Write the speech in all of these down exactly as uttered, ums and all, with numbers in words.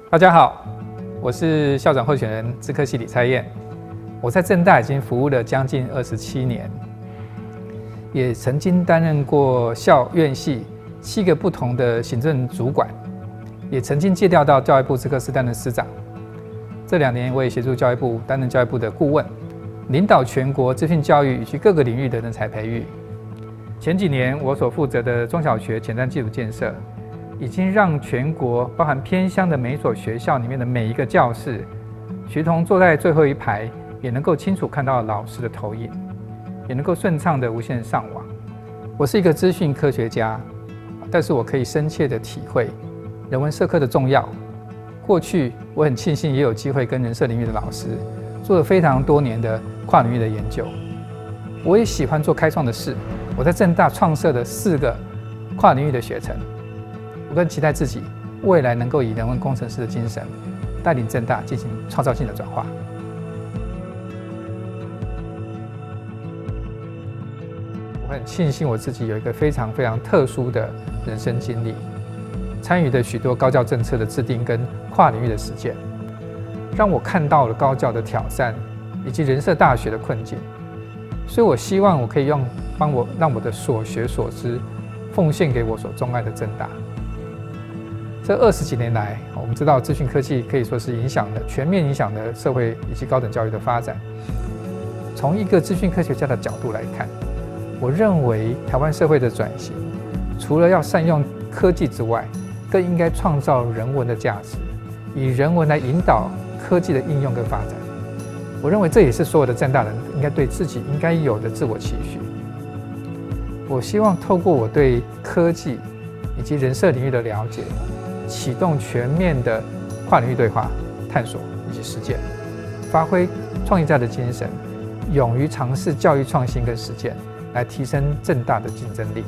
大家好，我是校长候选人资科系李蔡燕。我在政大已经服务了将近二十七年，也曾经担任过校院系七个不同的行政主管，也曾经借调到教育部资科司担任司长。这两年，我也协助教育部担任教育部的顾问，领导全国资讯教育以及各个领域的人才培育。前几年，我所负责的中小学前瞻基础建设，已经让全国包含偏乡的每一所学校里面的每一个教室，学童坐在最后一排，也能够清楚看到老师的投影，也能够顺畅的无线上网。我是一个资讯科学家，但是我可以深切的体会人文社科的重要。过去我很庆幸也有机会跟人社领域的老师做了非常多年的跨领域的研究。我也喜欢做开创的事，我在政大创设了四个跨领域的学程。我更期待自己未来能够以人文工程师的精神，带领政大进行创造性的转化。我很庆幸我自己有一个非常非常特殊的人生经历，参与的许多高教政策的制定跟跨领域的实践，让我看到了高教的挑战以及人社大学的困境。所以我希望我可以用帮我让我的所学所知奉献给我所钟爱的政大。这二十几年来，我们知道资讯科技可以说是影响了全面影响了社会以及高等教育的发展。从一个资讯科学家的角度来看，我认为台湾社会的转型，除了要善用科技之外，更应该创造人文的价值，以人文来引导科技的应用跟发展。我认为这也是所有的政大人应该对自己应该有的自我期许。我希望透过我对科技以及人社领域的了解，启动全面的跨领域对话、探索以及实践，发挥创业家的精神，勇于尝试教育创新跟实践，来提升政大的竞争力。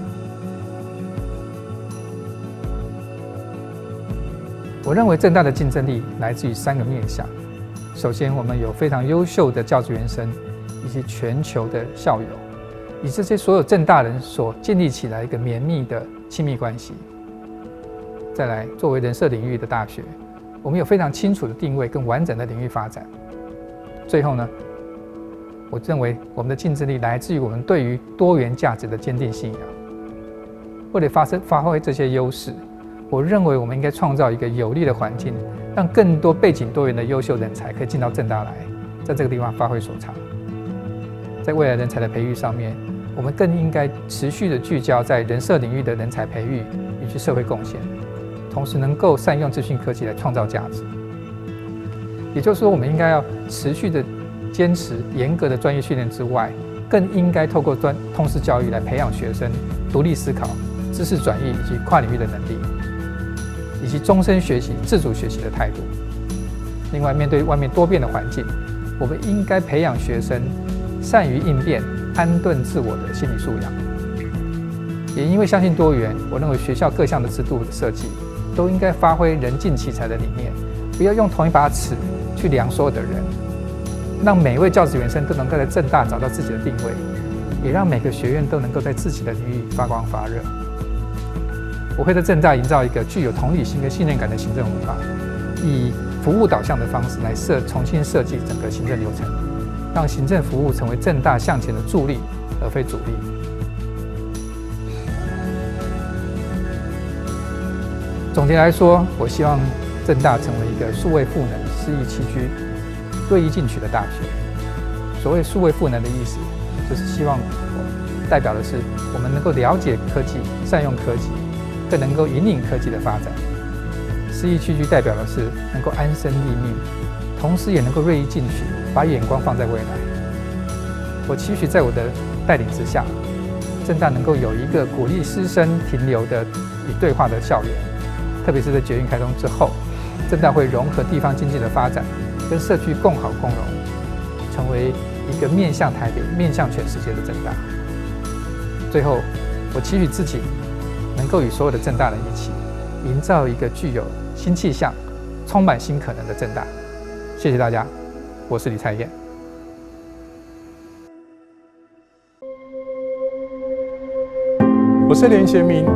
我认为政大的竞争力来自于三个面向。首先，我们有非常优秀的教职员生，以及全球的校友，以这些所有政大人所建立起来一个绵密的亲密关系。再来，作为人社领域的大学，我们有非常清楚的定位跟完整的领域发展。最后呢，我认为我们的竞争力来自于我们对于多元价值的坚定信仰。为了发生发挥这些优势，我认为我们应该创造一个有利的环境，让更多背景多元的优秀人才可以进到政大来，在这个地方发挥所长。在未来人才的培育上面，我们更应该持续的聚焦在人社领域的人才培育以及社会贡献，同时能够善用资讯科技来创造价值。也就是说，我们应该要持续的坚持严格的专业训练之外，更应该透过专通识教育来培养学生独立思考、知识转移以及跨领域的能力，以及终身学习、自主学习的态度。另外，面对外面多变的环境，我们应该培养学生善于应变、安顿自我的心理素养。也因为相信多元，我认为学校各项的制度的设计都应该发挥人尽其才的理念，不要用同一把尺去量所有的人，让每位教职员生都能够在政大找到自己的定位，也让每个学院都能够在自己的领域发光发热。我会在政大营造一个具有同理心跟信任感的行政文化，以服务导向的方式来设重新设计整个行政流程，让行政服务成为政大向前的助力，而非阻力。总结来说，我希望政大成为一个数位赋能、适宜栖居、锐意进取的大学。所谓数位赋能的意思，就是希望代表的是我们能够了解科技、善用科技，更能够引领科技的发展。适宜栖居代表的是能够安身立命，同时也能够锐意进取，把眼光放在未来。我期许在我的带领之下，政大能够有一个鼓励师生停留的与对话的校园，特别是在捷运开通之后，政大会融合地方经济的发展，跟社区共好共荣，成为一个面向台北、面向全世界的政大。最后，我期许自己能够与所有的政大人一起，营造一个具有新气象、充满新可能的政大。谢谢大家，我是李蔡燕。 我是连贤明，我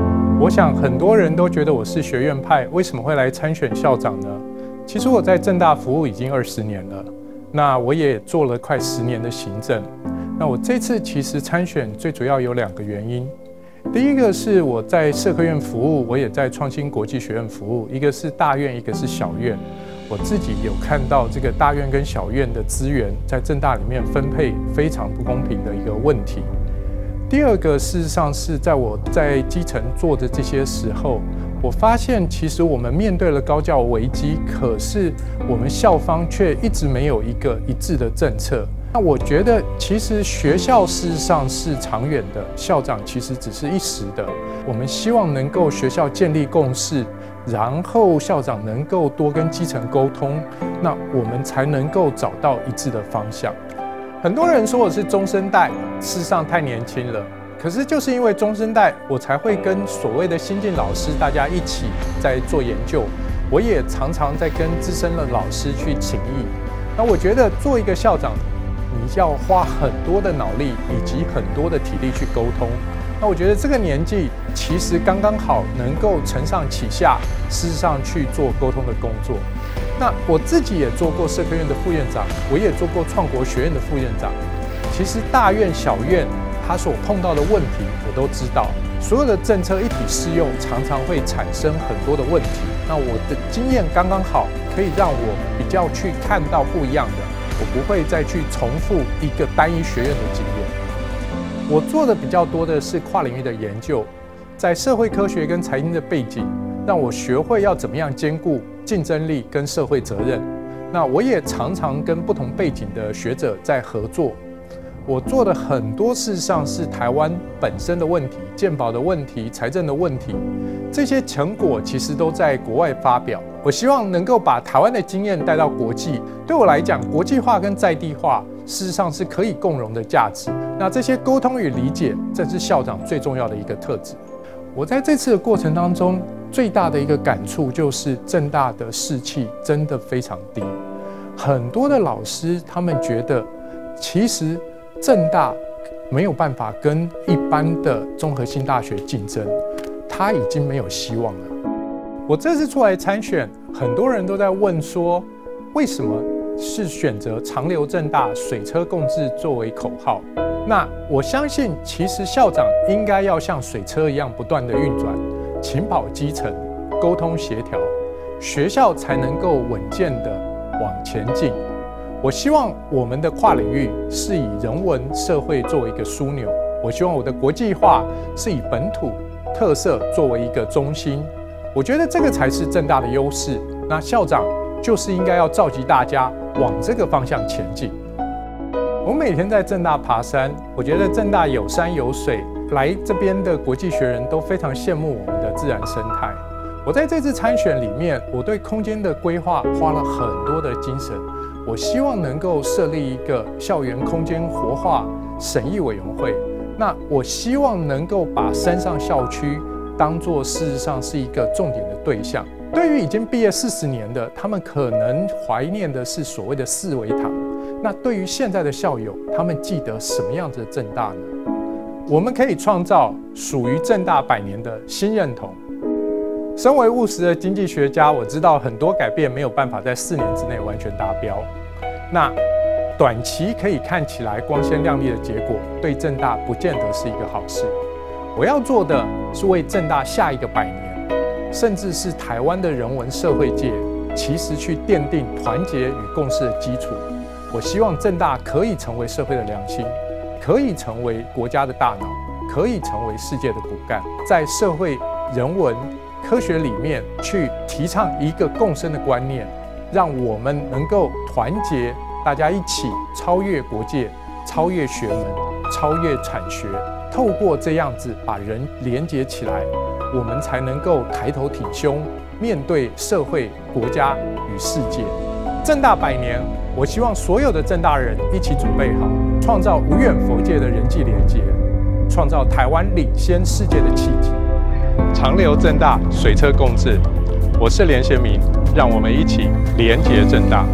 我想很多人都觉得我是学院派，为什么会来参选校长呢？其实我在政大服务已经二十年了，那我也做了快十年的行政。那我这次其实参选最主要有两个原因，第一个是我在社科院服务，我也在创新国际学院服务，一个是大院，一个是小院。我自己有看到这个大院跟小院的资源在政大里面分配非常不公平的一个问题。第二个，事实上是在我在基层做的这些时候，我发现其实我们面对了高教危机，可是我们校方却一直没有一个一致的政策。那我觉得，其实学校事实上是长远的，校长其实只是一时的。我们希望能够学校建立共识，然后校长能够多跟基层沟通，那我们才能够找到一致的方向。很多人说我是中生代，事实上太年轻了。可是就是因为中生代，我才会跟所谓的新进老师大家一起在做研究。我也常常在跟资深的老师去请益。那我觉得做一个校长，你要花很多的脑力以及很多的体力去沟通。那我觉得这个年纪其实刚刚好能够承上启下，事实上去做沟通的工作。那我自己也做过社科院的副院长，我也做过创国学院的副院长。其实大院小院他所碰到的问题我都知道，所有的政策一体适用，常常会产生很多的问题。那我的经验刚刚好，可以让我比较去看到不一样的，我不会再去重复一个单一学院的经验。我做的比较多的是跨领域的研究，在社会科学跟财经的背景，让我学会要怎么样兼顾竞争力跟社会责任。那我也常常跟不同背景的学者在合作。我做的很多事实上是台湾本身的问题，健保的问题，财政的问题，这些成果其实都在国外发表。我希望能够把台湾的经验带到国际。对我来讲，国际化跟在地化事实上是可以共融的价值。那这些沟通与理解，这是校长最重要的一个特质。我在这次的过程当中，最大的一个感触就是政大的士气真的非常低。很多的老师他们觉得，其实政大没有办法跟一般的综合性大学竞争，他已经没有希望了。我这次出来参选，很多人都在问说，为什么是选择长留政大、水车共治作为口号？那我相信，其实校长应该要像水车一样不断的运转，勤跑基层，沟通协调，学校才能够稳健的往前进。我希望我们的跨领域是以人文社会作为一个枢纽，我希望我的国际化是以本土特色作为一个中心。我觉得这个才是政大的优势。那校长就是应该要召集大家往这个方向前进。我每天在政大爬山，我觉得政大有山有水，来这边的国际学人都非常羡慕我们的自然生态。我在这次参选里面，我对空间的规划花了很多的精神。我希望能够设立一个校园空间活化审议委员会。那我希望能够把山上校区当作事实上是一个重点的对象。对于已经毕业四十年的，他们可能怀念的是所谓的四维堂。那对于现在的校友，他们记得什么样子的政大呢？我们可以创造属于政大百年的新认同。身为务实的经济学家，我知道很多改变没有办法在四年之内完全达标。那短期可以看起来光鲜亮丽的结果，对政大不见得是一个好事。我要做的是为政大下一个百年，甚至是台湾的人文社会界，其实去奠定团结与共识的基础。我希望政大可以成为社会的良心，可以成为国家的大脑，可以成为世界的骨干，在社会、人文、科学里面去提倡一个共生的观念，让我们能够团结大家一起超越国界，超越学门，超越产学，透过这样子把人连结起来，我们才能够抬头挺胸，面对社会、国家与世界。政大百年，我希望所有的政大人一起准备好，创造无远弗届的人际连结，创造台湾领先世界的契机。长留政大，水车共治。我是连贤明，让我们一起连结政大。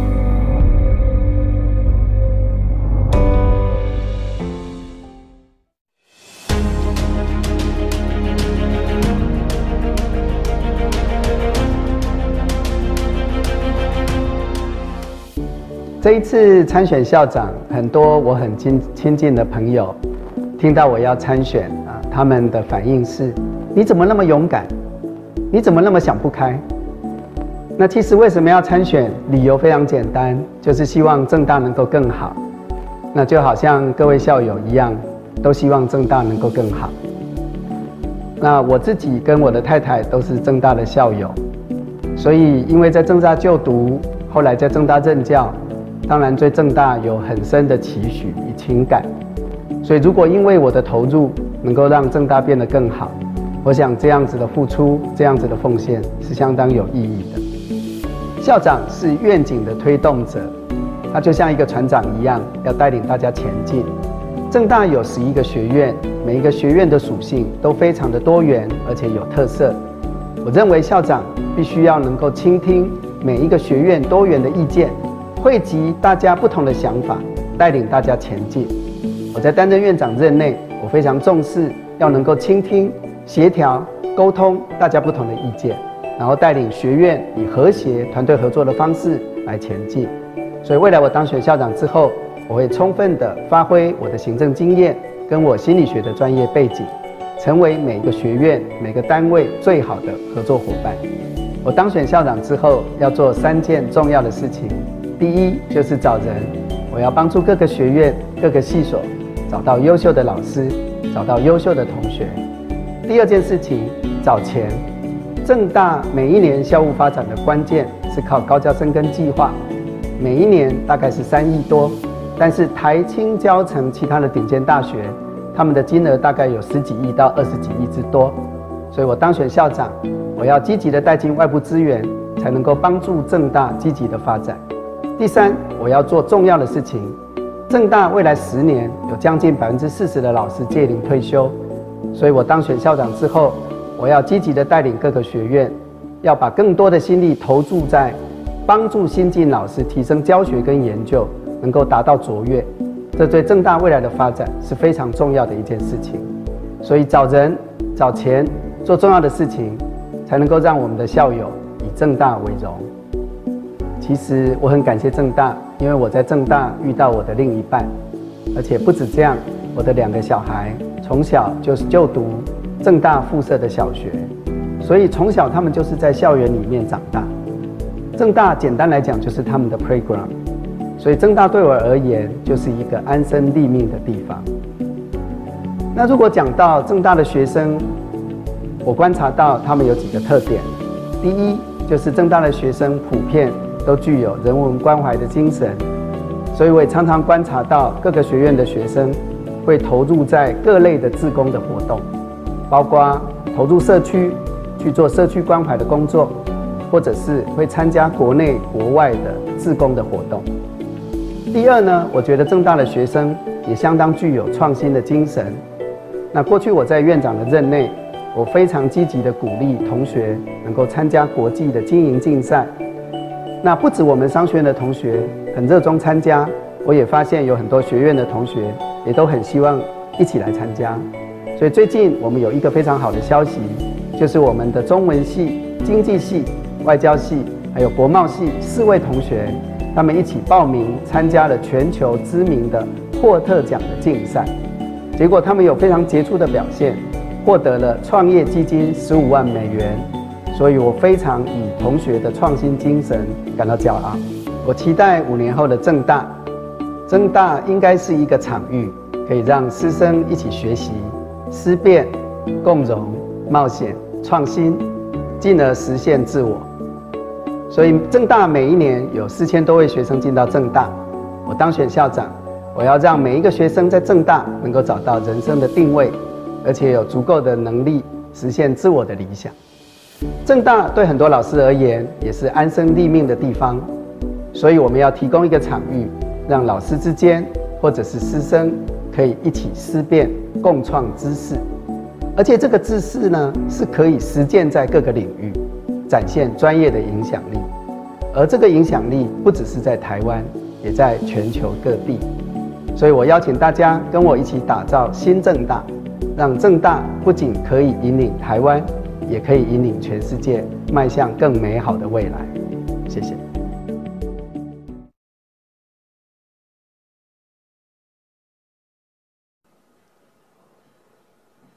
这一次参选校长，很多我很亲亲近的朋友，听到我要参选啊，他们的反应是：你怎么那么勇敢？你怎么那么想不开？那其实为什么要参选？理由非常简单，就是希望政大能够更好。那就好像各位校友一样，都希望政大能够更好。那我自己跟我的太太都是政大的校友，所以因为在政大就读，后来在政大任教，当然对政大有很深的期许与情感。所以如果因为我的投入能够让政大变得更好，我想这样子的付出，这样子的奉献是相当有意义的。校长是愿景的推动者，他就像一个船长一样，要带领大家前进。政大有十一个学院，每一个学院的属性都非常的多元，而且有特色。我认为校长必须要能够倾听每一个学院多元的意见，汇集大家不同的想法，带领大家前进。我在担任院长任内，我非常重视要能够倾听、协调、沟通大家不同的意见，然后带领学院以和谐、团队合作的方式来前进。所以未来我当选校长之后，我会充分的发挥我的行政经验跟我心理学的专业背景，成为每个学院、每个单位最好的合作伙伴。我当选校长之后，要做三件重要的事情。第一就是找人，我要帮助各个学院、各个系所找到优秀的老师，找到优秀的同学。第二件事情，找钱。政大每一年校务发展的关键是靠高教生根计划，每一年大概是三亿多，但是台清交成其他的顶尖大学，他们的金额大概有十几亿到二十几亿之多。所以我当选校长，我要积极的带进外部资源，才能够帮助政大积极的发展。第三，我要做重要的事情。政大未来十年有将近百分之四十的老师届龄退休，所以我当选校长之后，我要积极的带领各个学院，要把更多的心力投注在帮助新进老师提升教学跟研究，能够达到卓越。这对政大未来的发展是非常重要的一件事情。所以找人、找钱，做重要的事情，才能够让我们的校友以政大为荣。其实我很感谢政大，因为我在政大遇到我的另一半，而且不止这样，我的两个小孩从小就是就读政大附设的小学，所以从小他们就是在校园里面长大。政大简单来讲就是他们的 playground， 所以政大对我而言就是一个安身立命的地方。那如果讲到政大的学生，我观察到他们有几个特点。第一，就是政大的学生普遍都具有人文关怀的精神，所以我也常常观察到各个学院的学生会投入在各类的志工的活动，包括投入社区去做社区关怀的工作，或者是会参加国内国外的志工的活动。第二呢，我觉得政大的学生也相当具有创新的精神。那过去我在院长的任内，我非常积极的鼓励同学能够参加国际的经营竞赛。那不止我们商学院的同学很热衷参加，我也发现有很多学院的同学也都很希望一起来参加。所以最近我们有一个非常好的消息，就是我们的中文系、经济系、外交系还有国贸系四位同学，他们一起报名参加了全球知名的霍特奖的竞赛。结果他们有非常杰出的表现，获得了创业基金十五万美元。所以我非常以同学的创新精神感到骄傲。我期待五年后的政大，政大应该是一个场域，可以让师生一起学习、思辨、共融、冒险、创新，进而实现自我。所以政大每一年有四千多位学生进到政大，我当选校长，我要让每一个学生在政大能够找到人生的定位，而且有足够的能力实现自我的理想。政大对很多老师而言也是安身立命的地方，所以我们要提供一个场域，让老师之间或者是师生可以一起思辨、共创知识，而且这个知识呢是可以实践在各个领域，展现专业的影响力。而这个影响力不只是在台湾，也在全球各地。所以我邀请大家跟我一起打造新政大，让政大不仅可以引领台湾，也可以引领全世界迈向更美好的未来。谢谢。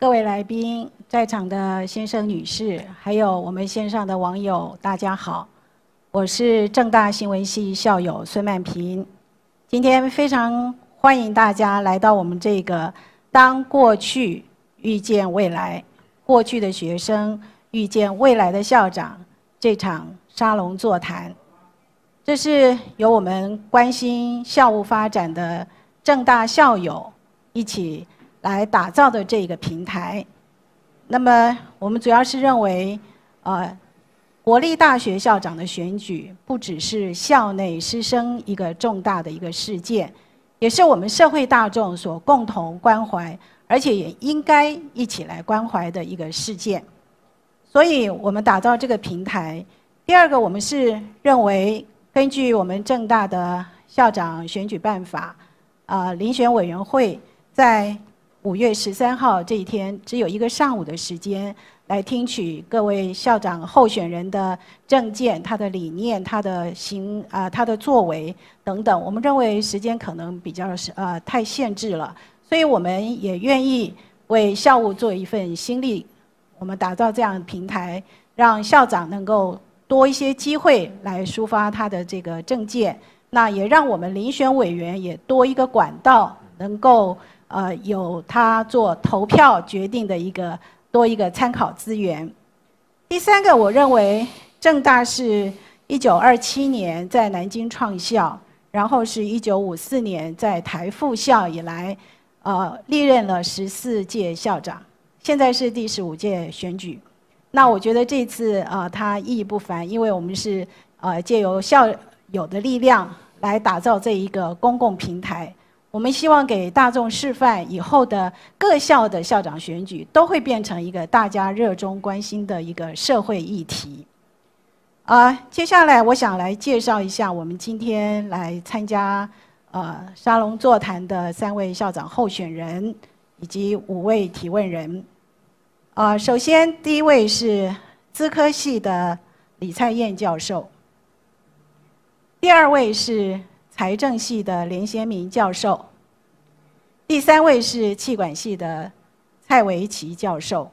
各位来宾，在场的先生、女士，还有我们线上的网友，大家好，我是政大新闻系校友孙曼萍。今天非常欢迎大家来到我们这个“当过去遇见未来，过去的学生遇见未来的校长”这场沙龙座谈。这是由我们关心校务发展的政大校友一起来打造的这个平台。那么我们主要是认为，呃，国立大学校长的选举不只是校内师生一个重大的一个事件，也是我们社会大众所共同关怀，而且也应该一起来关怀的一个事件。所以我们打造这个平台。第二个，我们是认为，根据我们政大的校长选举办法，啊、呃，遴选委员会在五月十三号这一天只有一个上午的时间，来听取各位校长候选人的政见、他的理念、他的行啊、呃、他的作为等等。我们认为时间可能比较是呃太限制了，所以我们也愿意为校务做一份心力，我们打造这样的平台，让校长能够多一些机会来抒发他的这个政见，那也让我们遴选委员也多一个管道，能够呃有他做投票决定的一个多一个参考资源。第三个，我认为政大是一九二七年在南京创校，然后是一九五四年在台复校以来，呃历任了十四届校长，现在是第十五届选举。那我觉得这次啊、呃，它意义不凡，因为我们是呃借由校友的力量来打造这一个公共平台。我们希望给大众示范，以后的各校的校长选举都会变成一个大家热衷关心的一个社会议题。啊、呃，接下来我想来介绍一下我们今天来参加呃沙龙座谈的三位校长候选人以及五位提问人。呃，首先第一位是资科系的李蔡燕教授，第二位是财政系的连先明教授，第三位是企管系的蔡维琪教授。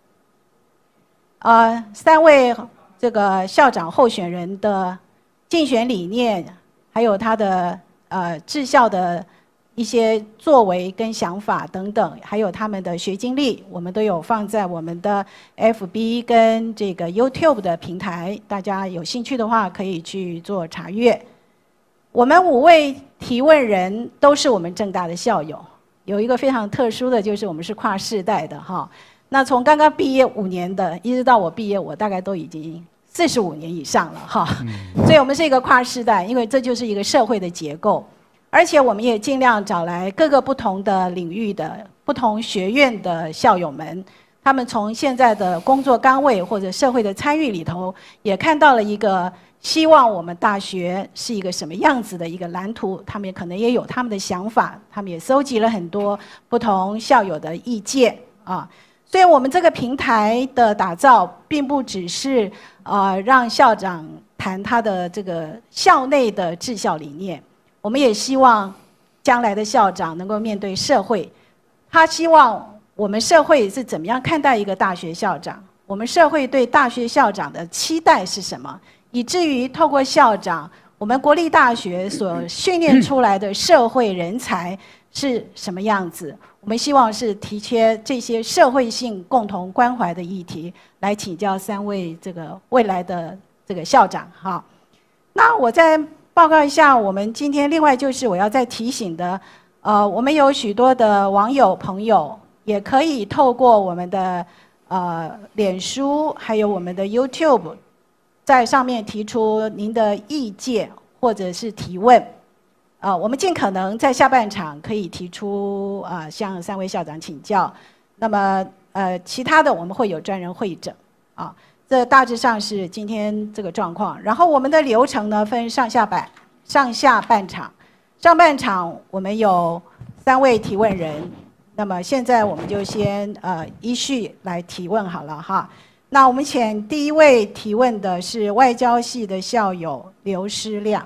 呃，三位这个校长候选人的竞选理念，还有他的呃治校的一些作为跟想法等等，还有他们的学经历，我们都有放在我们的 F B 跟这个 YouTube 的平台，大家有兴趣的话可以去做查阅。我们五位提问人都是我们政大的校友，有一个非常特殊的就是我们是跨世代的哈。那从刚刚毕业五年的，一直到我毕业，我大概都已经四十五年以上了哈。所以我们是一个跨世代，因为这就是一个社会的结构。而且我们也尽量找来各个不同的领域的不同学院的校友们，他们从现在的工作岗位或者社会的参与里头，也看到了一个希望我们大学是一个什么样子的一个蓝图，他们也可能也有他们的想法，他们也搜集了很多不同校友的意见啊。所以我们这个平台的打造，并不只是呃让校长谈他的这个校内的治校理念。我们也希望将来的校长能够面对社会，他希望我们社会是怎么样看待一个大学校长，我们社会对大学校长的期待是什么，以至于透过校长，我们国立大学所训练出来的社会人才是什么样子。我们希望是提切这些社会性共同关怀的议题，来请教三位这个未来的这个校长哈。那我在报告一下，我们今天另外就是我要再提醒的，呃，我们有许多的网友朋友也可以透过我们的呃脸书，还有我们的 YouTube， 在上面提出您的意见或者是提问。呃，我们尽可能在下半场可以提出啊、呃，向三位校长请教。那么呃，其他的我们会有专人会诊啊。这大致上是今天这个状况。然后我们的流程呢分上下半上下半场。上半场我们有三位提问人，那么现在我们就先呃依序来提问好了哈。那我们请第一位提问的是外交系的校友刘诗亮。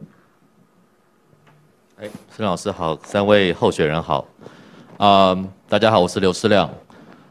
哎，孙老师好，三位候选人好。啊、呃，大家好，我是刘诗亮。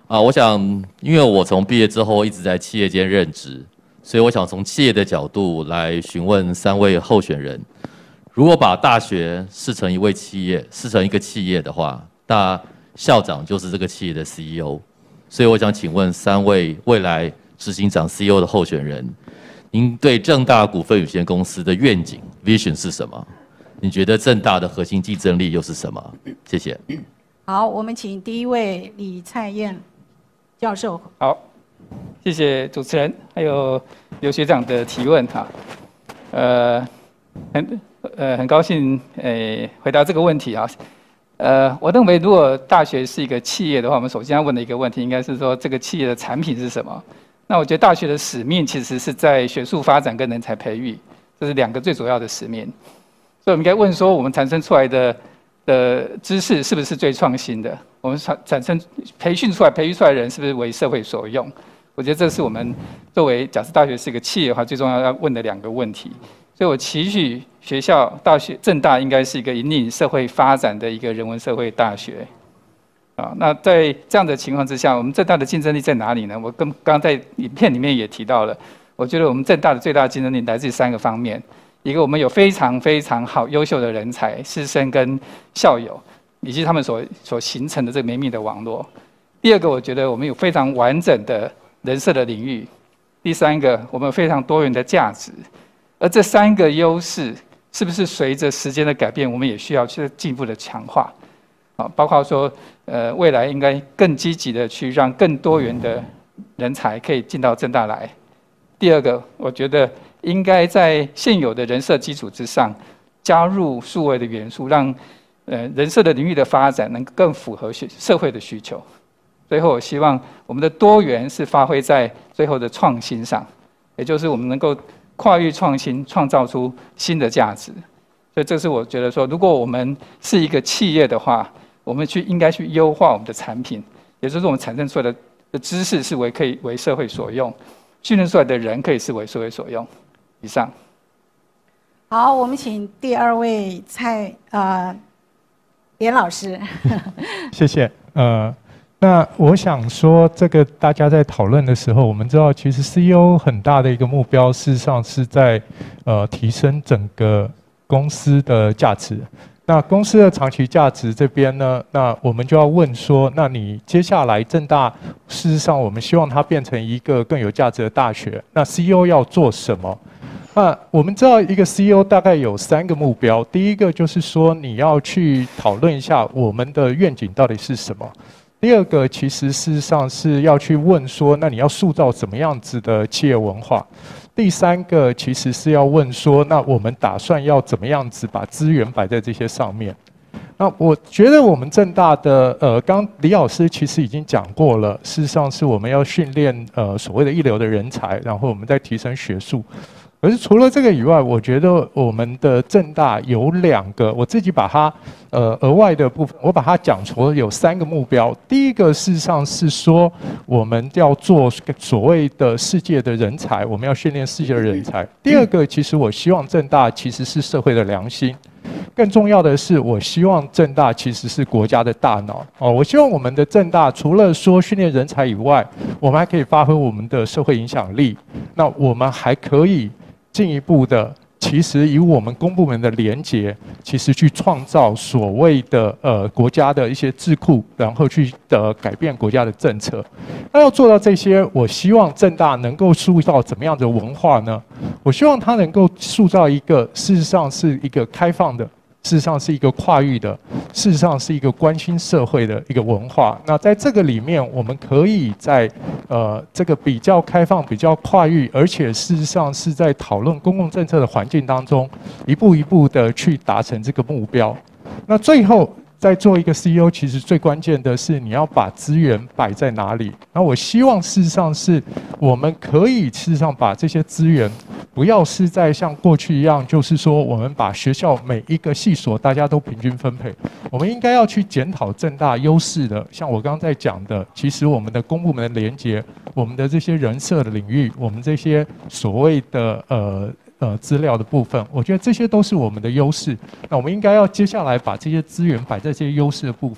啊，我想，因为我从毕业之后一直在企业间任职，所以我想从企业的角度来询问三位候选人：如果把大学视成一位企业，视成一个企业的话，那校长就是这个企业的 C E O。所以我想请问三位未来执行长 C E O 的候选人，您对正大股份有限公司的愿景 vision 是什么？你觉得正大的核心竞争力又是什么？谢谢。 好，我们请第一位李蔡燕教授。 好，谢谢主持人还有刘学长的提问哈。呃，很呃很高兴诶回答这个问题啊。呃，我认为如果大学是一个企业的话，我们首先要问的一个问题应该是说这个企业的产品是什么？那我觉得大学的使命其实是在学术发展跟人才培育，这是两个最主要的使命。所以我们应该问说，我们产生出来的的知识是不是最创新的？我们产产生培训出来、培育出来的人是不是为社会所用？我觉得这是我们作为假设大学是一个企业的话，最重要要问的两个问题。所以我期许学校大学政大应该是一个引领社会发展的一个人文社会大学。啊，那在这样的情况之下，我们政大的竞争力在哪里呢？我跟刚刚在影片里面也提到了，我觉得我们政大的最大的竞争力来自于三个方面。一个，我们有非常非常好优秀的人才、师生跟校友，以及他们所所形成的这个绵密的网络。第二个，我觉得我们有非常完整的人设的领域。第三个，我们有非常多元的价值。而这三个优势，是不是随着时间的改变，我们也需要去进一步的强化？啊，包括说，呃，未来应该更积极的去让更多元的人才可以进到政大来。第二个，我觉得应该在现有的人设基础之上，加入数位的元素，让呃人设的领域的发展能更符合社会的需求。最后，我希望我们的多元是发挥在最后的创新上，也就是我们能够跨域创新，创造出新的价值。所以，这是我觉得说，如果我们是一个企业的话，我们去应该去优化我们的产品，也就是我们产生出来的的知识是为可以为社会所用。训练出来的人可以是为社会所用。以上。 好，我们请第二位蔡呃连老师。 谢谢。呃，那我想说，这个大家在讨论的时候，我们知道，其实 C E O 很大的一个目标，事实上是在呃提升整个公司的价值。那公司的长期价值这边呢，那我们就要问说，那你接下来政大，事实上我们希望它变成一个更有价值的大学，那 C E O 要做什么？那我们知道一个 C E O 大概有三个目标，第一个就是说你要去讨论一下我们的愿景到底是什么。第二个，其实事实上是要去问说，那你要塑造怎么样子的企业文化？第三个，其实是要问说，那我们打算要怎么样子把资源摆在这些上面？那我觉得我们政大的呃，刚李老师其实已经讲过了，事实上是我们要训练呃所谓的一流的人才，然后我们再提升学术。可是除了这个以外，我觉得我们的政大有两个，我自己把它呃额外的部分，我把它讲出有三个目标。第一个事实上是说，我们要做所谓的世界的人才，我们要训练世界的人才。第二个，其实我希望政大其实是社会的良心。更重要的是，我希望政大其实是国家的大脑哦。我希望我们的政大除了说训练人才以外，我们还可以发挥我们的社会影响力。那我们还可以进一步的，其实以我们公部门的连结，其实去创造所谓的呃国家的一些智库，然后去呃改变国家的政策。那要做到这些，我希望政大能够塑造怎么样的文化呢？我希望它能够塑造一个事实上是一个开放的，事实上是一个跨域的，事实上是一个关心社会的一个文化。那在这个里面，我们可以在呃这个比较开放、比较跨域，而且事实上是在讨论公共政策的环境当中，一步一步的去达成这个目标。那最后，在做一个 C E O， 其实最关键的是你要把资源摆在哪里。那我希望事实上是我们可以事实上把这些资源，不要是在像过去一样，就是说我们把学校每一个系所大家都平均分配。我们应该要去检讨政大优势的，像我刚刚在讲的，其实我们的公部门的连结，我们的这些人设的领域，我们这些所谓的呃。呃，资料的部分，我觉得这些都是我们的优势。那我们应该要接下来把这些资源摆在这些优势的部分，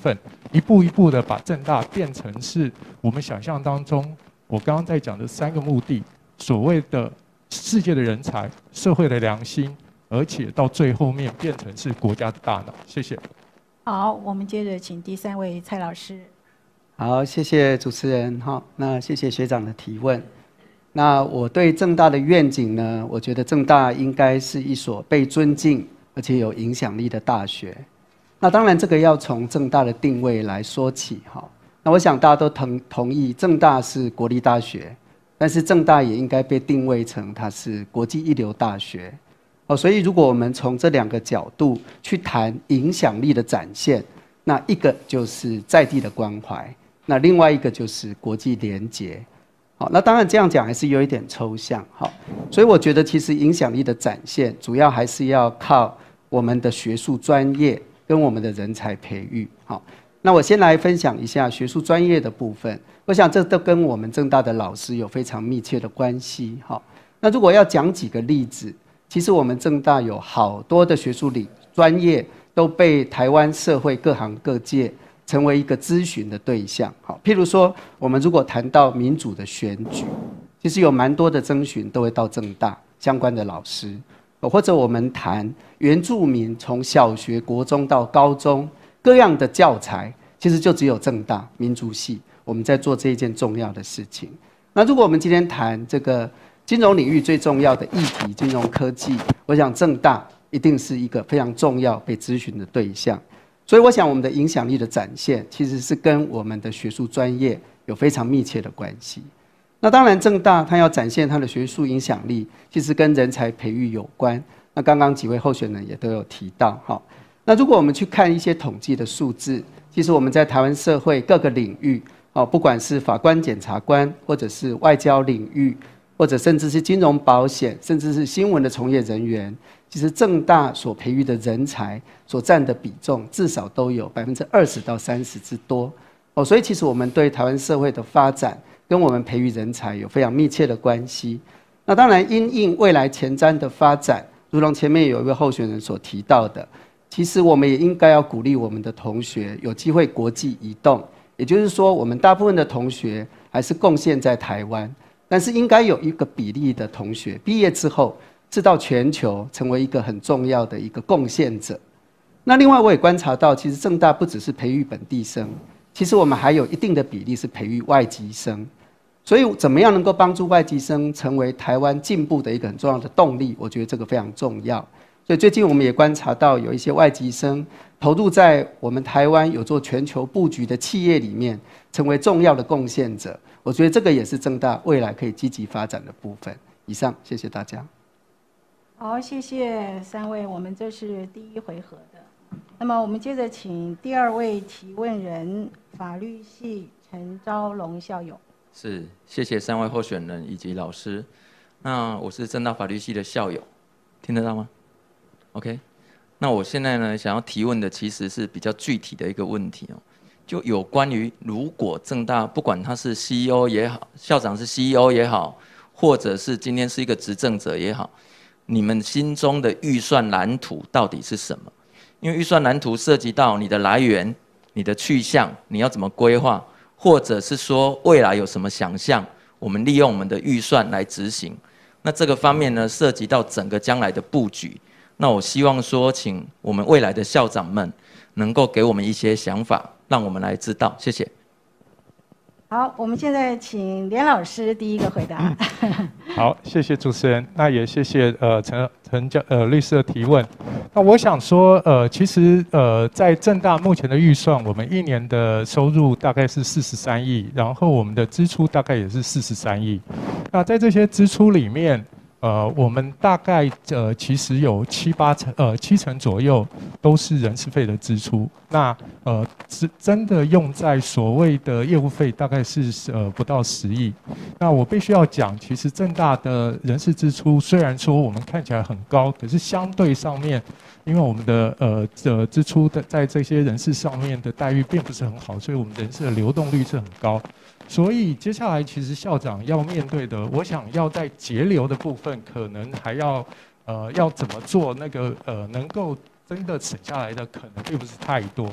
一步一步的把政大变成是我们想象当中，我刚刚在讲的三个目的，所谓的世界的人才、社会的良心，而且到最后面变成是国家的大脑。谢谢。 好，我们接着请第三位蔡老师。 好，谢谢主持人哈，那谢谢学长的提问。那我对政大的愿景呢，我觉得政大应该是一所被尊敬而且有影响力的大学。那当然，这个要从政大的定位来说起哈。那我想大家都同同意，政大是国立大学，但是政大也应该被定位成它是国际一流大学。哦，所以如果我们从这两个角度去谈影响力的展现，那一个就是在地的关怀，那另外一个就是国际连结。好，那当然这样讲还是有一点抽象。好，所以我觉得其实影响力的展现，主要还是要靠我们的学术专业。跟我们的人才培育。好，那我先来分享一下学术专业的部分。我想这都跟我们政大的老师有非常密切的关系。好，那如果要讲几个例子，其实我们政大有好多的学术领专业都被台湾社会各行各界成为一个咨询的对象。好，譬如说，我们如果谈到民主的选举，其实有蛮多的征询都会到政大相关的老师。或者我们谈原住民从小学、国中到高中各样的教材，其实就只有政大民族系我们在做这一件重要的事情。那如果我们今天谈这个金融领域最重要的议题，金融科技，我想政大一定是一个非常重要被咨询的对象。所以我想我们的影响力的展现，其实是跟我们的学术专业有非常密切的关系。那当然，政大它要展现它的学术影响力，其实跟人才培育有关。那刚刚几位候选人也都有提到，哈。那如果我们去看一些统计的数字，其实我们在台湾社会各个领域，哦，不管是法官、检察官，或者是外交领域，或者甚至是金融保险，甚至是新闻的从业人员，其实政大所培育的人才所占的比重，至少都有百分之二十到三十之多。哦，所以其实我们对台湾社会的发展，跟我们培育人才有非常密切的关系。那当然，因应未来前瞻的发展，如同前面有一位候选人所提到的，其实我们也应该要鼓励我们的同学有机会国际移动。也就是说，我们大部分的同学还是贡献在台湾，但是应该有一个比例的同学毕业之后是到全球成为一个很重要的一个贡献者。那另外我也观察到，其实政大不只是培育本地生，其实我们还有一定的比例是培育外籍生。所以怎么样能够帮助外籍生成为台湾进步的一个很重要的动力，我觉得这个非常重要。所以最近我们也观察到有一些外籍生投入在我们台湾有做全球布局的企业里面，成为重要的贡献者。我觉得这个也是政大未来可以积极发展的部分。以上，谢谢大家。 好，谢谢三位，我们这是第一回合的。那么我们接着请第二位提问人，法律系陈昭龙校友。 是，谢谢三位候选人以及老师。那我是政大法律系的校友，听得到吗 ？OK。那我现在呢，想要提问的其实是比较具体的一个问题哦，就有关于如果政大不管他是 C E O 也好，校长是 C E O 也好，或者是今天是一个执政者也好，你们心中的预算蓝图到底是什么？因为预算蓝图涉及到你的来源、你的去向，你要怎么规划？或者是说未来有什么想象，我们利用我们的预算来执行。那这个方面呢，涉及到整个将来的布局。那我希望说，请我们未来的校长们能够给我们一些想法，让我们来知道。谢谢。 好，我们现在请连老师第一个回答。 好，谢谢主持人，那也谢谢呃陈陈教呃律师的提问。那我想说，呃，其实呃在政大目前的预算，我们一年的收入大概是四十三亿，然后我们的支出大概也是四十三亿。那在这些支出里面，呃，我们大概呃其实有七八成呃七成左右都是人事费的支出。那呃是真的用在所谓的业务费，大概是呃不到十亿。那我必须要讲，其实政大的人事支出虽然说我们看起来很高，可是相对上面，因为我们的呃呃支出的在这些人事上面的待遇并不是很好，所以我们人事的流动率是很高。所以接下来其实校长要面对的，我想要在节流的部分，可能还要呃要怎么做那个呃能够真的省下来的，可能并不是太多。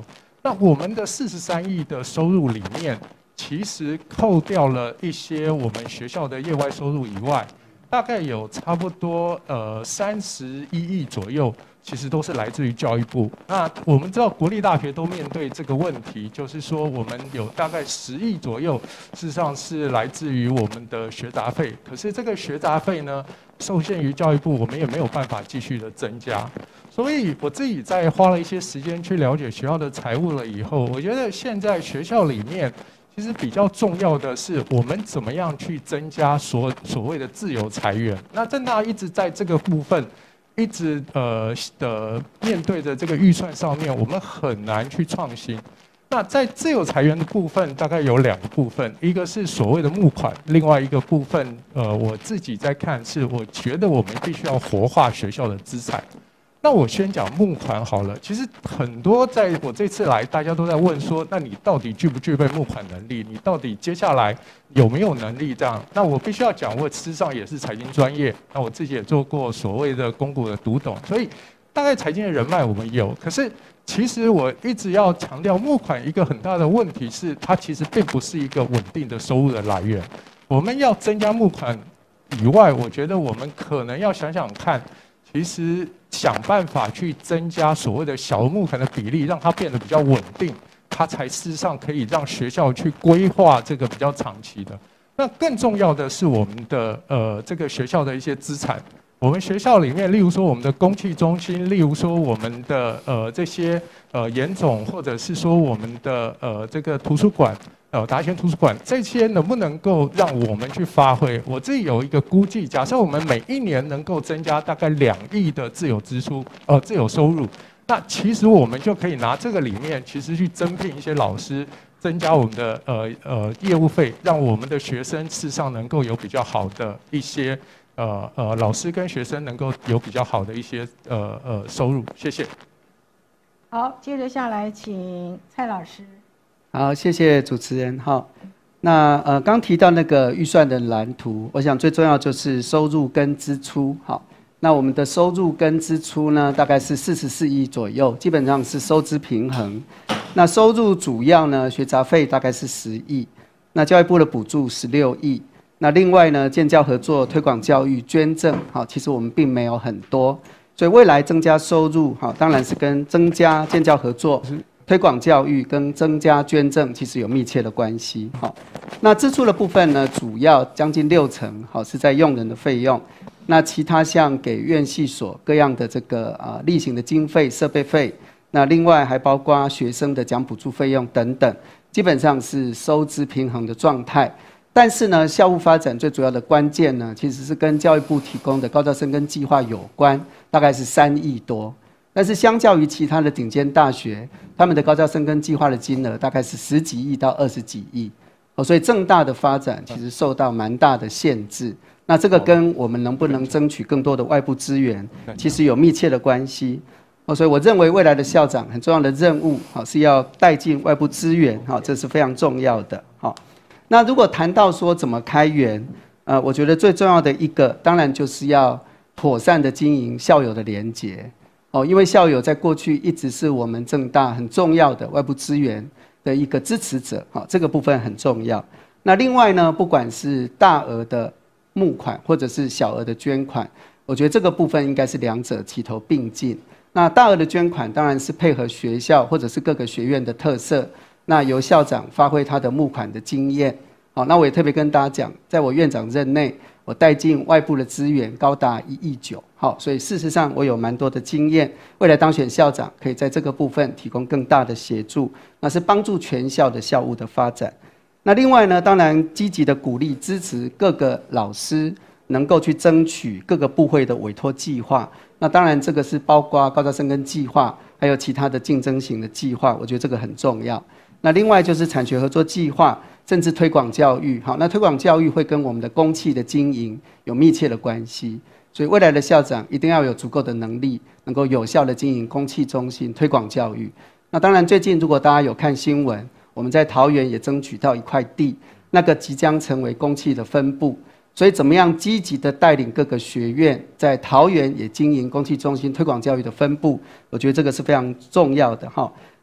那我们的四十三亿的收入里面，其实扣掉了一些我们学校的业外收入以外，大概有差不多呃三十一亿左右，其实都是来自于教育部。那我们知道国立大学都面对这个问题，就是说我们有大概十亿左右，事实上是来自于我们的学杂费。可是这个学杂费呢，受限于教育部，我们也没有办法继续的增加。所以我自己在花了一些时间去了解学校的财务了以后，我觉得现在学校里面，其实比较重要的是，我们怎么样去增加所所谓的自由裁员。那政大一直在这个部分，一直呃的面对着这个预算上面，我们很难去创新。那在自由裁员的部分，大概有两个部分，一个是所谓的募款，另外一个部分，呃，我自己在看是，我觉得我们必须要活化学校的资产。那我先讲募款好了。其实很多在我这次来，大家都在问说，那你到底具不具备募款能力？你到底接下来有没有能力这样？那我必须要讲，我事实上也是财经专业，那我自己也做过所谓的公股的读懂，所以大概财经的人脉我们有。可是其实我一直要强调，募款一个很大的问题是，它其实并不是一个稳定的收入的来源。我们要增加募款以外，我觉得我们可能要想想看，其实想办法去增加所谓的小额募款的比例，让它变得比较稳定，它才事实上可以让学校去规划这个比较长期的。那更重要的是我们的呃这个学校的一些资产。我们学校里面，例如说我们的公器中心，例如说我们的呃这些呃研总，或者是说我们的呃这个图书馆。呃，达贤图书馆这些能不能够让我们去发挥？我自己有一个估计，假设我们每一年能够增加大概两亿的自有支出，呃，自有收入，那其实我们就可以拿这个里面，其实去增聘一些老师，增加我们的呃呃业务费，让我们的学生事实上能够有比较好的一些呃呃老师跟学生能够有比较好的一些呃呃收入。谢谢。 好，接着下来请蔡老师。 好，谢谢主持人。好，那呃，刚提到那个预算的蓝图，我想最重要就是收入跟支出。好，那我们的收入跟支出呢，大概是四十四亿左右，基本上是收支平衡。那收入主要呢，学杂费大概是十亿，那教育部的补助十六亿。那另外呢，建教合作、推广教育、捐赠，好，其实我们并没有很多，所以未来增加收入，好，当然是跟增加建教合作。推广教育跟增加捐赠其实有密切的关系。好，那支出的部分呢，主要将近六成，好是在用人的费用。那其他像给院系所各样的这个啊例行的经费、设备费，那另外还包括学生的奖补助费用等等，基本上是收支平衡的状态。但是呢，校务发展最主要的关键呢，其实是跟教育部提供的高教深耕计划有关，大概是三亿多。但是相较于其他的顶尖大学，他们的高教深耕计划的金额大概是十几亿到二十几亿，哦，所以政大的发展其实受到蛮大的限制。那这个跟我们能不能争取更多的外部资源，其实有密切的关系。哦，所以我认为未来的校长很重要的任务，好是要带进外部资源，好，这是非常重要的。好，那如果谈到说怎么开源，呃，我觉得最重要的一个，当然就是要妥善的经营校友的连结。哦，因为校友在过去一直是我们政大很重要的外部资源的一个支持者，好，这个部分很重要。那另外呢，不管是大额的募款或者是小额的捐款，我觉得这个部分应该是两者齐头并进。那大额的捐款当然是配合学校或者是各个学院的特色，那由校长发挥他的募款的经验。好，那我也特别跟大家讲，在我院长任内，我带进外部的资源高达一亿九，好，所以事实上我有蛮多的经验，未来当选校长可以在这个部分提供更大的协助，那是帮助全校的校务的发展。那另外呢，当然积极的鼓励支持各个老师能够去争取各个部会的委托计划，那当然这个是包括高教深耕计划，还有其他的竞争型的计划，我觉得这个很重要。那另外就是产学合作计划，甚至推广教育，好，那推广教育会跟我们的公器的经营有密切的关系，所以未来的校长一定要有足够的能力，能够有效的经营公器中心推广教育。那当然最近如果大家有看新闻，我们在桃园也争取到一块地，那个即将成为公器的分部，所以怎么样积极的带领各个学院在桃园也经营公器中心推广教育的分部，我觉得这个是非常重要的哈。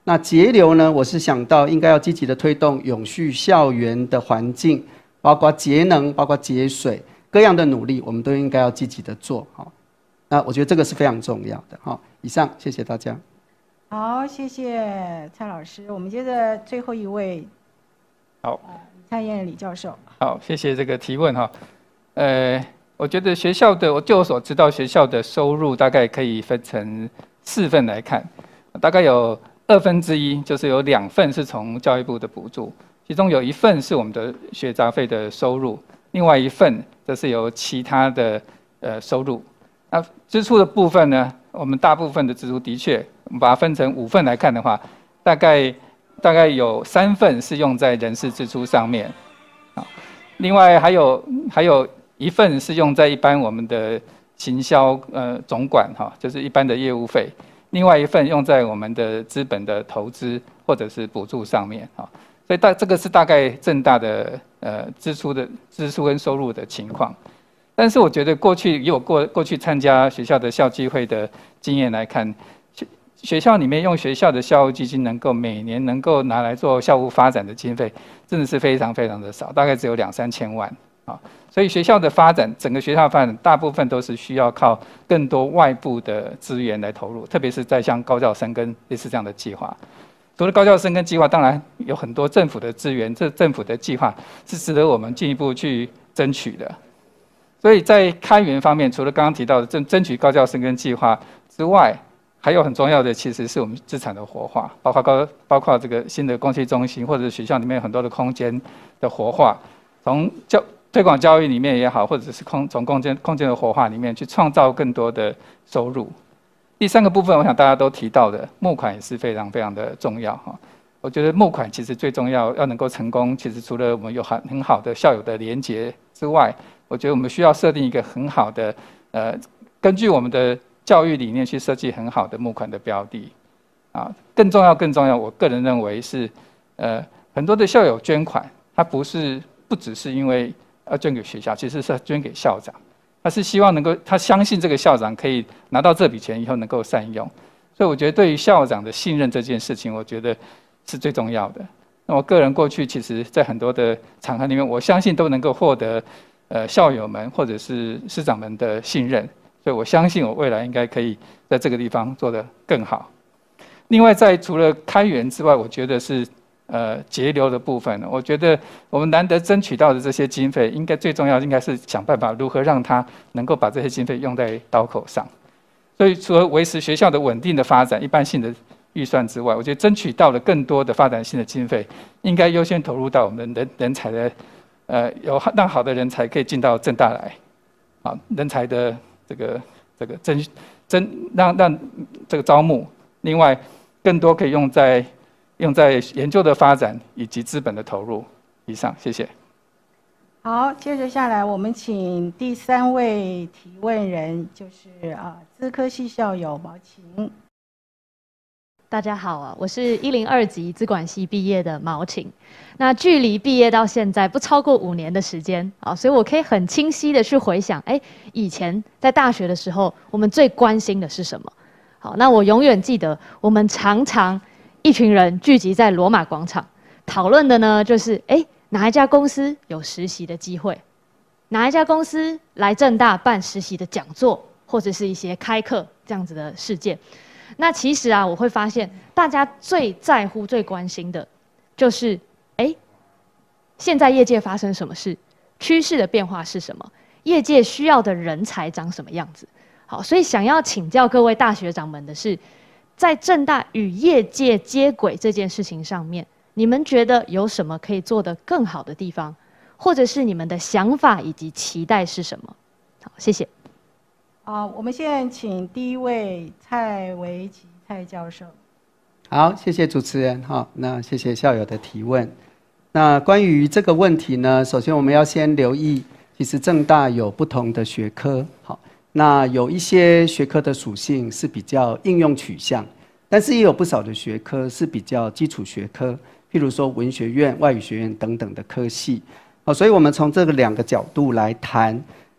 那节流呢，我是想到应该要积极的推动永续校园的环境，包括节能，包括节水，各样的努力，我们都应该要积极的做。好，那我觉得这个是非常重要的。好，以上谢谢大家。 好，谢谢蔡老师。我们接着最后一位， 好， 蔡燕李教授。 好，谢谢这个提问哈。呃，我觉得学校的，我就我所知道，学校的收入大概可以分成四份来看，大概有二分之一，就是有两份是从教育部的补助，其中有一份是我们的学杂费的收入，另外一份则是由其他的呃收入。那支出的部分呢，我们大部分的支出的确，我们把它分成五份来看的话，大概大概有三份是用在人事支出上面，啊，另外还有还有一份是用在一般我们的行销呃总管哈，就是一般的业务费，另外一份用在我们的资本的投资或者是补助上面啊，所以大这个是大概政大的呃支出的支出跟收入的情况。但是我觉得过去以我过过去参加学校的校际会的经验来看，学学校里面用学校的校务基金能够每年能够拿来做校务发展的经费，真的是非常非常的少，大概只有两三千万啊。所以学校的发展，整个学校的发展大部分都是需要靠更多外部的资源来投入，特别是在像高教生跟类似这样的计划。除了高教生跟计划，当然有很多政府的资源，这政府的计划是值得我们进一步去争取的。所以在开源方面，除了刚刚提到的争争取高教生跟计划之外，还有很重要的其实是我们资产的活化，包括高包括这个新的公器中心，或者学校里面有很多的空间的活化，从教推广教育里面也好，或者是空从空间空间的活化里面去创造更多的收入。第三个部分，我想大家都提到的募款也是非常非常的重要哈。我觉得募款其实最重要，要能够成功，其实除了我们有很很好的校友的连结之外，我觉得我们需要设定一个很好的，呃，根据我们的教育理念去设计很好的募款的标的，啊，更重要更重要，我个人认为是，呃，很多的校友捐款，他不是不只是因为要捐给学校，其实是捐给校长，他是希望能够他相信这个校长可以拿到这笔钱以后能够善用，所以我觉得对于校长的信任这件事情，我觉得是最重要的。那我个人过去其实在很多的场合里面，我相信都能够获得。呃，校友们或者是师长们的信任，所以我相信我未来应该可以在这个地方做得更好。另外，在除了开源之外，我觉得是呃节流的部分。我觉得我们难得争取到的这些经费，应该最重要应该是想办法如何让它能够把这些经费用在刀口上。所以，除了维持学校的稳定的发展、一般性的预算之外，我觉得争取到了更多的发展性的经费，应该优先投入到我们人人才的。呃，有让好的人才可以进到政大来，啊，人才的这个这个增增让让这个招募，另外更多可以用在用在研究的发展以及资本的投入。以上，谢谢。 好，接着下来我们请第三位提问人，就是啊，资科系校友毛晴。 大家好啊，我是一零二级资管系毕业的毛晴。那距离毕业到现在不超过五年的时间啊，所以我可以很清晰的去回想，哎，以前在大学的时候，我们最关心的是什么？好，那我永远记得，我们常常一群人聚集在罗马广场，讨论的呢就是，哎，哪一家公司有实习的机会，哪一家公司来政大办实习的讲座，或者是一些开课这样子的事件。那其实啊，我会发现大家最在乎、最关心的，就是，哎，现在业界发生什么事，趋势的变化是什么，业界需要的人才长什么样子。好，所以想要请教各位大学长们的是，在政大与业界接轨这件事情上面，你们觉得有什么可以做得更好的地方，或者是你们的想法以及期待是什么？好，谢谢。 啊，我们现在请第一位蔡维奇蔡教授。 好，谢谢主持人哈，那谢谢校友的提问。那关于这个问题呢，首先我们要先留意，其实政大有不同的学科，好，那有一些学科的属性是比较应用取向，但是也有不少的学科是比较基础学科，譬如说文学院、外语学院等等的科系。好，所以我们从这个两个角度来谈。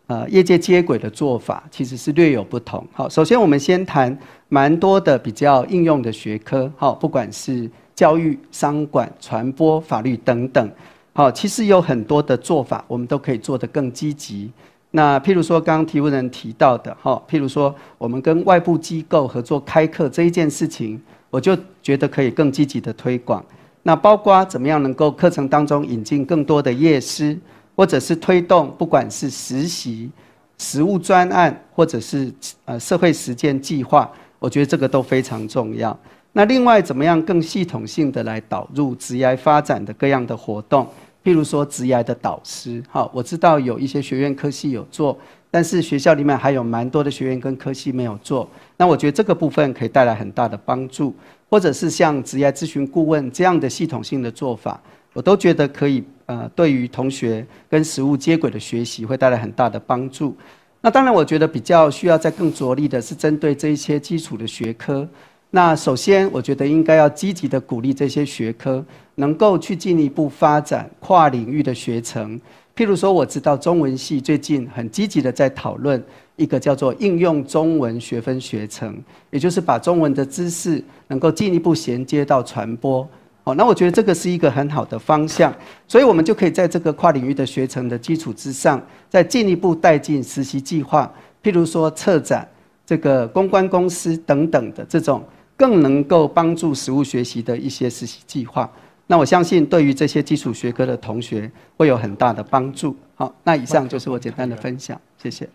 呃业界接轨的做法其实是略有不同。好，首先我们先谈蛮多的比较应用的学科，好，不管是教育、商管、传播、法律等等，好，其实有很多的做法，我们都可以做得更积极。那譬如说，刚刚提问人提到的，哈，譬如说我们跟外部机构合作开课这一件事情，我就觉得可以更积极的推广。那包括怎么样能够课程当中引进更多的业师，或者是推动不管是实习、实务专案，或者是呃社会实践计划，我觉得这个都非常重要。那另外怎么样更系统性的来导入职业发展的各样的活动？譬如说职业的导师，好，我知道有一些学院科系有做，但是学校里面还有蛮多的学院跟科系没有做。那我觉得这个部分可以带来很大的帮助，或者是像职业咨询顾问这样的系统性的做法，我都觉得可以，呃，对于同学跟实务接轨的学习会带来很大的帮助。那当然，我觉得比较需要再更着力的是针对这一些基础的学科。那首先，我觉得应该要积极的鼓励这些学科能够去进一步发展跨领域的学程。譬如说，我知道中文系最近很积极的在讨论一个叫做应用中文学分学程，也就是把中文的知识能够进一步衔接到传播。哦，那我觉得这个是一个很好的方向，所以我们就可以在这个跨领域的学程的基础之上，再进一步带进实习计划，譬如说策展、这个公关公司等等的这种更能够帮助实务学习的一些实习计划。那我相信对于这些基础学科的同学会有很大的帮助。好，那以上就是我简单的分享，谢谢。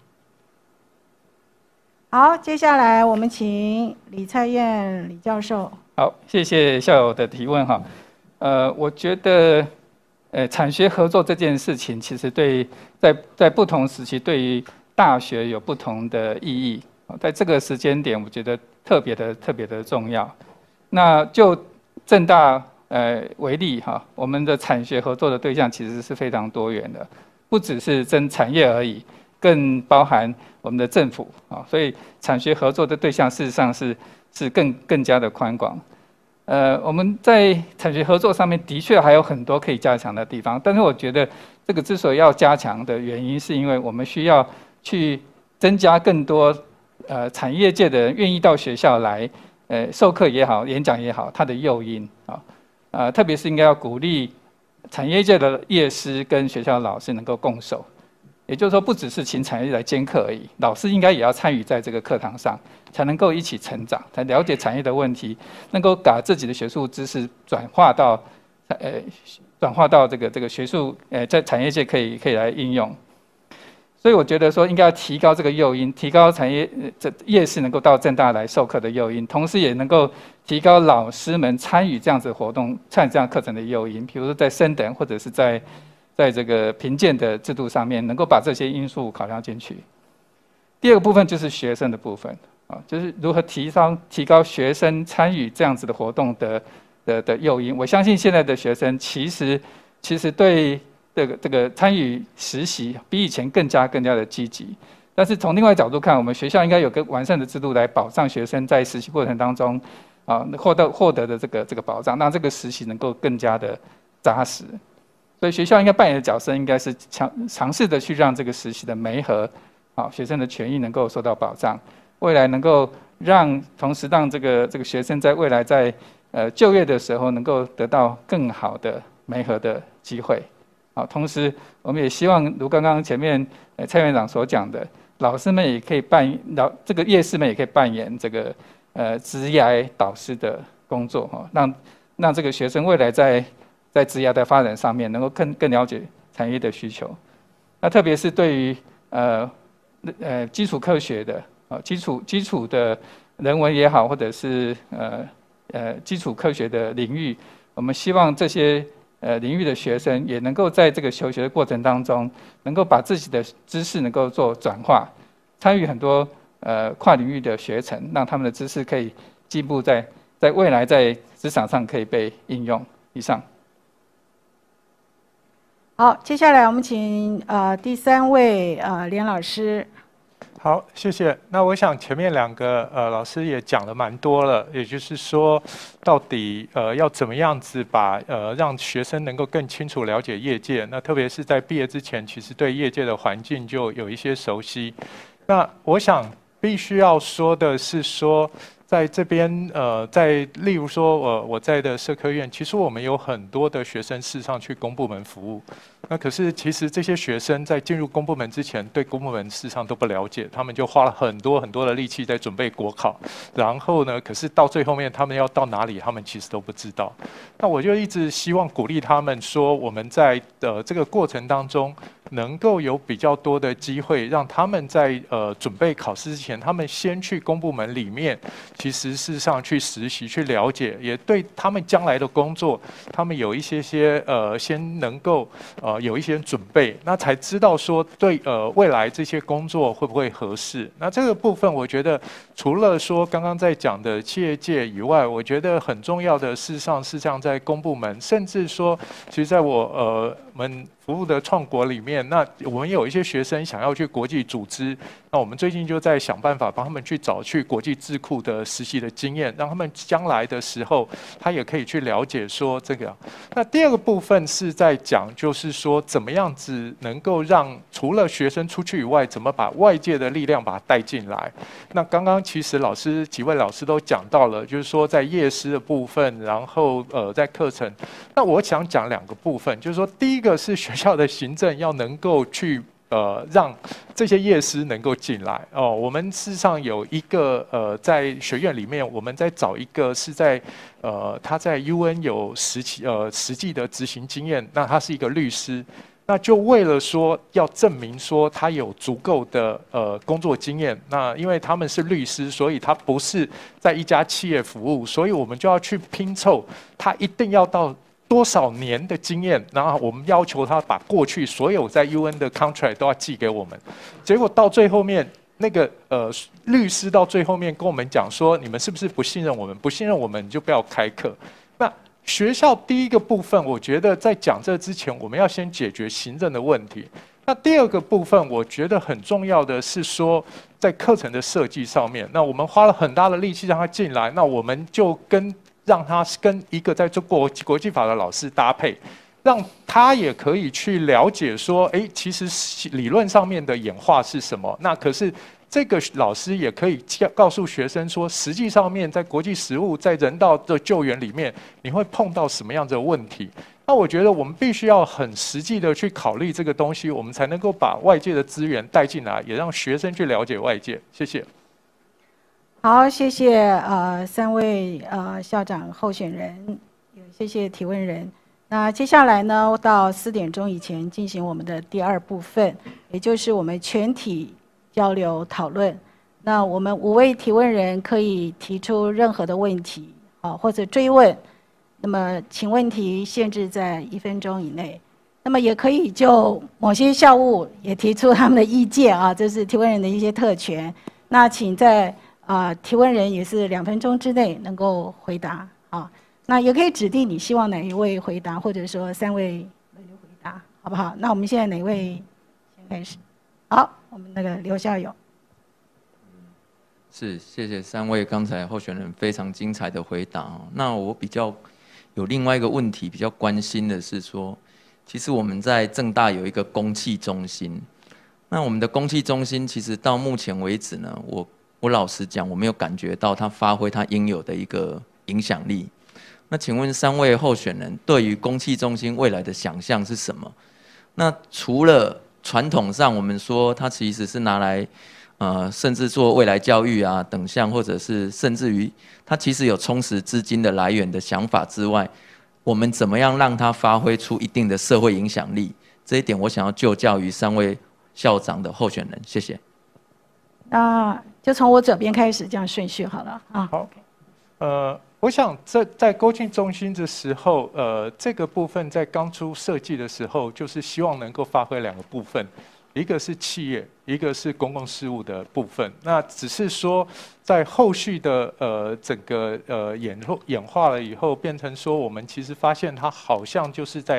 好，接下来我们请李蔡燕李教授。 好，谢谢校友的提问哈。呃，我觉得，呃，产学合作这件事情，其实对在在不同时期对于大学有不同的意义。在这个时间点，我觉得特别的特别的重要。那就政大呃为例哈，我们的产学合作的对象其实是非常多元的，不只是真产业而已，更包含我们的政府啊。所以产学合作的对象事实上是是更更加的宽广。呃，我们在产学合作上面的确还有很多可以加强的地方，但是我觉得这个之所以要加强的原因，是因为我们需要去增加更多呃产业界的人愿意到学校来，呃授课也好，演讲也好，它的诱因啊，呃特别是应该要鼓励产业界的业师跟学校老师能够共守。也就是说，不只是请产业来兼课而已，老师应该也要参与在这个课堂上，才能够一起成长，才了解产业的问题，能够把自己的学术知识转化到，呃，转化到这个这个学术，呃，在产业界可以可以来应用。所以我觉得说，应该要提高这个诱因，提高产业这业师能够到政大来授课的诱因，同时也能够提高老师们参与这样子活动、参与这样课程的诱因，比如说在升等或者是在。在这个评鉴的制度上面，能够把这些因素考量进去。第二个部分就是学生的部分啊，就是如何提高提高学生参与这样子的活动的的的诱因。我相信现在的学生其实其实对这个这个参与实习比以前更加更加的积极。但是从另外角度看，我们学校应该有个完善的制度来保障学生在实习过程当中啊获得获得的这个这个保障，让这个实习能够更加的扎实。所以学校应该扮演的角色，应该是尝尝试的去让这个实习的媒合，啊，学生的权益能够受到保障，未来能够让同时让这个这个学生在未来在呃就业的时候能够得到更好的媒合的机会，啊，同时我们也希望如刚刚前面呃蔡院长所讲的，老师们也可以扮老这个业师们也可以扮演这个呃职涯导师的工作，哈，让让这个学生未来在在职业的发展上面，能够更更了解产业的需求。那特别是对于呃呃基础科学的啊基础基础的人文也好，或者是呃呃基础科学的领域，我们希望这些呃领域的学生也能够在这个求学的过程当中，能够把自己的知识能够做转化，参与很多呃跨领域的学程，让他们的知识可以进步在在未来在职场上可以被应用。以上。 好，接下来我们请呃第三位呃连老师。 好，谢谢。那我想前面两个呃老师也讲了蛮多了，也就是说，到底呃要怎么样子把呃让学生能够更清楚了解业界，那特别是在毕业之前，其实对业界的环境就有一些熟悉。那我想必须要说的是说。在这边，呃，在例如说，我我在的社科院，其实我们有很多的学生事实上去公部门服务。那可是其实这些学生在进入公部门之前，对公部门事实上都不了解，他们就花了很多很多的力气在准备国考，然后呢，可是到最后面他们要到哪里，他们其实都不知道。那我就一直希望鼓励他们说，我们在呃这个过程当中。能够有比较多的机会，让他们在呃准备考试之前，他们先去公部门里面，其实事实上去实习、去了解，也对他们将来的工作，他们有一些些呃先能够呃有一些准备，那才知道说对呃未来这些工作会不会合适。那这个部分，我觉得除了说刚刚在讲的企业界以外，我觉得很重要的事实上是像在公部门，甚至说，其实在我呃我们。服务的创国里面，那我们有一些学生想要去国际组织，那我们最近就在想办法帮他们去找去国际智库的实习的经验，让他们将来的时候，他也可以去了解说这个。那第二个部分是在讲，就是说怎么样子能够让除了学生出去以外，怎么把外界的力量把它带进来。那刚刚其实老师几位老师都讲到了，就是说在业师的部分，然后呃在课程，那我想讲两个部分，就是说第一个是学校的行政要能够去呃让这些业师能够进来哦。我们事实上有一个呃在学院里面，我们在找一个是在呃他在 U N 有实际呃实际的执行经验，那他是一个律师。那就为了说要证明说他有足够的呃工作经验，那因为他们是律师，所以他不是在一家企业服务，所以我们就要去拼凑他一定要到多少年的经验，然后我们要求他把过去所有在 U N 的 contract 都要寄给我们，结果到最后面那个呃律师到最后面跟我们讲说，你们是不是不信任我们？不信任我们你就不要开课。那学校第一个部分，我觉得在讲这之前，我们要先解决行政的问题。那第二个部分，我觉得很重要的是说，在课程的设计上面，那我们花了很大的力气让他进来，那我们就跟让他跟一个在做国国际法的老师搭配，让他也可以去了解说，哎，其实理论上面的演化是什么。那可是。这个老师也可以告诉学生说，实际上面在国际实务、在人道的救援里面，你会碰到什么样的问题？那我觉得我们必须要很实际的去考虑这个东西，我们才能够把外界的资源带进来，也让学生去了解外界。谢谢。 好，谢谢呃三位呃校长候选人，也谢谢提问人。那接下来呢，到四点钟以前进行我们的第二部分，也就是我们全体。交流讨论，那我们五位提问人可以提出任何的问题，啊或者追问，那么请问题限制在一分钟以内，那么也可以就某些校务也提出他们的意见啊，这是提问人的一些特权。那请在啊提问人也是两分钟之内能够回答啊，那也可以指定你希望哪一位回答，或者说三位轮流回答，好不好？那我们现在哪位先开始？好。我们那个刘校友， 是谢谢三位刚才候选人非常精彩的回答。那我比较有另外一个问题比较关心的是说，其实我们在政大有一个公企中心，那我们的公企中心其实到目前为止呢，我我老实讲，我没有感觉到它发挥它应有的一个影响力。那请问三位候选人对于公企中心未来的想象是什么？那除了传统上，我们说它其实是拿来，呃，甚至做未来教育啊等项，或者是甚至于它其实有充实资金的来源的想法之外，我们怎么样让它发挥出一定的社会影响力？这一点我想要就教于三位校长的候选人，谢谢。 那就从我左边开始，这样顺序好了啊。 好，呃。我想在在公企中心的时候，呃，这个部分在刚出设计的时候，就是希望能够发挥两个部分，一个是企业，一个是公共事务的部分。那只是说，在后续的呃整个呃演演化了以后，变成说我们其实发现它好像就是在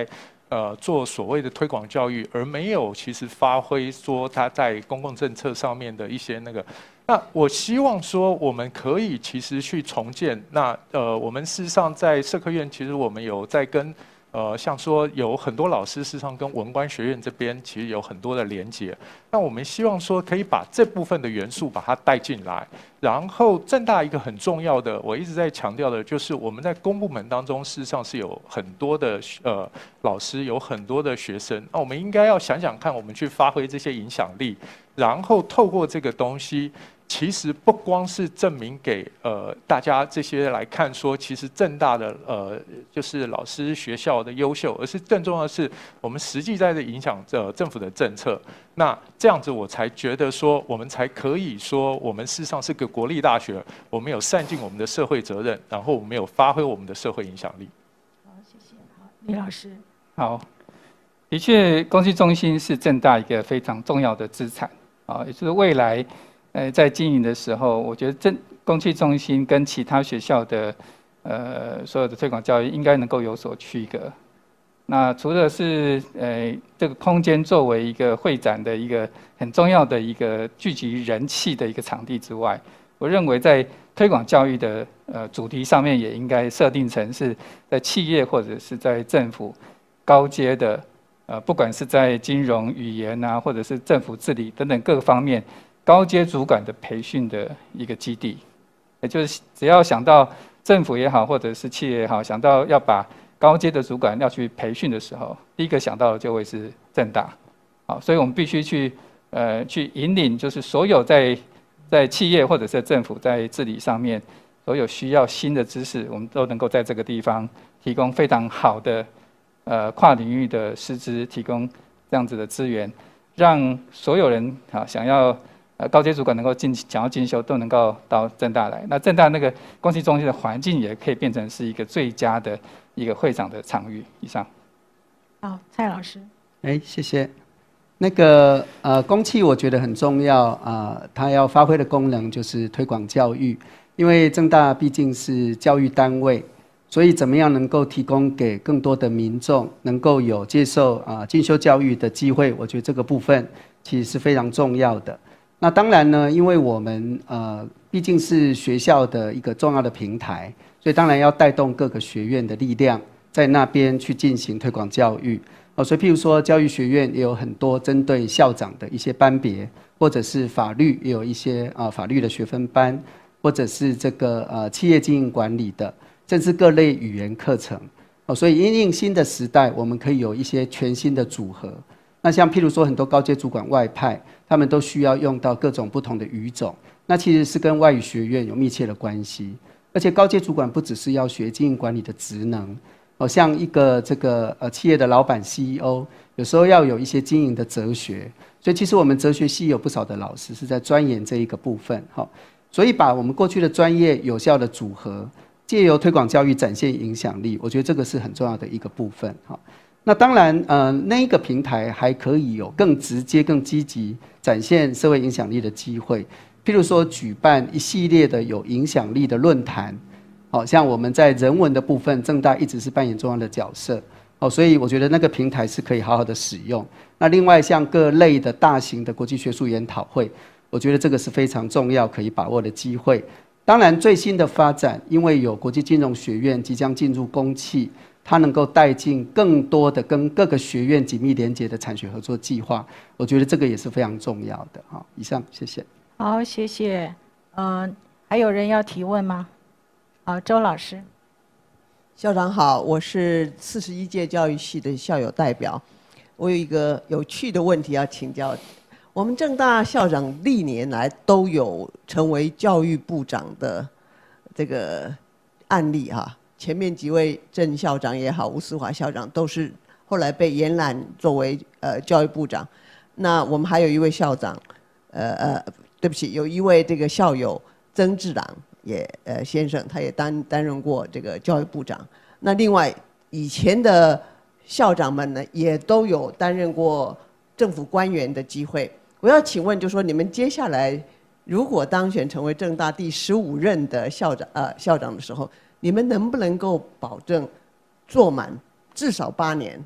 呃做所谓的推广教育，而没有其实发挥说他在公共政策上面的一些那个。那我希望说，我们可以其实去重建。那呃，我们事实上在社科院，其实我们有在跟。呃，像说有很多老师事实上跟文官学院这边其实有很多的连结，那我们希望说可以把这部分的元素把它带进来，然后政大一个很重要的，我一直在强调的就是我们在公部门当中事实上是有很多的呃老师，有很多的学生，那我们应该要想想看，我们去发挥这些影响力，然后透过这个东西。其实不光是证明给呃大家这些来看说，其实政大的呃就是老师学校的优秀，而是更重要的是我们实际在这影响呃政府的政策。那这样子我才觉得说，我们才可以说我们事实上是个国立大学，我们有善尽我们的社会责任，然后我们有发挥我们的社会影响力。 好，谢谢。好，李老师。 好，的确，公器中心是政大一个非常重要的资产啊，也就是未来。呃，在经营的时候，我觉得政公器中心跟其他学校的呃所有的推广教育应该能够有所区隔。那除了是呃这个空间作为一个会展的一个很重要的一个聚集人气的一个场地之外，我认为在推广教育的呃主题上面也应该设定成是在企业或者是在政府高阶的呃不管是在金融、语言啊，或者是政府治理等等各个方面。高阶主管的培训的一个基地，也就是只要想到政府也好，或者是企业也好，想到要把高阶的主管要去培训的时候，第一个想到的就会是政大。好，所以我们必须去呃去引领，就是所有在在企业或者是政府在治理上面所有需要新的知识，我们都能够在这个地方提供非常好的呃跨领域的师资，提供这样子的资源，让所有人啊想要。呃，高阶主管能够进想要进修，都能够到政大来。那政大那个公器中心的环境也可以变成是一个最佳的一个会场的场域。以上。 好，蔡老师。 哎，谢谢。那个呃，公器我觉得很重要啊、呃，它要发挥的功能就是推广教育，因为政大毕竟是教育单位，所以怎么样能够提供给更多的民众能够有接受啊、呃、进修教育的机会，我觉得这个部分其实是非常重要的。那当然呢，因为我们呃毕竟是学校的一个重要的平台，所以当然要带动各个学院的力量，在那边去进行推广教育。哦，所以譬如说教育学院也有很多针对校长的一些班别，或者是法律也有一些啊、呃、法律的学分班，或者是这个呃企业经营管理的，甚至各类语言课程。哦，所以因应新的时代，我们可以有一些全新的组合。那像譬如说很多高阶主管外派，他们都需要用到各种不同的语种，那其实是跟外语学院有密切的关系。而且高阶主管不只是要学经营管理的职能，哦，像一个这个呃企业的老板 C E O， 有时候要有一些经营的哲学。所以其实我们哲学系有不少的老师是在钻研这一个部分，哈。所以把我们过去的专业有效的组合，借由推广教育展现影响力，我觉得这个是很重要的一个部分，哈。那当然，呃，那一个平台还可以有更直接、更积极展现社会影响力的机会。譬如说，举办一系列的有影响力的论坛，好像我们在人文的部分，政大一直是扮演重要的角色，哦，所以我觉得那个平台是可以好好的使用。那另外，像各类的大型的国际学术研讨会，我觉得这个是非常重要可以把握的机会。当然，最新的发展，因为有国际金融学院即将进入公器。它能够带进更多的跟各个学院紧密连结的产学合作计划，我觉得这个也是非常重要的。好，以上谢谢。 好，谢谢。嗯、呃，还有人要提问吗？好，周老师。 校长好，我是四十一届教育系的校友代表。我有一个有趣的问题要请教。我们政大校长历年来都有成为教育部长的这个案例哈。前面几位郑校长也好，吴思华校长都是后来被延揽作为呃教育部长。那我们还有一位校长，呃呃，对不起，有一位这个校友曾志朗也呃先生，他也担担任过这个教育部长。那另外以前的校长们呢，也都有担任过政府官员的机会。我要请问，就说你们接下来如果当选成为政大第十五任的校长呃校长的时候，你们能不能够保证做满至少八年，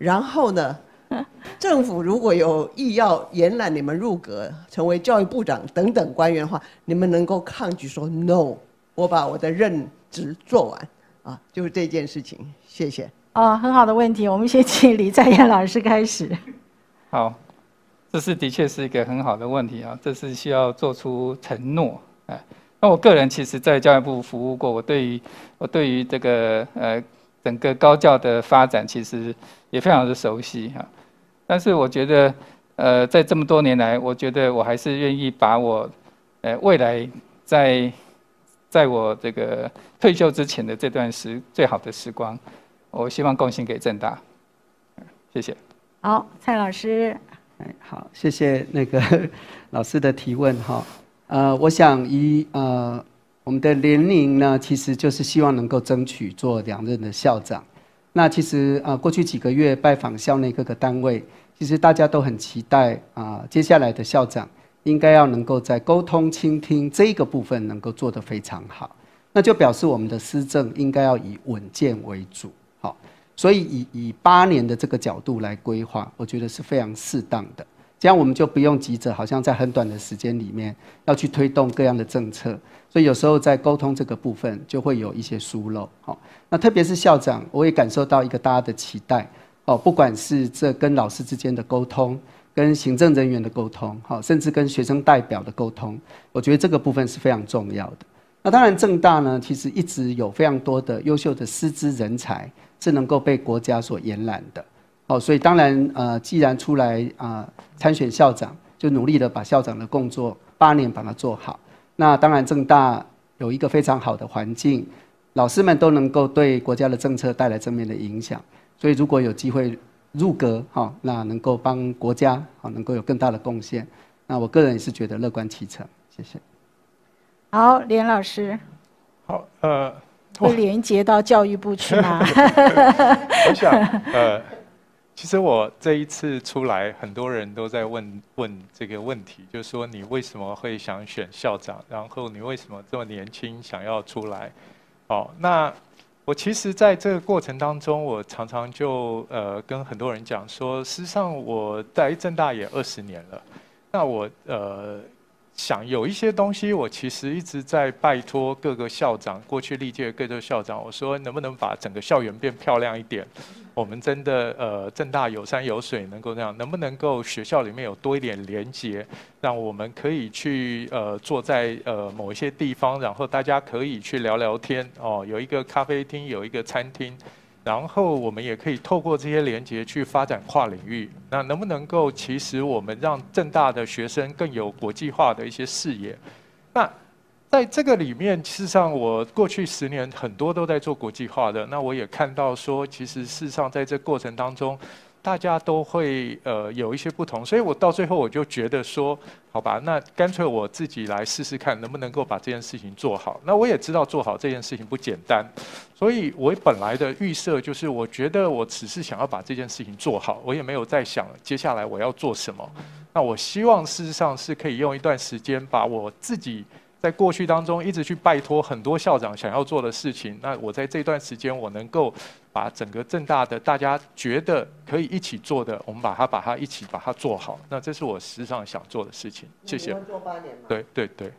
然后呢，政府如果有意要延揽你们入阁，成为教育部长等等官员的话，你们能够抗拒说 no， 我把我的任职做完啊，就是这件事情。谢谢。 哦，很好的问题，我们先请李在彦老师开始。 好，这是的确是一个很好的问题啊，这是需要做出承诺。哎，那我个人其实在教育部服务过，我对于我对于这个呃整个高教的发展其实也非常的熟悉哈。但是我觉得，呃，在这么多年来，我觉得我还是愿意把我呃未来在在我这个退休之前的这段时最好的时光，我希望贡献给政大。谢谢。 好，蔡老师。 哎，好，谢谢那个老师的提问哈。呃，我想以呃我们的年龄呢，其实就是希望能够争取做两任的校长。那其实呃过去几个月拜访校内各个单位，其实大家都很期待啊、呃、接下来的校长应该要能够在沟通、倾听这一个部分能够做得非常好。那就表示我们的施政应该要以稳健为主。好，所以以以八年的这个角度来规划，我觉得是非常适当的。这样我们就不用急着好像在很短的时间里面要去推动各样的政策，所以有时候在沟通这个部分就会有一些疏漏。好，那特别是校长，我也感受到一个大家的期待。哦，不管是这跟老师之间的沟通，跟行政人员的沟通，好，甚至跟学生代表的沟通，我觉得这个部分是非常重要的。那当然，政大呢，其实一直有非常多的优秀的师资人才是能够被国家所延揽的。哦，所以当然，呃，既然出来啊、呃、参选校长，就努力的把校长的工作八年把它做好。那当然，政大有一个非常好的环境，老师们都能够对国家的政策带来正面的影响。所以如果有机会入阁，哈，那能够帮国家好能够有更大的贡献，那我个人也是觉得乐观其成。谢谢。 好，连老师。 好，呃， 会连接到教育部去吗？ 我想，呃，其实我这一次出来，很多人都在问问这个问题，就是说你为什么会想选校长，然后你为什么这么年轻想要出来？哦，那我其实在这个过程当中，我常常就呃跟很多人讲说，事实上我在政大也二十年了，那我呃。想有一些东西，我其实一直在拜托各个校长，过去历届各个校长，我说能不能把整个校园变漂亮一点？我们真的呃政大有山有水，能够那样，能不能够学校里面有多一点连结，让我们可以去呃坐在呃某一些地方，然后大家可以去聊聊天哦，有一个咖啡厅，有一个餐厅。然后我们也可以透过这些连结去发展跨领域。那能不能够，其实我们让政大的学生更有国际化的一些视野？那在这个里面，事实上我过去十年很多都在做国际化的。那我也看到说，其实事实上在这过程当中，大家都会呃有一些不同。所以我到最后我就觉得说，好吧，那干脆我自己来试试看，能不能够把这件事情做好。那我也知道做好这件事情不简单。所以我本来的预设就是，我觉得我只是想要把这件事情做好，我也没有在想接下来我要做什么。那我希望事实上是可以用一段时间，把我自己在过去当中一直去拜托很多校长想要做的事情，那我在这段时间我能够把整个政大的大家觉得可以一起做的，我们把它把它一起把它做好。那这是我实际上想做的事情。谢谢。 做八年吗？ 对对对。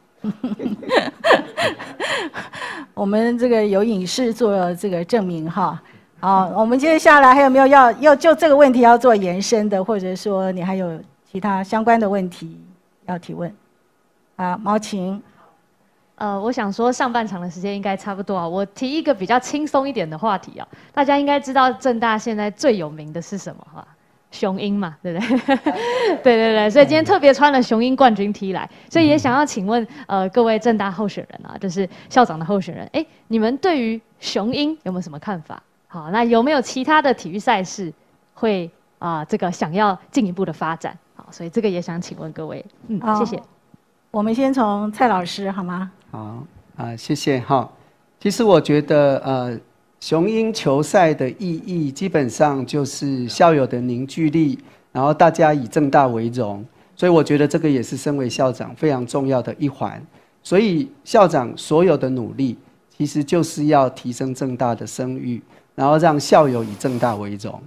我们这个有影视做这个证明哈。好，我们接下来还有没有要要就这个问题要做延伸的，或者说你还有其他相关的问题要提问？啊，毛晴。 呃，我想说上半场的时间应该差不多啊。我提一个比较轻松一点的话题啊，大家应该知道政大现在最有名的是什么哈？雄鹰嘛，对不对？对对对，所以今天特别穿了雄鹰冠军 T 来，所以也想要请问呃各位政大候选人啊，就是校长的候选人，哎，你们对于雄鹰有没有什么看法？好，那有没有其他的体育赛事会啊、呃、这个想要进一步的发展？好，所以这个也想请问各位，嗯，谢谢。 我们先从蔡老师好吗？ 好啊、呃，谢谢哈。其实我觉得呃。雄鹰球赛的意义基本上就是校友的凝聚力，然后大家以政大为荣，所以我觉得这个也是身为校长非常重要的一环。所以校长所有的努力，其实就是要提升政大的声誉，然后让校友以政大为荣。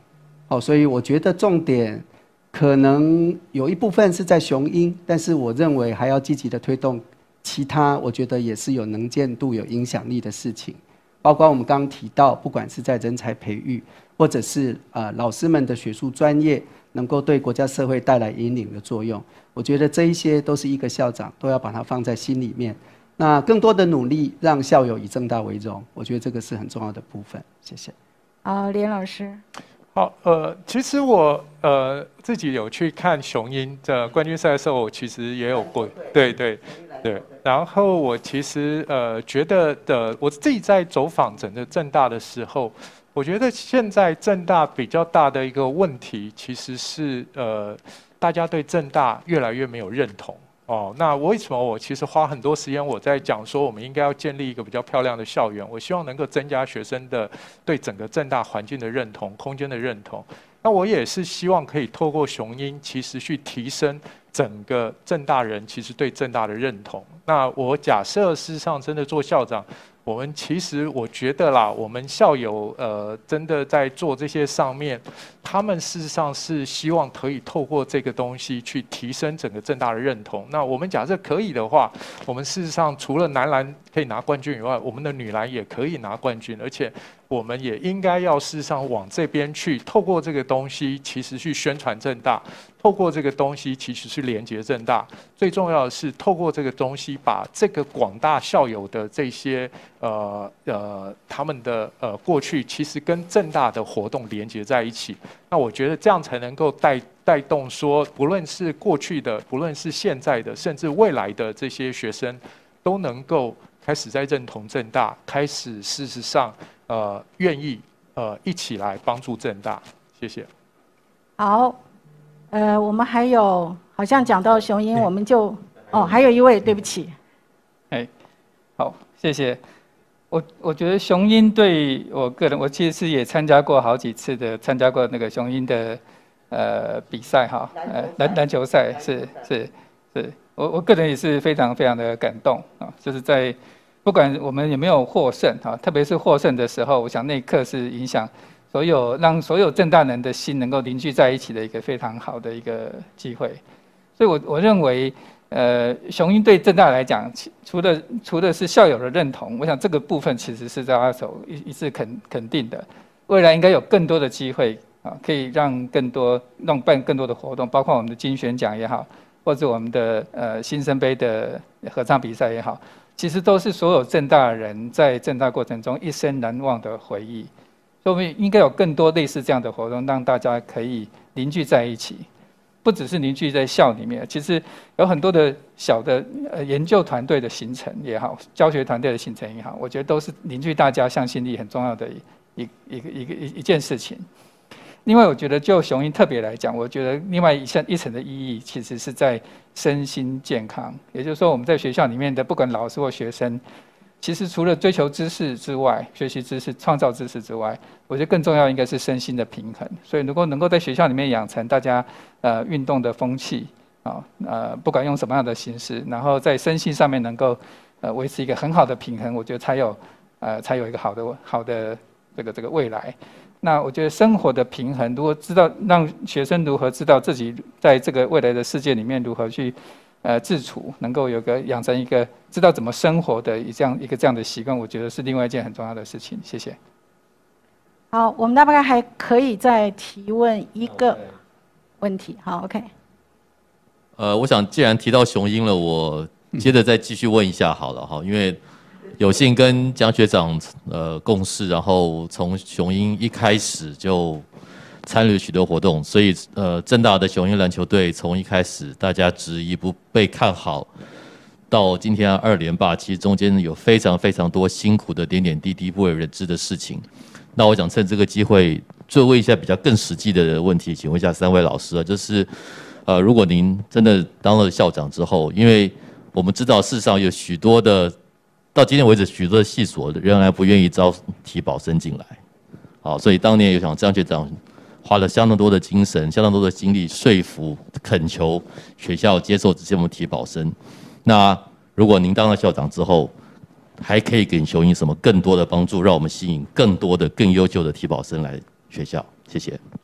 哦，所以我觉得重点可能有一部分是在雄鹰，但是我认为还要积极的推动其他，我觉得也是有能见度、有影响力的事情，包括我们刚刚提到，不管是在人才培育，或者是呃老师们的学术专业能够对国家社会带来引领的作用，我觉得这一些都是一个校长都要把它放在心里面。那更多的努力让校友以政大为荣，我觉得这个是很重要的部分。谢谢。 好，连老师。 好，呃，其实我呃自己有去看雄鹰的冠军赛的时候，我其实也有过，对对对。然后我其实呃觉得的，我自己在走访整个政大的时候，我觉得现在政大比较大的一个问题，其实是呃大家对政大越来越没有认同。哦，那为什么我其实花很多时间我在讲说，我们应该要建立一个比较漂亮的校园，我希望能够增加学生的对整个政大环境的认同、空间的认同。那我也是希望可以透过雄鹰，其实去提升整个政大人其实对政大的认同。那我假设事实上真的做校长，我们其实我觉得啦，我们校友呃真的在做这些上面，他们事实上是希望可以透过这个东西去提升整个政大的认同。那我们假设可以的话，我们事实上除了男篮可以拿冠军以外，我们的女篮也可以拿冠军，而且我们也应该要事实上往这边去，透过这个东西其实去宣传政大，透过这个东西其实是连结政大。最重要的是透过这个东西把这个广大校友的这些呃呃他们的呃过去其实跟政大的活动连结在一起。那我觉得这样才能够带带动说，不论是过去的，不论是现在的，甚至未来的这些学生，都能够开始在认同政大，开始事实上呃愿意呃一起来帮助政大。谢谢。 好，呃，我们还有好像讲到雄鹰，我们就哦，还有一位，对不起。 哎，好，谢谢。我我觉得雄鹰对我个人，我其实是也参加过好几次的，参加过那个雄鹰的呃比赛哈，呃篮篮球赛是是是，我我个人也是非常非常的感动啊，就是在不管我们有没有获胜哈，特别是获胜的时候，我想那一刻是影响所有让所有政大人的心能够凝聚在一起的一个非常好的一个机会，所以我我认为。呃，雄鹰对政大来讲，除了除了是校友的认同，我想这个部分其实是在他手一一致肯肯定的。未来应该有更多的机会啊，可以让更多弄办更多的活动，包括我们的金选奖也好，或者我们的呃新生杯的合唱比赛也好，其实都是所有政大人在政大过程中一生难忘的回忆。所以我们应该有更多类似这样的活动，让大家可以凝聚在一起。不只是凝聚在校里面，其实有很多的小的呃研究团队的形成也好，教学团队的形成也好，我觉得都是凝聚大家向心力很重要的一一个一个一一件事情。另外，我觉得就雄鹰特别来讲，我觉得另外一层一层的意义，其实是在身心健康。也就是说，我们在学校里面的不管老师或学生，其实除了追求知识之外，学习知识、创造知识之外，我觉得更重要应该是身心的平衡。所以，如果能够在学校里面养成大家呃运动的风气啊，呃不管用什么样的形式，然后在身心上面能够呃维持一个很好的平衡，我觉得才有呃才有一个好的好的这个这个未来。那我觉得生活的平衡，如果知道让学生如何知道自己在这个未来的世界里面如何去。呃，自处能够有个养成一个知道怎么生活的这样一个这样的习惯，我觉得是另外一件很重要的事情。谢谢。 好，我们大概还可以再提问一个问题。好 ，OK。 呃，我想既然提到雄鹰了，我接着再继续问一下好了哈，因为有幸跟江学长呃共事，然后从雄鹰一开始就。参与许多活动，所以呃，政大的雄鹰篮球队从一开始大家质疑不被看好，到今天二连霸，其实中间有非常非常多辛苦的点点滴滴不为人知的事情。那我想趁这个机会，再问一下比较更实际的问题，请问一下三位老师啊，就是呃，如果您真的当了校长之后，因为我们知道事实上有许多的，到今天为止许多的系所仍然不愿意招体保生进来，好，所以当年有想张学长。花了相当多的精神、相当多的精力说服、恳求学校接受这些我们体保生。那如果您当了校长之后，还可以给雄鹰什么更多的帮助，让我们吸引更多的、更优秀的体保生来学校？谢谢。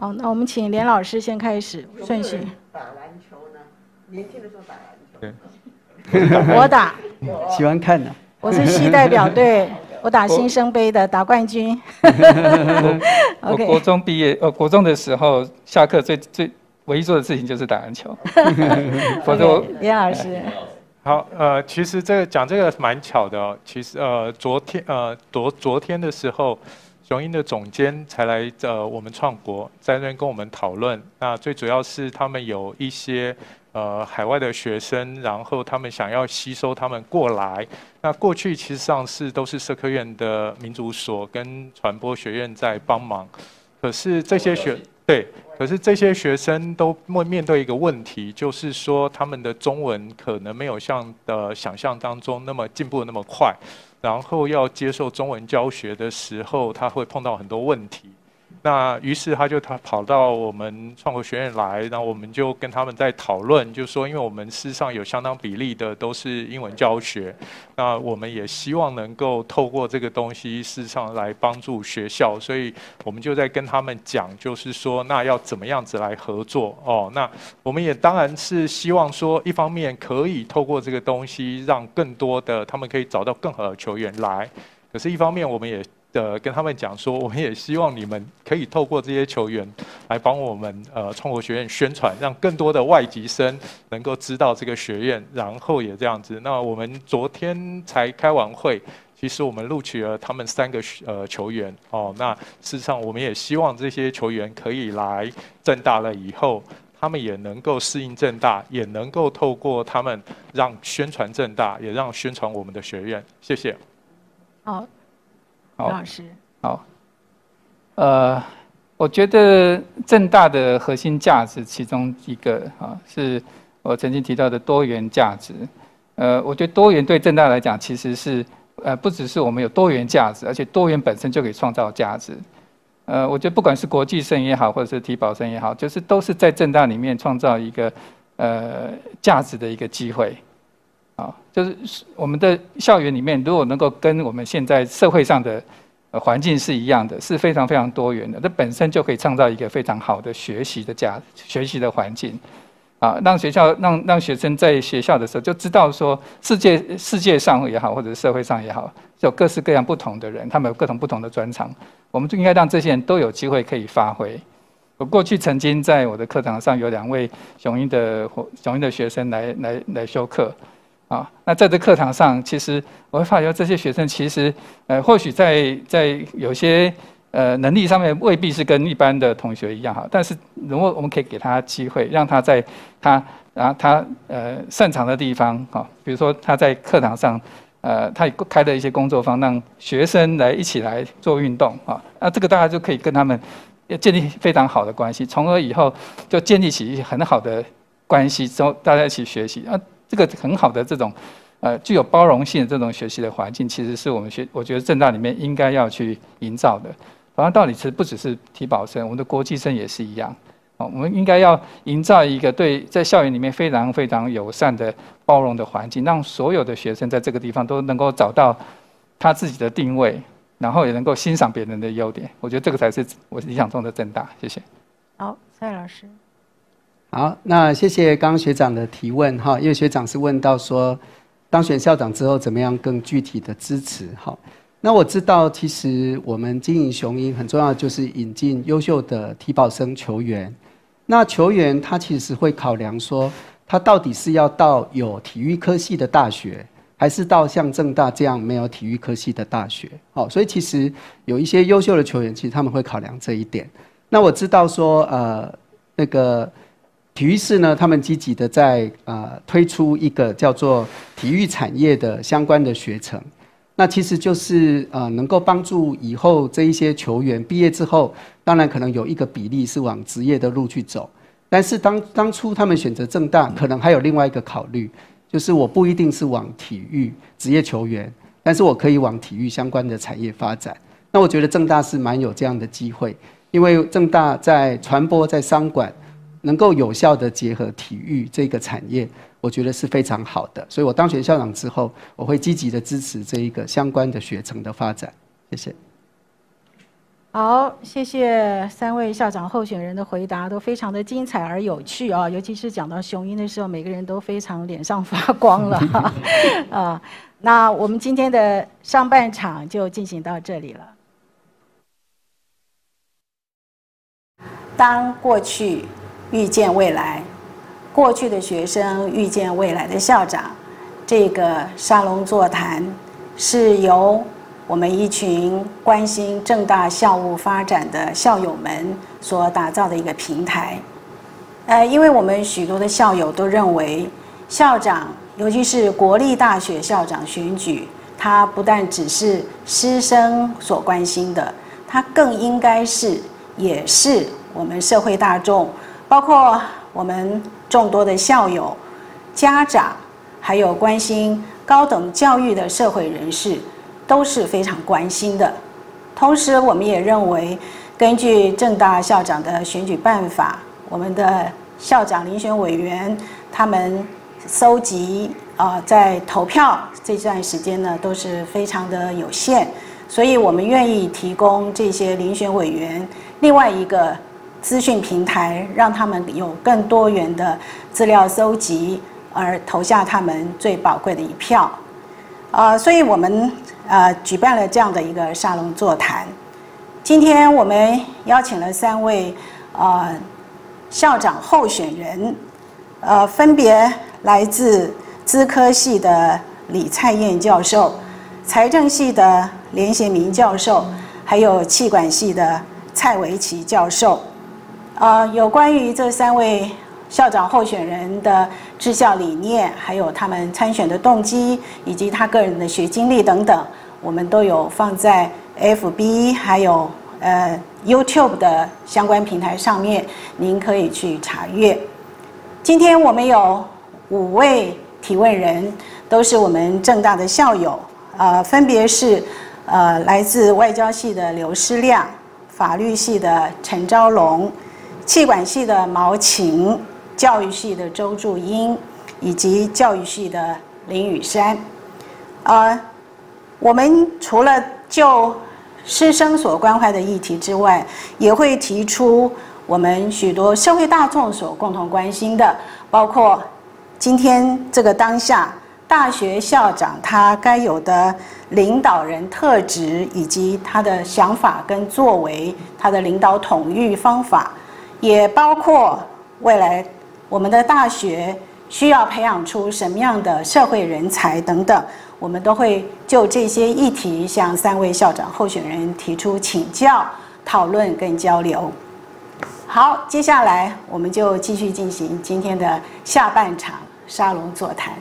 好，那我们请连老师先开始顺序。 打篮球呢？年轻的时候打篮球。 对。 我打。 喜欢看的。 我是系代表队，我打新生杯的，打冠军。 我国中毕业，呃，国中的时候下课最最唯一做的事情就是打篮球。否则我连老师。 好，呃，其实这个讲这个蛮巧的哦。其实呃，昨天呃昨昨天的时候，雄鹰的总监才来呃我们创国，在那边跟我们讨论。那最主要是他们有一些呃海外的学生，然后他们想要吸收他们过来。那过去其实上是都是社科院的民族所跟传播学院在帮忙，可是这些学对。可是这些学生都会面对一个问题，就是说他们的中文可能没有像的想象当中那么进步的那么快，然后要接受中文教学的时候，他会碰到很多问题。那于是他就他跑到我们创国学院来，然后我们就跟他们在讨论，就说因为我们事实上有相当比例的都是英文教学，那我们也希望能够透过这个东西事实上来帮助学校，所以我们就在跟他们讲，就是说那要怎么样子来合作哦。那我们也当然是希望说，一方面可以透过这个东西让更多的他们可以找到更好的球员来，可是一方面我们也呃，跟他们讲说，我们也希望你们可以透过这些球员来帮我们呃创国学院宣传，让更多的外籍生能够知道这个学院，然后也这样子。那我们昨天才开完会，其实我们录取了他们三个呃球员哦。那事实上，我们也希望这些球员可以来政大了以后，他们也能够适应政大，也能够透过他们让宣传政大，也让宣传我们的学院。谢谢。 好。 好， 老师， 好，呃，我觉得政大的核心价值其中一个啊，是我曾经提到的多元价值。呃，我觉得多元对政大来讲，其实是呃不只是我们有多元价值，而且多元本身就可以创造价值。呃，我觉得不管是国际生也好，或者是体保生也好，就是都是在政大里面创造一个呃价值的一个机会。啊，就是我们的校园里面，如果能够跟我们现在社会上的环境是一样的，是非常非常多元的，这本身就可以创造一个非常好的学习的价、学习的环境，啊，让学校让让学生在学校的时候就知道说，世界世界上也好，或者社会上也好，有各式各样不同的人，他们有各种不同的专长，我们就应该让这些人都有机会可以发挥。我过去曾经在我的课堂上有两位雄鹰的雄鹰的学生来来来修课。啊，那在这课堂上，其实我会发觉这些学生其实，呃，或许在在有些呃能力上面未必是跟一般的同学一样好，但是如果我们可以给他机会，让他在他啊他呃擅长的地方，啊，比如说他在课堂上，呃，他开了一些工作坊，让学生来一起来做运动啊，那这个大家就可以跟他们建立非常好的关系，从而以后就建立起很好的关系，之后大家一起学习啊。这个很好的这种，呃，具有包容性的这种学习的环境，其实是我们学，我觉得政大里面应该要去营造的。同样道理，其实不只是体保生，我们的国际生也是一样。哦，我们应该要营造一个对在校园里面非常非常友善的包容的环境，让所有的学生在这个地方都能够找到他自己的定位，然后也能够欣赏别人的优点。我觉得这个才是我理想中的政大。谢谢。 好，蔡老师。 好，那谢谢刚刚学长的提问哈，因为学长是问到说，当选校长之后怎么样更具体的支持哈。那我知道，其实我们经营雄鹰很重要的就是引进优秀的体保生球员。那球员他其实会考量说，他到底是要到有体育科系的大学，还是到像政大这样没有体育科系的大学。好，所以其实有一些优秀的球员，其实他们会考量这一点。那我知道说，呃，那个。体育室呢，他们积极的在呃推出一个叫做体育产业的相关的学程，那其实就是呃能够帮助以后这一些球员毕业之后，当然可能有一个比例是往职业的路去走，但是当当初他们选择政大，可能还有另外一个考虑，就是我不一定是往体育职业球员，但是我可以往体育相关的产业发展。那我觉得政大是蛮有这样的机会，因为政大在传播、在商管。能够有效的结合体育这个产业，我觉得是非常好的。所以我当选校长之后，我会积极的支持这一个相关的学程的发展。谢谢。 好，谢谢三位校长候选人的回答，都非常的精彩而有趣啊！尤其是讲到雄鹰的时候，每个人都非常脸上发光了啊。那我们今天的上半场就进行到这里了。当过去遇见未来，过去的学生遇见未来的校长，这个沙龙座谈是由我们一群关心政大校务发展的校友们所打造的一个平台。呃，因为我们许多的校友都认为，校长，尤其是国立大学校长选举，它不但只是师生所关心的，它更应该是，也是我们社会大众，包括我们众多的校友、家长，还有关心高等教育的社会人士，都是非常关心的。同时，我们也认为，根据政大校长的选举办法，我们的校长遴选委员他们搜集啊、呃，在投票这段时间呢，都是非常的有限，所以我们愿意提供这些遴选委员另外一个资讯平台，让他们有更多元的资料搜集，而投下他们最宝贵的一票。呃，所以我们呃举办了这样的一个沙龙座谈。今天我们邀请了三位呃校长候选人，呃，分别来自资科系的李蔡燕教授、财政系的连贤明教授，还有企管系的蔡维琪教授。呃，有关于这三位校长候选人的治校理念，还有他们参选的动机，以及他个人的学经历等等，我们都有放在 F B 还有呃 YouTube 的相关平台上面，您可以去查阅。今天我们有五位提问人，都是我们政大的校友，呃，分别是呃来自外交系的刘诗亮、法律系的陈昭龙、企管系的毛晴、教育系的周祝英，以及教育系的林雨珊。呃，我们除了就师生所关怀的议题之外，也会提出我们许多社会大众所共同关心的，包括今天这个当下大学校长他该有的领导人特质，以及他的想法跟作为，他的领导统御方法，也包括未来我们的大学需要培养出什么样的社会人才等等，我们都会就这些议题向三位校长候选人提出请教、讨论跟交流。好，接下来我们就继续进行今天的下半场沙龙座谈。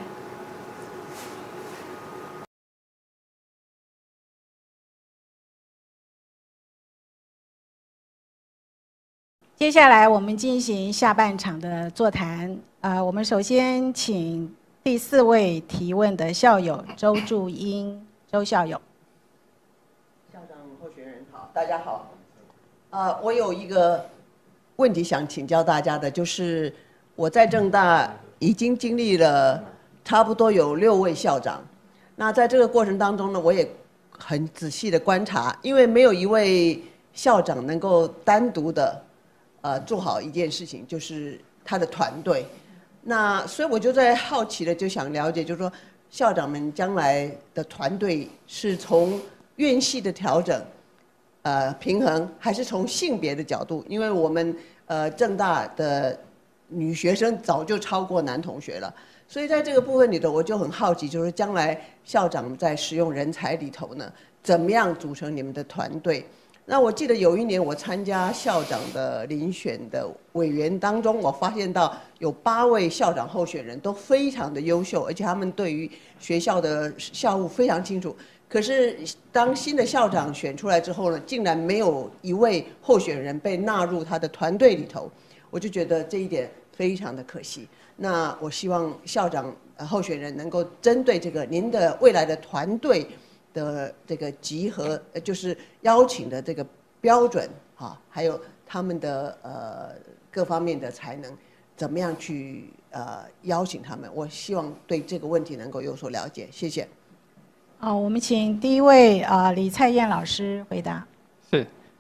接下来我们进行下半场的座谈。呃，我们首先请第四位提问的校友周祝英，周校友。 校长候选人好，大家好。呃，我有一个问题想请教大家的，就是我在政大已经经历了差不多有六位校长，那在这个过程当中呢，我也很仔细的观察，因为没有一位校长能够单独的呃做好一件事情，就是他的团队。那所以我就在好奇的就想了解，就是说校长们将来的团队是从院系的调整呃平衡，还是从性别的角度？因为我们呃政大的女学生早就超过男同学了，所以在这个部分里头，我就很好奇，就是将来校长在使用人才里头呢，怎么样组成你们的团队？那我记得有一年我参加校长的遴选的委员当中，我发现到有八位校长候选人都非常的优秀，而且他们对于学校的校务非常清楚。可是当新的校长选出来之后呢，竟然没有一位候选人被纳入他的团队里头，我就觉得这一点非常的可惜。那我希望校长候选人能够针对这个您的未来的团队的这个集合，就是邀请的这个标准啊，还有他们的呃各方面的才能，怎么样去呃邀请他们？我希望对这个问题能够有所了解，谢谢。 好，我们请第一位啊、呃、李蔡燕老师回答。 是，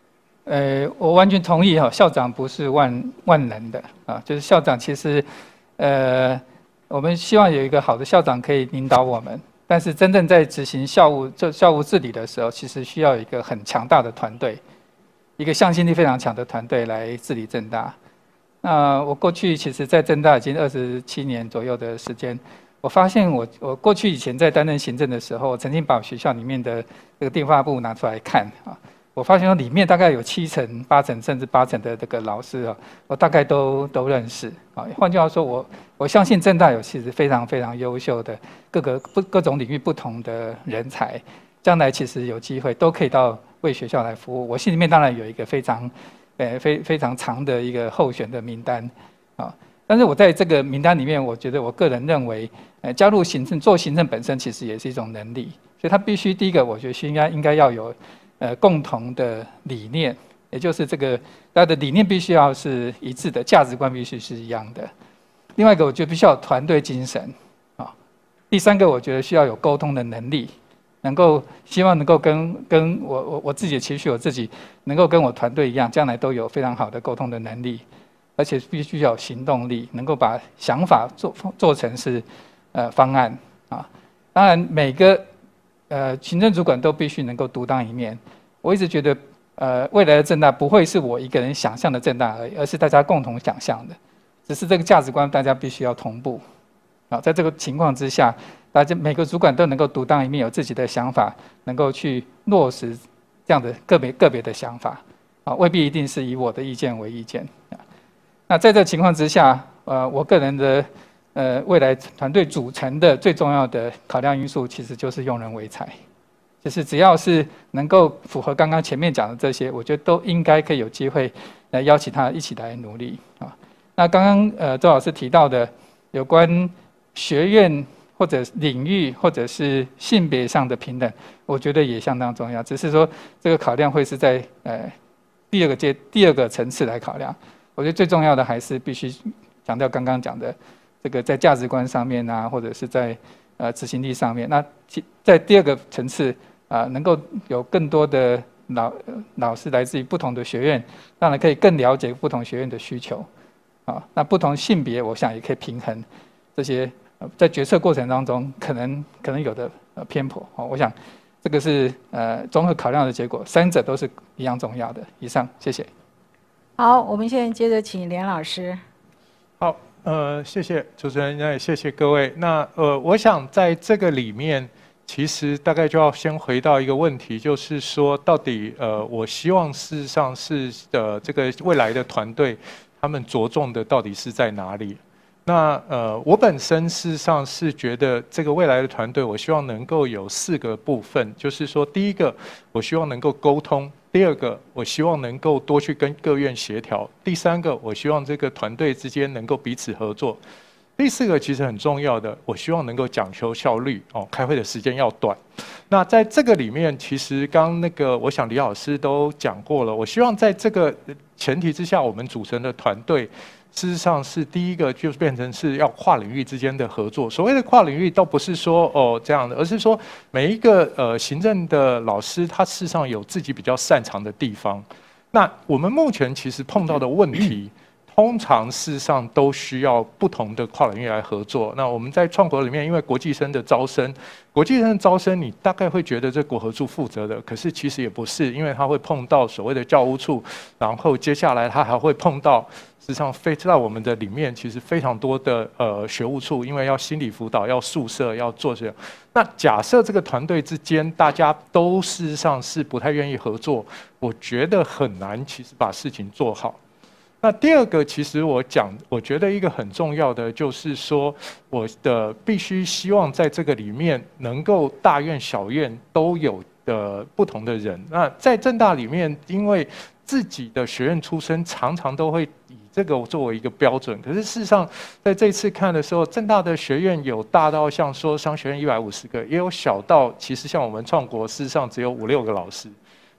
呃，我完全同意哈，校长不是万万能的啊，就是校长其实，呃，我们希望有一个好的校长可以领导我们，但是真正在执行校务这校务治理的时候，其实需要一个很强大的团队，一个向心力非常强的团队来治理政大。那我过去其实，在政大已经二十七年左右的时间，我发现我我过去以前在担任行政的时候，我曾经把学校里面的这个电话簿拿出来看啊。我发现说里面大概有七成、八成甚至八成的这个老师啊，我大概都都认识啊。换句话说，我我相信政大有其实非常非常优秀的各个不各种领域不同的人才，将来其实有机会都可以到为学校来服务。我心里面当然有一个非常呃非非常长的一个候选的名单啊，但是我在这个名单里面，我觉得我个人认为，呃，加入行政做行政本身其实也是一种能力，所以他必须第一个，我觉得应该应该要有。呃，共同的理念，也就是这个大家的理念必须要是一致的，价值观必须是一样的。另外一个，我觉得必须要有团队精神啊。第三个，我觉得需要有沟通的能力，能够希望能够跟跟我我我自己的期许，我自己能够跟我团队一样，将来都有非常好的沟通的能力，而且必须要有行动力，能够把想法做做成是呃方案啊。当然每个。呃，行政主管都必须能够独当一面。我一直觉得，呃，未来的政大不会是我一个人想象的政大而已，而是大家共同想象的。只是这个价值观大家必须要同步。啊，在这个情况之下，大家每个主管都能够独当一面，有自己的想法，能够去落实这样的个别个别的想法。啊，未必一定是以我的意见为意见。啊，那在这个情况之下，呃，我个人的。呃，未来团队组成的最重要的考量因素，其实就是用人唯才。就是只要是能够符合刚刚前面讲的这些，我觉得都应该可以有机会来邀请他一起来努力啊。那刚刚呃周老师提到的有关学院或者领域或者是性别上的平等，我觉得也相当重要。只是说这个考量会是在呃第二个阶第二个层次来考量。我觉得最重要的还是必须强调刚刚讲的。这个在价值观上面啊，或者是在呃执行力上面，那在第二个层次啊、呃，能够有更多的老老师来自于不同的学院，当然可以更了解不同学院的需求啊。那不同性别，我想也可以平衡这些、呃、在决策过程当中可能可能有的呃偏颇啊。我想这个是呃综合考量的结果，三者都是一样重要的。以上，谢谢。 好，我们现在接着请连老师。 好。呃，谢谢主持人，也谢谢各位。那呃，我想在这个里面，其实大概就要先回到一个问题，就是说，到底呃，我希望事实上是呃，这个未来的团队，他们着重的到底是在哪里？那呃，我本身事实上是觉得这个未来的团队，我希望能够有四个部分，就是说，第一个，我希望能够沟通。第二个，我希望能够多去跟各院协调；第三个，我希望这个团队之间能够彼此合作；第四个，其实很重要的，我希望能够讲求效率哦，开会的时间要短。那在这个里面，其实刚那个，我想李老师都讲过了。我希望在这个前提之下，我们组成的团队。事实上是第一个，就是变成是要跨领域之间的合作。所谓的跨领域，倒不是说哦这样的，而是说每一个呃行政的老师，他事实上有自己比较擅长的地方。那我们目前其实碰到的问题，通常事实上都需要不同的跨领域来合作。那我们在创国里面，因为国际生的招生，国际生的招生，你大概会觉得这国合处负责的，可是其实也不是，因为他会碰到所谓的教务处，然后接下来他还会碰到。实际上，非在我们的里面，其实非常多的呃学务处，因为要心理辅导、要宿舍、要做这样。那假设这个团队之间大家都事实上是不太愿意合作，我觉得很难，其实把事情做好。那第二个，其实我讲，我觉得一个很重要的就是说，我的必须希望在这个里面能够大院小院都有的不同的人。那在政大里面，因为自己的学院出身，常常都会以这个作为一个标准。可是事实上，在这一次看的时候，政大的学院有大到像说商学院一百五十个，也有小到其实像我们创国，事实上只有五六个老师。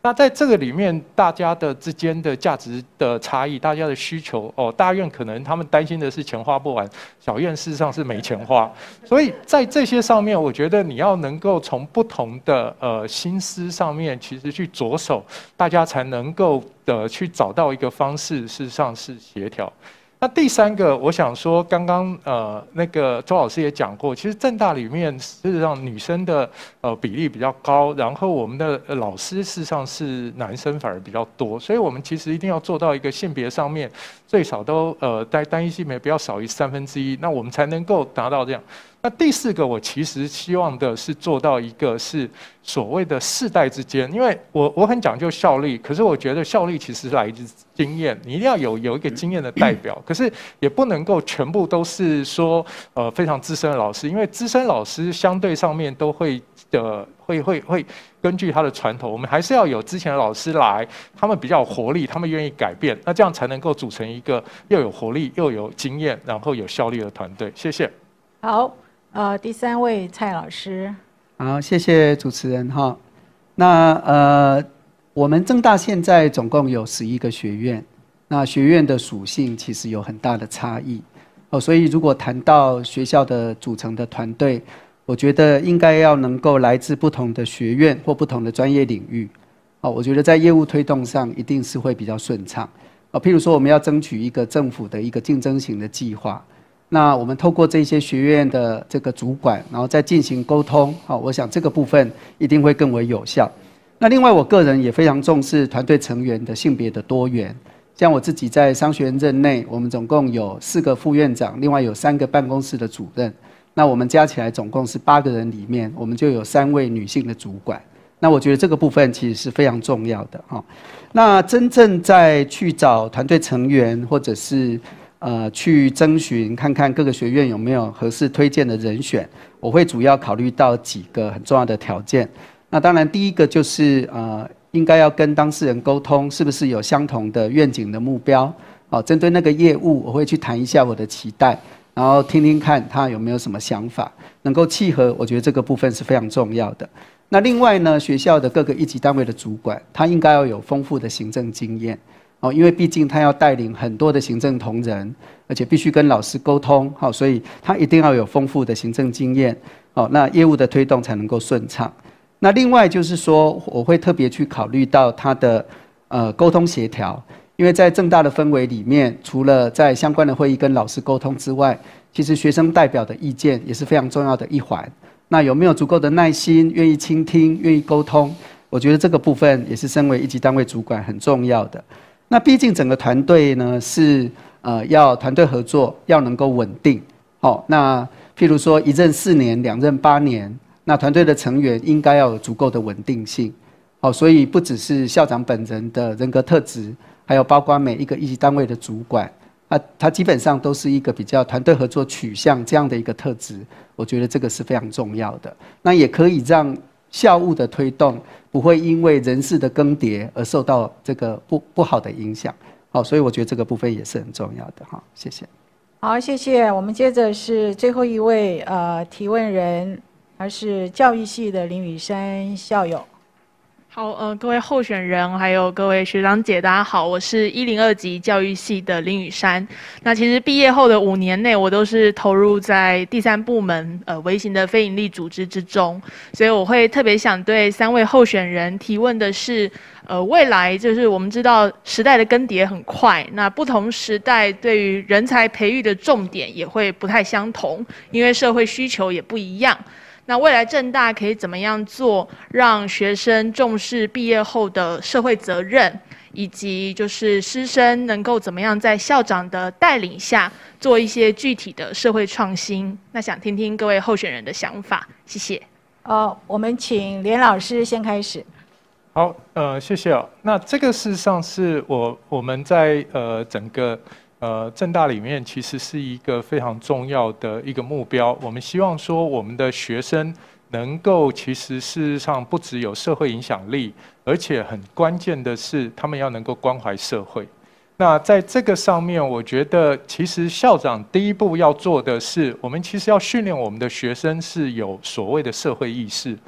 那在这个里面，大家的之间的价值的差异，大家的需求哦，大院可能他们担心的是钱花不完，小院事实上是没钱花，所以在这些上面，我觉得你要能够从不同的呃心思上面，其实去着手，大家才能够的去找到一个方式，事实上是协调。那第三个，我想说，刚刚呃那个周老师也讲过，其实政大里面事实上女生的呃比例比较高，然后我们的老师事实上是男生反而比较多，所以我们其实一定要做到一个性别上面最少都呃在单一性别不要少于三分之一，那我们才能够达到这样。那第四个，我其实希望的是做到一个是所谓的世代之间，因为我我很讲究效率，可是我觉得效率其实来自经验，你一定要有有一个经验的代表，可是也不能够全部都是说呃非常资深的老师，因为资深老师相对上面都会的会会会根据他的传统，我们还是要有之前的老师来，他们比较有活力，他们愿意改变，那这样才能够组成一个又有活力又有经验，然后有效率的团队。谢谢。 好。呃，第三位蔡老师。 好，谢谢主持人哈。那呃，我们政大现在总共有十一个学院，那学院的属性其实有很大的差异哦，所以如果谈到学校的组成的团队，我觉得应该要能够来自不同的学院或不同的专业领域哦，我觉得在业务推动上一定是会比较顺畅哦。譬如说，我们要争取一个政府的一个竞争型的计划。那我们透过这些学院的这个主管，然后再进行沟通，好，我想这个部分一定会更为有效。那另外，我个人也非常重视团队成员的性别的多元。像我自己在商学院任内，我们总共有四个副院长，另外有三个办公室的主任。那我们加起来总共是八个人，里面我们就有三位女性的主管。那我觉得这个部分其实是非常重要的哈。那真正在去找团队成员，或者是呃，去征询看看各个学院有没有合适推荐的人选，我会主要考虑到几个很重要的条件。那当然，第一个就是呃，应该要跟当事人沟通，是不是有相同的愿景的目标？好，针对那个业务，我会去谈一下我的期待，然后听听看他有没有什么想法，能够契合，我觉得这个部分是非常重要的。那另外呢，学校的各个一级单位的主管，他应该要有丰富的行政经验。哦，因为毕竟他要带领很多的行政同仁，而且必须跟老师沟通，好，所以他一定要有丰富的行政经验，哦，那业务的推动才能够顺畅。那另外就是说，我会特别去考虑到他的呃沟通协调，因为在政大的氛围里面，除了在相关的会议跟老师沟通之外，其实学生代表的意见也是非常重要的一环。那有没有足够的耐心，愿意倾听，愿意沟通？我觉得这个部分也是身为一级单位主管很重要的。那毕竟整个团队呢是呃要团队合作，要能够稳定。好、哦，那譬如说一任四年，两任八年，那团队的成员应该要有足够的稳定性。好、哦，所以不只是校长本人的人格特质，还有包括每一个一级单位的主管，他他基本上都是一个比较团队合作取向这样的一个特质。我觉得这个是非常重要的。那也可以让校务的推动不会因为人事的更迭而受到这个不不好的影响，好，所以我觉得这个部分也是很重要的哈，谢谢。 好，谢谢。我们接着是最后一位呃提问人，他是教育系的林雨珊校友。 好，呃，各位候选人，还有各位学长姐，大家好，我是一零二级教育系的林雨珊。那其实毕业后的五年内，我都是投入在第三部门呃微型的非营利组织之中，所以我会特别想对三位候选人提问的是，呃，未来就是我们知道时代的更迭很快，那不同时代对于人才培育的重点也会不太相同，因为社会需求也不一样。那未来政大可以怎么样做，让学生重视毕业后的社会责任，以及就是师生能够怎么样在校长的带领下做一些具体的社会创新？那想听听各位候选人的想法，谢谢。 呃，我们请连老师先开始。 好，呃，谢谢哦。那这个事实上是我我们在呃整个。呃，政大里面其实是一个非常重要的一个目标。我们希望说，我们的学生能够，其实事实上不只有社会影响力，而且很关键的是，他们要能够关怀社会。那在这个上面，我觉得其实校长第一步要做的是，我们其实要训练我们的学生是有所谓的社会意识。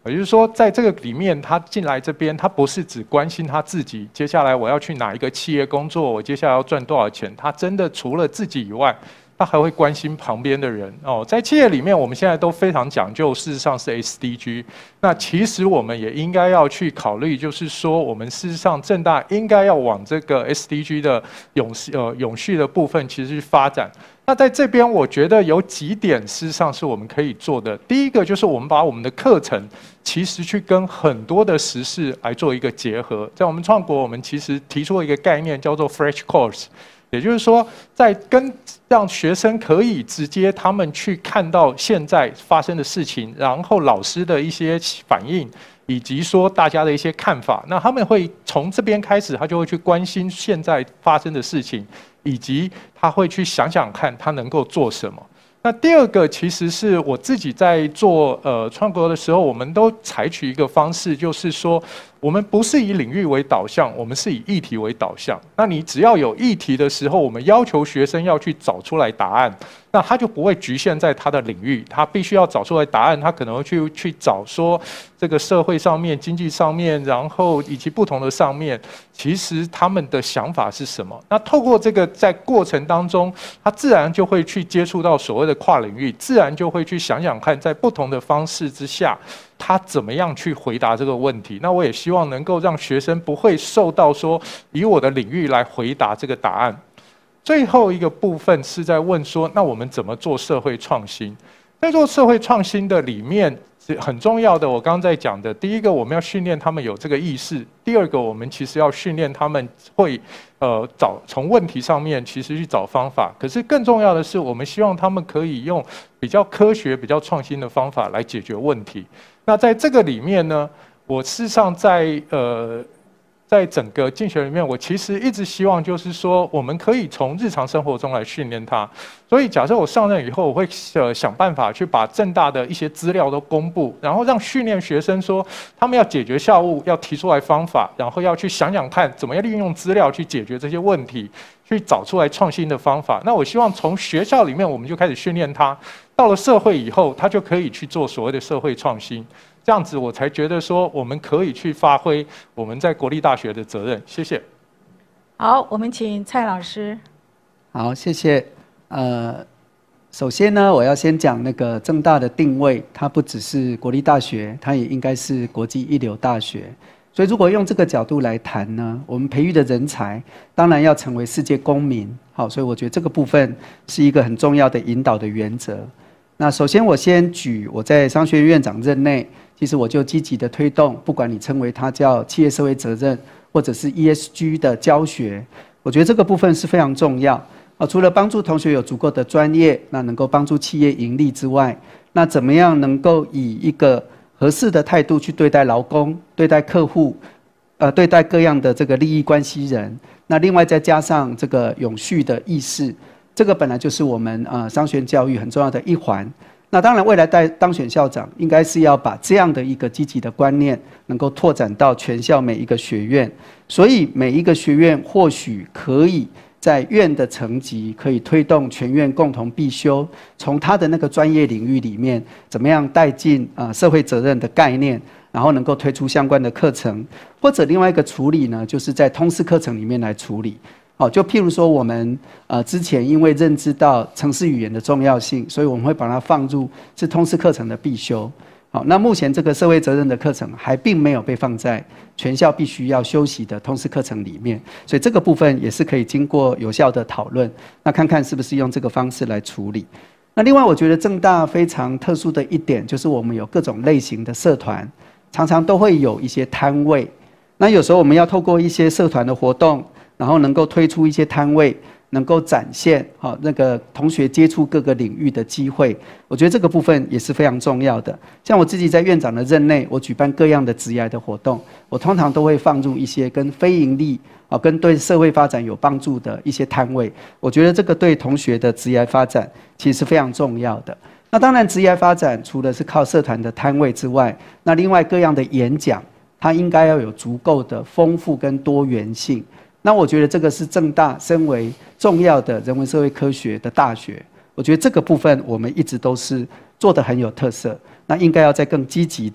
也就是说，在这个里面，他进来这边，他不是只关心他自己，接下来我要去哪一个企业工作，我接下来要赚多少钱，他真的除了自己以外，他还会关心旁边的人哦。在企业里面，我们现在都非常讲究，事实上是 S D G。那其实我们也应该要去考虑，就是说，我们事实上政大应该要往这个 S D G 的永呃永续的部分，其实去发展。那在这边，我觉得有几点事实上是我们可以做的。第一个就是我们把我们的课程其实去跟很多的时事来做一个结合。在我们创国，我们其实提出了一个概念叫做 Fresh Course， 也就是说，在跟让学生可以直接他们去看到现在发生的事情，然后老师的一些反应，以及说大家的一些看法，那他们会从这边开始，他就会去关心现在发生的事情。以及他会去想想看他能够做什么。那第二个其实是我自己在做呃创国的时候，我们都采取一个方式，就是说我们不是以领域为导向，我们是以议题为导向。那你只要有议题的时候，我们要求学生要去找出来答案，那他就不会局限在他的领域，他必须要找出来答案，他可能会去去找说这个社会上面、经济上面，然后以及不同的上面，其实他们的想法是什么？那透过这个在过程当中，他自然就会去接触到所谓的跨领域，自然就会去想想看，在不同的方式之下，他怎么样去回答这个问题。那我也希望能够让学生不会受到说以我的领域来回答这个答案。最后一个部分是在问说，那我们怎么做社会创新？在做社会创新的里面，很重要的，我刚刚在讲的，第一个我们要训练他们有这个意识；第二个，我们其实要训练他们会呃找从问题上面其实去找方法。可是更重要的是，我们希望他们可以用比较科学、比较创新的方法来解决问题。那在这个里面呢，我事实上在呃。在整个竞选里面，我其实一直希望就是说，我们可以从日常生活中来训练他。所以，假设我上任以后，我会呃想办法去把政大的一些资料都公布，然后让训练学生说，他们要解决校务，要提出来方法，然后要去想想看怎么样利用资料去解决这些问题，去找出来创新的方法。那我希望从学校里面我们就开始训练他，到了社会以后，他就可以去做所谓的社会创新。这样子我才觉得说，我们可以去发挥我们在国立大学的责任。谢谢。 好，我们请蔡老师。 好，谢谢。呃，首先呢，我要先讲那个政大的定位，它不只是国立大学，它也应该是国际一流大学。所以如果用这个角度来谈呢，我们培育的人才当然要成为世界公民。好，所以我觉得这个部分是一个很重要的引导的原则。那首先我先举我在商学院院长任内，其实我就积极的推动，不管你称为它叫企业社会责任，或者是 E S G 的教学，我觉得这个部分是非常重要。啊，除了帮助同学有足够的专业，那能够帮助企业盈利之外，那怎么样能够以一个合适的态度去对待劳工、对待客户，呃，对待各样的这个利益关系人？那另外再加上这个永续的意识，这个本来就是我们呃商学院教育很重要的一环。那当然，未来在当选校长，应该是要把这样的一个积极的观念，能够拓展到全校每一个学院。所以每一个学院或许可以在院的层级，可以推动全院共同必修，从他的那个专业领域里面，怎么样带进呃社会责任的概念，然后能够推出相关的课程，或者另外一个处理呢，就是在通识课程里面来处理。好，就譬如说我们呃之前因为认知到程式语言的重要性，所以我们会把它放入是通识课程的必修。好，那目前这个社会责任的课程还并没有被放在全校必须要修习的通识课程里面，所以这个部分也是可以经过有效的讨论，那看看是不是用这个方式来处理。那另外我觉得政大非常特殊的一点，就是我们有各种类型的社团，常常都会有一些摊位，那有时候我们要透过一些社团的活动，然后能够推出一些摊位，能够展现好那个同学接触各个领域的机会，我觉得这个部分也是非常重要的。像我自己在院长的任内，我举办各样的职涯的活动，我通常都会放入一些跟非盈利啊、跟对社会发展有帮助的一些摊位。我觉得这个对同学的职涯发展其实是非常重要的。那当然，职业发展除了是靠社团的摊位之外，那另外各样的演讲，它应该要有足够的丰富跟多元性。那我觉得这个是政大身为重要的人文社会科学的大学，我觉得这个部分我们一直都是做得很有特色。那应该要再更积极的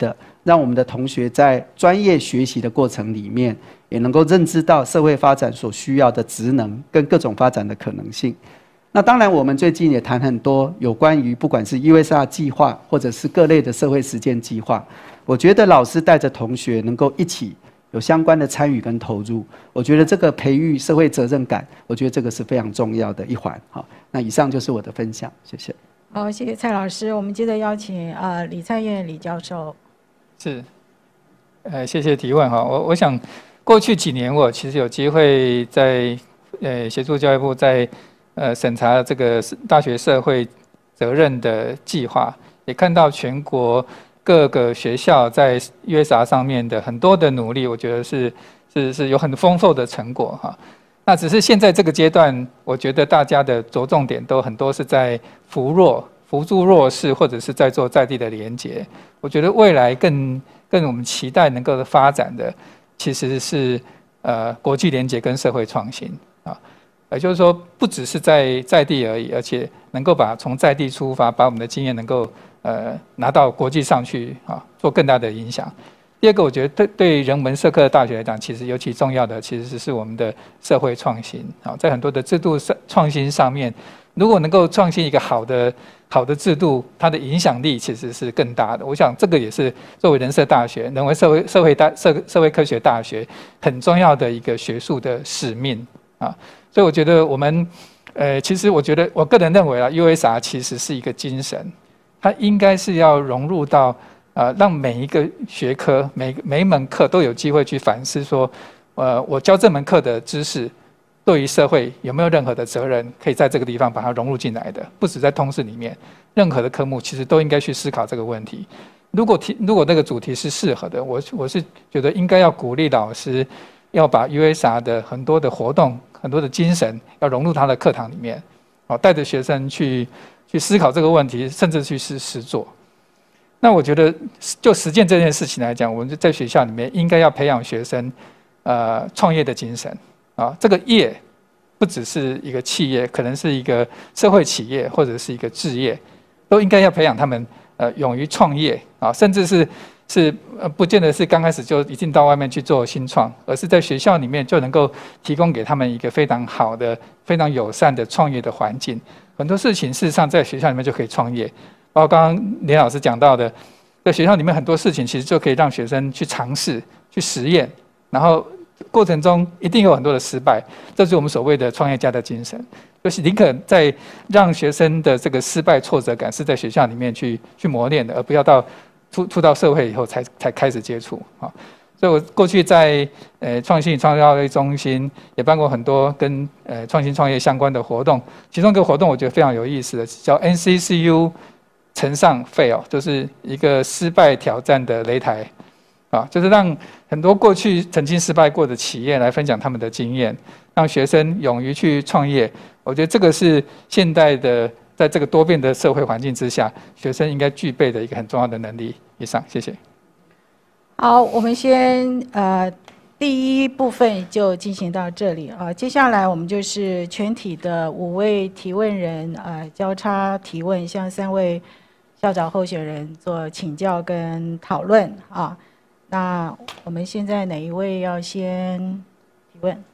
让我们的同学在专业学习的过程里面，也能够认知到社会发展所需要的职能跟各种发展的可能性。那当然，我们最近也谈很多有关于不管是 U S R 计划，或者是各类的社会实践计划。我觉得老师带着同学能够一起有相关的参与跟投入，我觉得这个培育社会责任感，我觉得这个是非常重要的一环。好，那以上就是我的分享，谢谢。 好，谢谢蔡老师。我们接着邀请呃李蔡燕李教授。 是，呃，谢谢提问哈。我我想，过去几年我其实有机会在呃协助教育部在呃审查这个大学社会责任的计划，也看到全国各个学校在 U S R 上面的很多的努力，我觉得是是是有很丰硕的成果哈。那只是现在这个阶段，我觉得大家的着重点都很多是在扶弱。扶助弱势，或者是在做在地的连结，我觉得未来更更我们期待能够发展的，其实是呃国际连结跟社会创新啊，也就是说不只是在在地而已，而且能够把从在地出发，把我们的经验能够呃拿到国际上去啊，做更大的影响。第二个，我觉得对对人文社科的大学来讲，其实尤其重要的其实是我们的社会创新啊，在很多的制度创新上面，如果能够创新一个好的。好的制度，它的影响力其实是更大的。我想这个也是作为人社大学、人文社会社会大社社会科学大学很重要的一个学术的使命啊。所以我觉得我们，呃，其实我觉得我个人认为啊 ，U S R 其实是一个精神，它应该是要融入到呃，让每一个学科、每每一门课都有机会去反思说，呃，我教这门课的知识。对于社会有没有任何的责任，可以在这个地方把它融入进来的？不止在通识里面，任何的科目其实都应该去思考这个问题。如果题如果那个主题是适合的，我我是觉得应该要鼓励老师要把 U S R 的很多的活动、很多的精神要融入他的课堂里面，哦，带着学生去去思考这个问题，甚至去实实做。那我觉得就实践这件事情来讲，我们在学校里面应该要培养学生呃创业的精神。啊，这个业不只是一个企业，可能是一个社会企业或者是一个志业，都应该要培养他们呃勇于创业啊，甚至是是呃不见得是刚开始就一定到外面去做新创，而是在学校里面就能够提供给他们一个非常好的、非常友善的创业的环境。很多事情事实上在学校里面就可以创业，包括刚刚连老师讲到的，在学校里面很多事情其实就可以让学生去尝试、去实验，然后。过程中一定有很多的失败，这是我们所谓的创业家的精神，就是宁可在让学生的这个失败挫折感是在学校里面去去磨练的，而不要到出出到社会以后才才开始接触啊。所以我过去在呃创新与创造力中心也办过很多跟呃创新创业相关的活动，其中一个活动我觉得非常有意思的，叫 N C C U 乘上 fail， 就是一个失败挑战的擂台。啊，就是让很多过去曾经失败过的企业来分享他们的经验，让学生勇于去创业。我觉得这个是现代的，在这个多变的社会环境之下，学生应该具备的一个很重要的能力。以上，谢谢。 好，我们先呃第一部分就进行到这里啊，接下来我们就是全体的五位提问人呃交叉提问，向三位校长候选人做请教跟讨论啊。那我们现在哪一位要先提问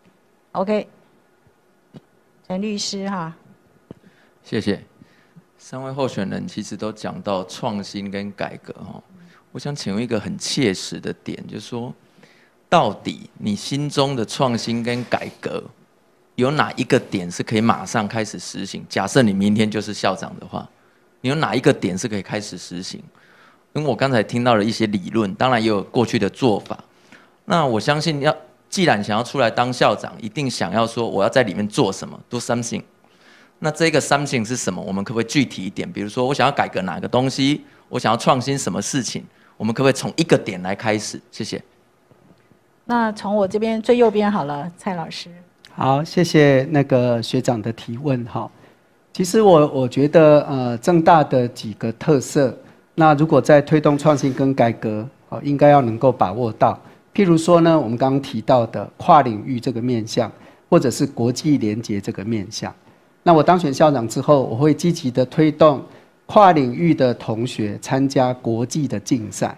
？OK， 陈律师哈。 谢谢。三位候选人其实都讲到创新跟改革哈，我想请问一个很切实的点，就是说，到底你心中的创新跟改革有哪一个点是可以马上开始实行？假设你明天就是校长的话，你有哪一个点是可以开始实行？因为我刚才听到了一些理论，当然也有过去的做法。那我相信要，既然想要出来当校长，一定想要说我要在里面做什么 ，do something。那这个 something 是什么？我们可不可以具体一点？比如说，我想要改革哪个东西，我想要创新什么事情，我们可不可以从一个点来开始？谢谢。 那从我这边最右边好了，蔡老师。 好，谢谢那个学长的提问哈。其实我我觉得呃，政大的几个特色。那如果在推动创新跟改革，哦，应该要能够把握到。譬如说呢，我们刚刚提到的跨领域这个面向，或者是国际连结这个面向。那我当选校长之后，我会积极的推动跨领域的同学参加国际的竞赛。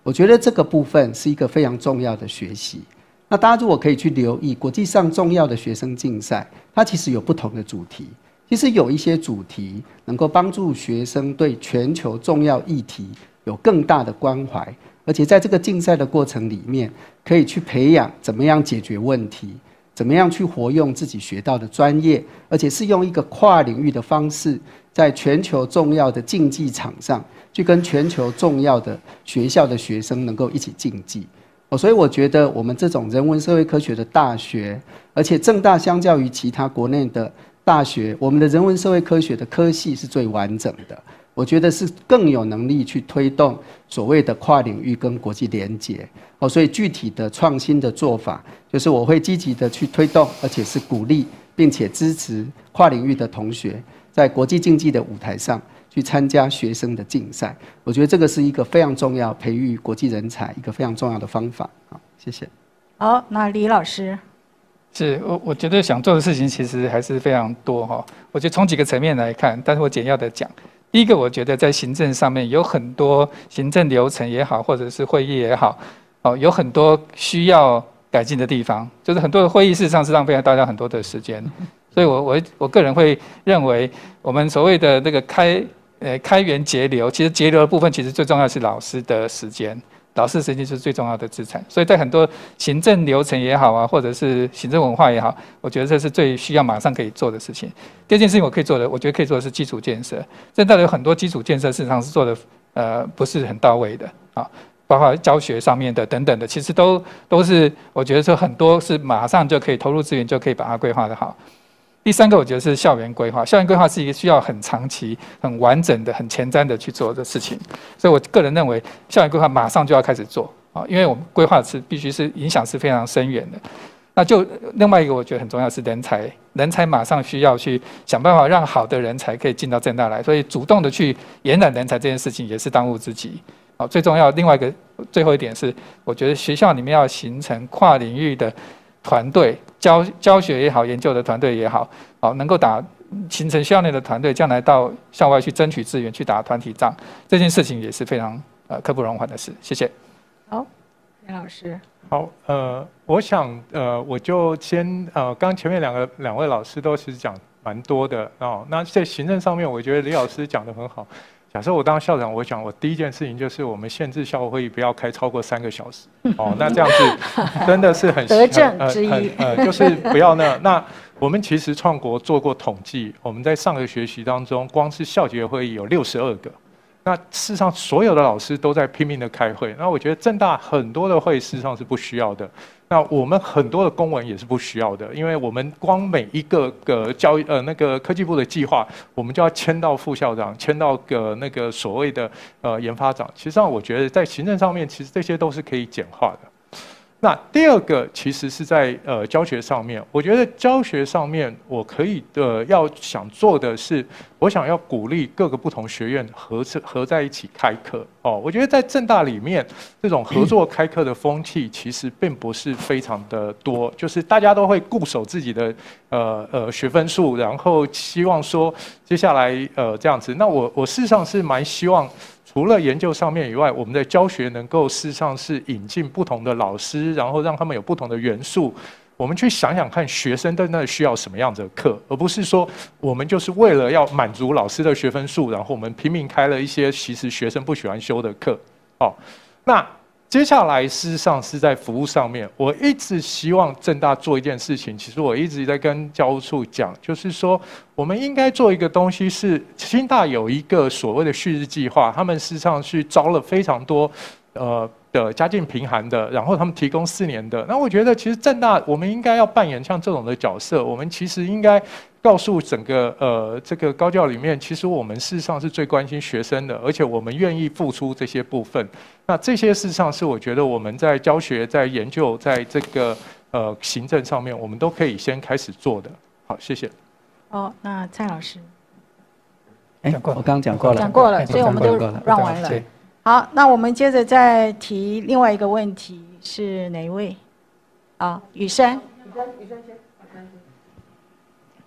我觉得这个部分是一个非常重要的学习。那大家如果可以去留意国际上重要的学生竞赛，它其实有不同的主题。其实有一些主题能够帮助学生对全球重要议题有更大的关怀，而且在这个竞赛的过程里面，可以去培养怎么样解决问题，怎么样去活用自己学到的专业，而且是用一个跨领域的方式，在全球重要的竞技场上，去跟全球重要的学校的学生能够一起竞技。所以我觉得我们这种人文社会科学的大学，而且政大相较于其他国内的大学，我们的人文社会科学的科系是最完整的，我觉得是更有能力去推动所谓的跨领域跟国际连结。所以具体的创新的做法，就是我会积极的去推动，而且是鼓励并且支持跨领域的同学在国际竞技的舞台上去参加学生的竞赛。我觉得这个是一个非常重要培育国际人才一个非常重要的方法。好，谢谢。 好，那李老师。 是我我觉得想做的事情其实还是非常多哈。我觉得从几个层面来看，但是我简要的讲。第一个，我觉得在行政上面有很多行政流程也好，或者是会议也好，哦，有很多需要改进的地方。就是很多的会议事实上是浪费了大家很多的时间，所以我我我个人会认为，我们所谓的那个开呃开源节流，其实节流的部分其实最重要的是老师的时间。老师时间是最重要的资产，所以在很多行政流程也好啊，或者是行政文化也好，我觉得这是最需要马上可以做的事情。第二件事情我可以做的，我觉得可以做的是基础建设。政大有很多基础建设事实上是做的呃不是很到位的啊，包括教学上面的等等的，其实都都是我觉得说很多是马上就可以投入资源就可以把它规划得好。第三个，我觉得是校园规划。校园规划是一个需要很长期、很完整的、很前瞻的去做的事情，所以我个人认为，校园规划马上就要开始做啊，因为我们规划是必须是影响是非常深远的。那就另外一个，我觉得很重要是人才，人才马上需要去想办法让好的人才可以进到政大来，所以主动的去延揽人才这件事情也是当务之急。好，最重要另外一个最后一点是，我觉得学校里面要形成跨领域的团队，教教学也好，研究的团队也好，好能够打形成校内的团队，将来到校外去争取资源，去打团体仗，这件事情也是非常呃刻不容缓的事。谢谢。 好，梁老师。 好，呃，我想呃，我就先呃，刚前面两个两位老师都其实讲蛮多的哦。那在行政上面，我觉得李老师讲得很好。假设我当校长，我想我第一件事情就是我们限制校务会议不要开超过三个小时。哦，那这样子真的是很德政之一， 呃呃，就是不要那那我们其实创国做过统计，我们在上个学期当中，光是校级会议有六十二个。那事实上，所有的老师都在拼命的开会。那我觉得政大很多的会事实上是不需要的。那我们很多的公文也是不需要的，因为我们光每一个个教育呃那个科技部的计划，我们就要签到副校长，签到个那个所谓的呃研发长。其实上，我觉得在行政上面，其实这些都是可以简化的。那第二个其实是在呃教学上面，我觉得教学上面我可以的要想做的是，我想要鼓励各个不同学院合合在一起开课哦。我觉得在政大里面，这种合作开课的风气其实并不是非常的多，就是大家都会固守自己的呃呃学分数，然后希望说接下来呃这样子。那我我事实上是蛮希望。除了研究上面以外，我们的教学能够事实上是引进不同的老师，然后让他们有不同的元素。我们去想想看，学生真的需要什么样子的课，而不是说我们就是为了要满足老师的学分数，然后我们拼命开了一些其实学生不喜欢修的课。哦，那接下来事实上是在服务上面，我一直希望政大做一件事情，其实我一直在跟教务处讲，就是说我们应该做一个东西是，清大有一个所谓的旭日计划，他们事实上去招了非常多呃的家境贫寒的，然后他们提供四年的。那我觉得其实政大我们应该要扮演像这种的角色，我们其实应该告诉整个呃这个高教里面，其实我们事实上是最关心学生的，而且我们愿意付出这些部分。那这些事实上是我觉得我们在教学、在研究、在这个呃行政上面，我们都可以先开始做的。好，谢谢。 哦，那蔡老师。 哎，我刚刚讲过了。 讲过了，所以我们都让完了。好，那我们接着再提另外一个问题，是哪一位？啊，雨珊。 好，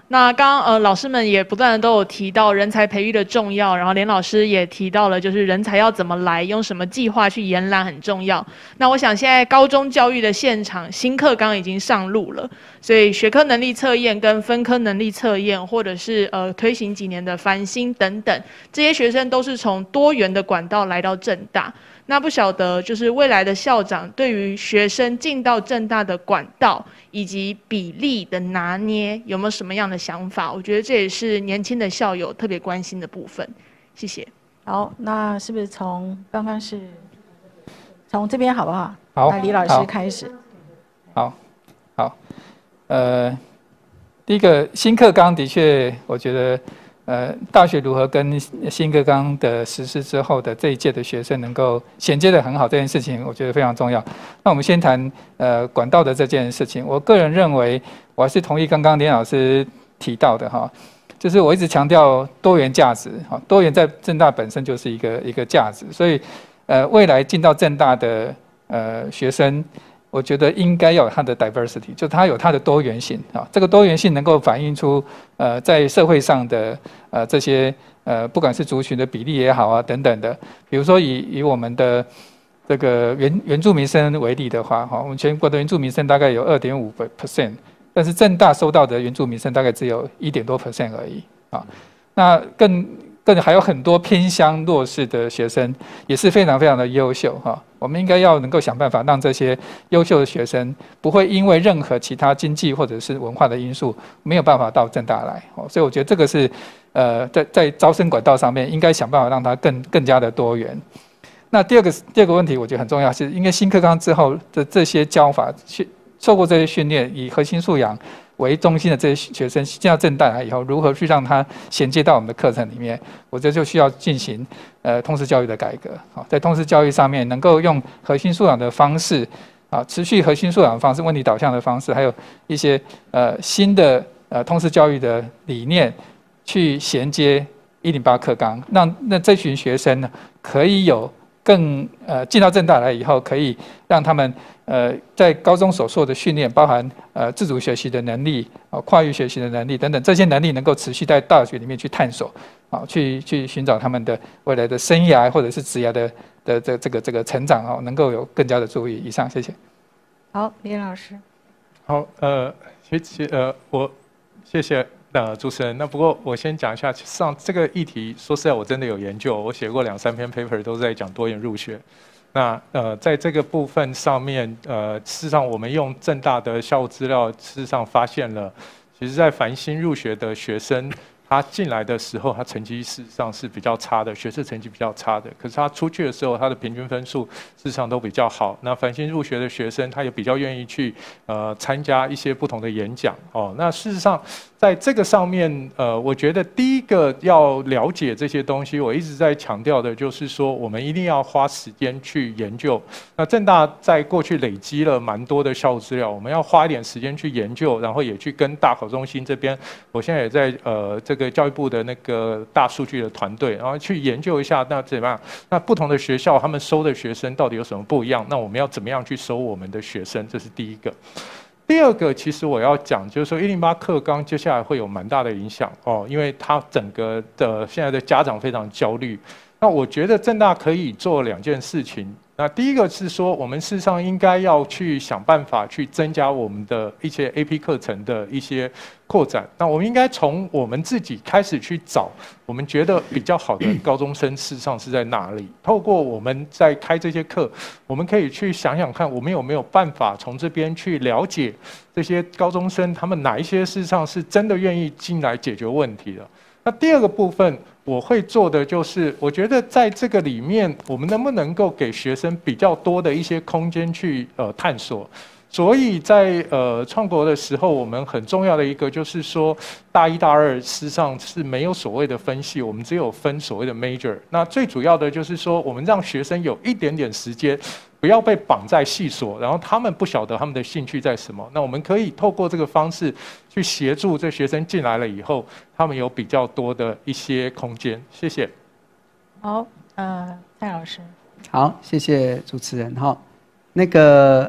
那刚刚呃老师们也不断的都有提到人才培育的重要，然后连老师也提到了就是人才要怎么来，用什么计划去延揽很重要。那我想现在高中教育的现场新课纲已经上路了，所以学科能力测验跟分科能力测验，或者是呃推行几年的繁星等等，这些学生都是从多元的管道来到政大。那不晓得就是未来的校长对于学生进到政大的管道以及比例的拿捏有没有什么样的想法？我觉得这也是年轻的校友特别关心的部分。谢谢。 好，那是不是从刚刚是从这边好不好？ 好， 那李老师开始。 好，好，呃，第一个新课纲的确，我觉得。呃，大学如何跟新课纲的实施之后的这一届的学生能够衔接得很好，这件事情我觉得非常重要。那我们先谈呃管道的这件事情。我个人认为，我还是同意刚刚连老师提到的哈，就是我一直强调多元价值，哈，多元在政大本身就是一个一个价值，所以呃未来进到政大的呃学生。我觉得应该要有它的 diversity， 就它有它的多元性啊。这个多元性能够反映出呃在社会上的呃这些呃不管是族群的比例也好啊等等的。比如说以以我们的这个原原住民生为例的话，哈，我们全国的原住民生大概有 百分之二点五， 但是政大收到的原住民生大概只有 百分之一点多 而已啊。那更更还有很多偏乡弱势的学生也是非常非常的优秀哈。我们应该要能够想办法让这些优秀的学生不会因为任何其他经济或者是文化的因素没有办法到政大来，所以我觉得这个是呃在在招生管道上面应该想办法让它更更加的多元。那第二个第二个问题我觉得很重要，是因为新课纲之后的这些教法去受过这些训练，以核心素养为中心的这些学生进到政大来以后，如何去让他衔接到我们的课程里面？我觉得就需要进行呃通识教育的改革。好，在通识教育上面，能够用核心素养的方式，啊，持续核心素养的方式、问题导向的方式，还有一些呃新的呃通识教育的理念，去衔接一零八课纲，让那这群学生呢可以有更呃进到政大来以后，可以让他们。呃，在高中所受的训练，包含呃自主学习的能力、啊、呃、跨域学习的能力等等，这些能力能够持续在大学里面去探索，啊、呃，去去寻找他们的未来的生涯或者是职业的的这这个这个成长啊、哦，能够有更加的注意。以上，谢谢。 好，李老师。 好，呃，谢谢呃我谢谢呃主持人。那不过我先讲一下，上这个议题，说实在我真的有研究，我写过两三篇 paper 都是在讲多元入学。那呃，在这个部分上面，呃，事实上我们用政大的校务资料，事实上发现了，其实在繁星入学的学生，他进来的时候，他成绩事实上是比较差的，学测成绩比较差的。可是他出去的时候，他的平均分数事实上都比较好。那繁星入学的学生，他也比较愿意去呃参加一些不同的演讲哦。那事实上，在这个上面，呃，我觉得第一个要了解这些东西，我一直在强调的就是说，我们一定要花时间去研究。那政大在过去累积了蛮多的校务资料，我们要花一点时间去研究，然后也去跟大考中心这边，我现在也在呃这个教育部的那个大数据的团队，然后去研究一下，那怎么样？那不同的学校他们收的学生到底有什么不一样？那我们要怎么样去收我们的学生？这是第一个。第二个，其实我要讲，就是说一零八课纲接下来会有蛮大的影响哦，因为它整个的现在的家长非常焦虑。那我觉得政大可以做两件事情。那第一个是说，我们事实上应该要去想办法去增加我们的一些 A P 课程的一些扩展。那我们应该从我们自己开始去找，我们觉得比较好的高中生事实上是在哪里？透过我们在开这些课，我们可以去想想看，我们有没有办法从这边去了解这些高中生，他们哪一些事实上是真的愿意进来解决问题的。那第二个部分我会做的就是，我觉得在这个里面，我们能不能够给学生比较多的一些空间去呃探索？所以在呃创国的时候，我们很重要的一个就是说，大一、大二事实上是没有所谓的分系，我们只有分所谓的 major。那最主要的就是说，我们让学生有一点点时间。不要被绑在系所，然后他们不晓得他们的兴趣在什么。那我们可以透过这个方式去协助这学生进来了以后，他们有比较多的一些空间。谢谢。 好，呃，蔡老师。 好，谢谢主持人哈。那个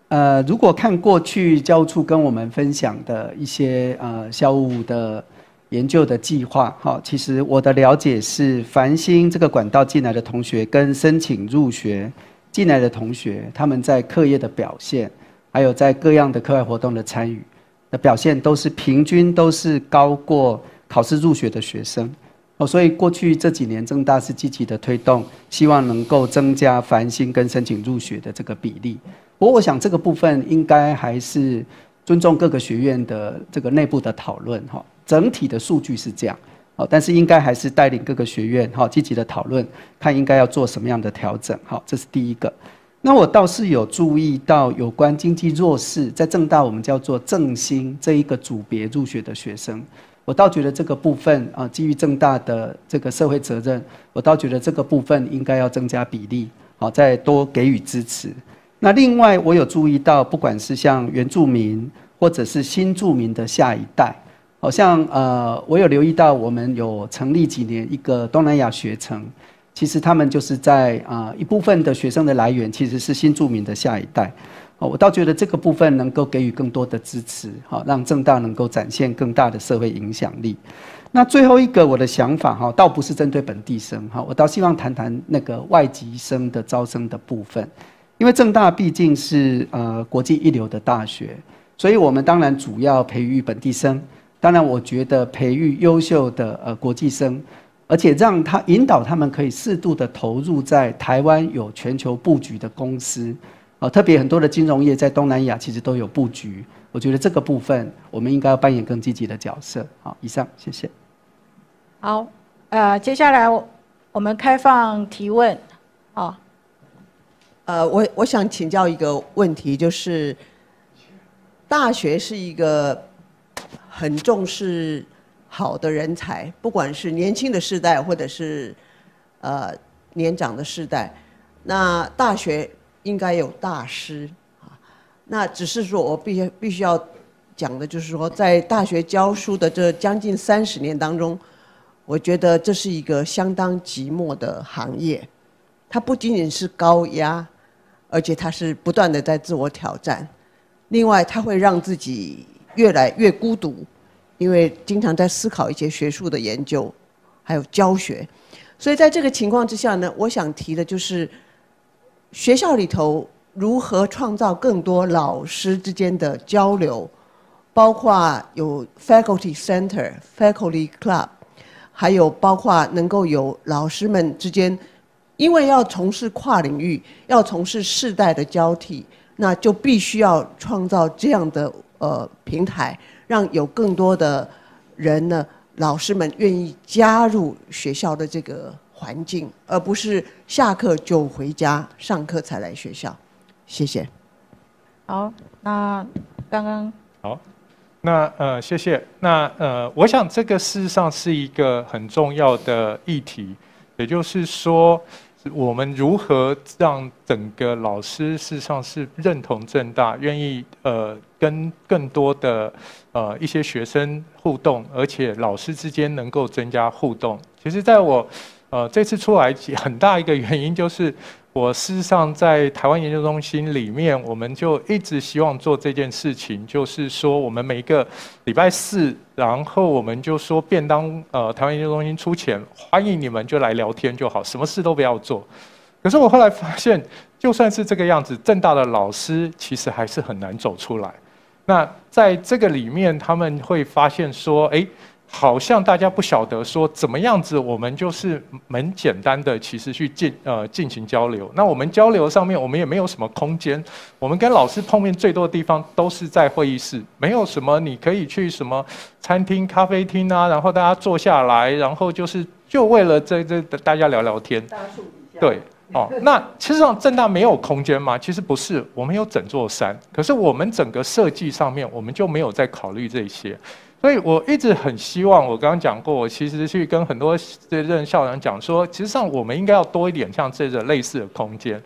呃，如果看过去教务处跟我们分享的一些呃校务的研究的计划，哈，其实我的了解是，繁星这个管道进来的同学跟申请入学进来的同学，他们在课业的表现，还有在各样的课外活动的参与的表现，都是平均都是高过考试入学的学生。哦，所以过去这几年政大是积极的推动，希望能够增加繁星跟申请入学的这个比例。不过我想这个部分应该还是尊重各个学院的这个内部的讨论哈。整体的数据是这样，好，但是应该还是带领各个学院哈积极的讨论，看应该要做什么样的调整。好，这是第一个。那我倒是有注意到有关经济弱势，在政大我们叫做正兴这一个组别入学的学生。我倒觉得这个部分啊，基于政大的这个社会责任，我倒觉得这个部分应该要增加比例，好，再多给予支持。那另外，我有注意到，不管是像原住民或者是新住民的下一代，好像呃，我有留意到，我们有成立几年一个东南亚学程，其实他们就是在啊、呃、一部分的学生的来源其实是新住民的下一代。我倒觉得这个部分能够给予更多的支持，好，让政大能够展现更大的社会影响力。那最后一个我的想法哈，倒不是针对本地生哈，我倒希望谈谈那个外籍生的招生的部分，因为政大毕竟是呃国际一流的大学，所以我们当然主要培育本地生，当然我觉得培育优秀的呃国际生，而且让他引导他们可以适度的投入在台湾有全球布局的公司。哦，特别很多的金融业在东南亚其实都有布局，我觉得这个部分我们应该要扮演更积极的角色。好，以上，谢谢。 好，呃，接下来我我们开放提问。哦， 呃，我我想请教一个问题，就是大学是一个很重视好的人才，不管是年轻的世代或者是呃年长的世代，那大学应该有大师啊。那只是说我必须必须要讲的就是说，在大学教书的这将近三十年当中，我觉得这是一个相当寂寞的行业。它不仅仅是高压，而且它是不断的在自我挑战。另外，它会让自己越来越孤独，因为经常在思考一些学术的研究，还有教学。所以在这个情况之下呢，我想提的就是。学校里头如何创造更多老师之间的交流，包括有 faculty center、faculty club， 还有包括能够有老师们之间，因为要从事跨领域，要从事世代的交替，那就必须要创造这样的呃平台，让有更多的人呢，老师们愿意加入学校的这个环境，而不是下课就回家，上课才来学校。谢谢。 好，那刚刚好，那呃谢谢。那呃，我想这个事实上是一个很重要的议题，也就是说，我们如何让整个老师事实上是认同政大，愿意呃跟更多的呃一些学生互动，而且老师之间能够增加互动。其实在我呃这次出来很大一个原因就是，我事实上在台湾研究中心里面，我们就一直希望做这件事情，就是说我们每一个礼拜四，然后我们就说便当呃台湾研究中心出钱，欢迎你们就来聊天就好，什么事都不要做。可是我后来发现，就算是这个样子，政大的老师其实还是很难走出来。那在这个里面，他们会发现说，哎。好像大家不晓得说怎么样子，我们就是蛮简单的，其实去进呃进行交流。那我们交流上面，我们也没有什么空间。我们跟老师碰面最多的地方都是在会议室，没有什么你可以去什么餐厅、咖啡厅啊，然后大家坐下来，然后就是就为了这这大家聊聊天。对。哦，那其实上政大没有空间吗？其实不是，我们有整座山，可是我们整个设计上面，我们就没有在考虑这些。所以我一直很希望，我刚刚讲过，我其实去跟很多这任校长讲说，其实上我们应该要多一点像这个类似的空间。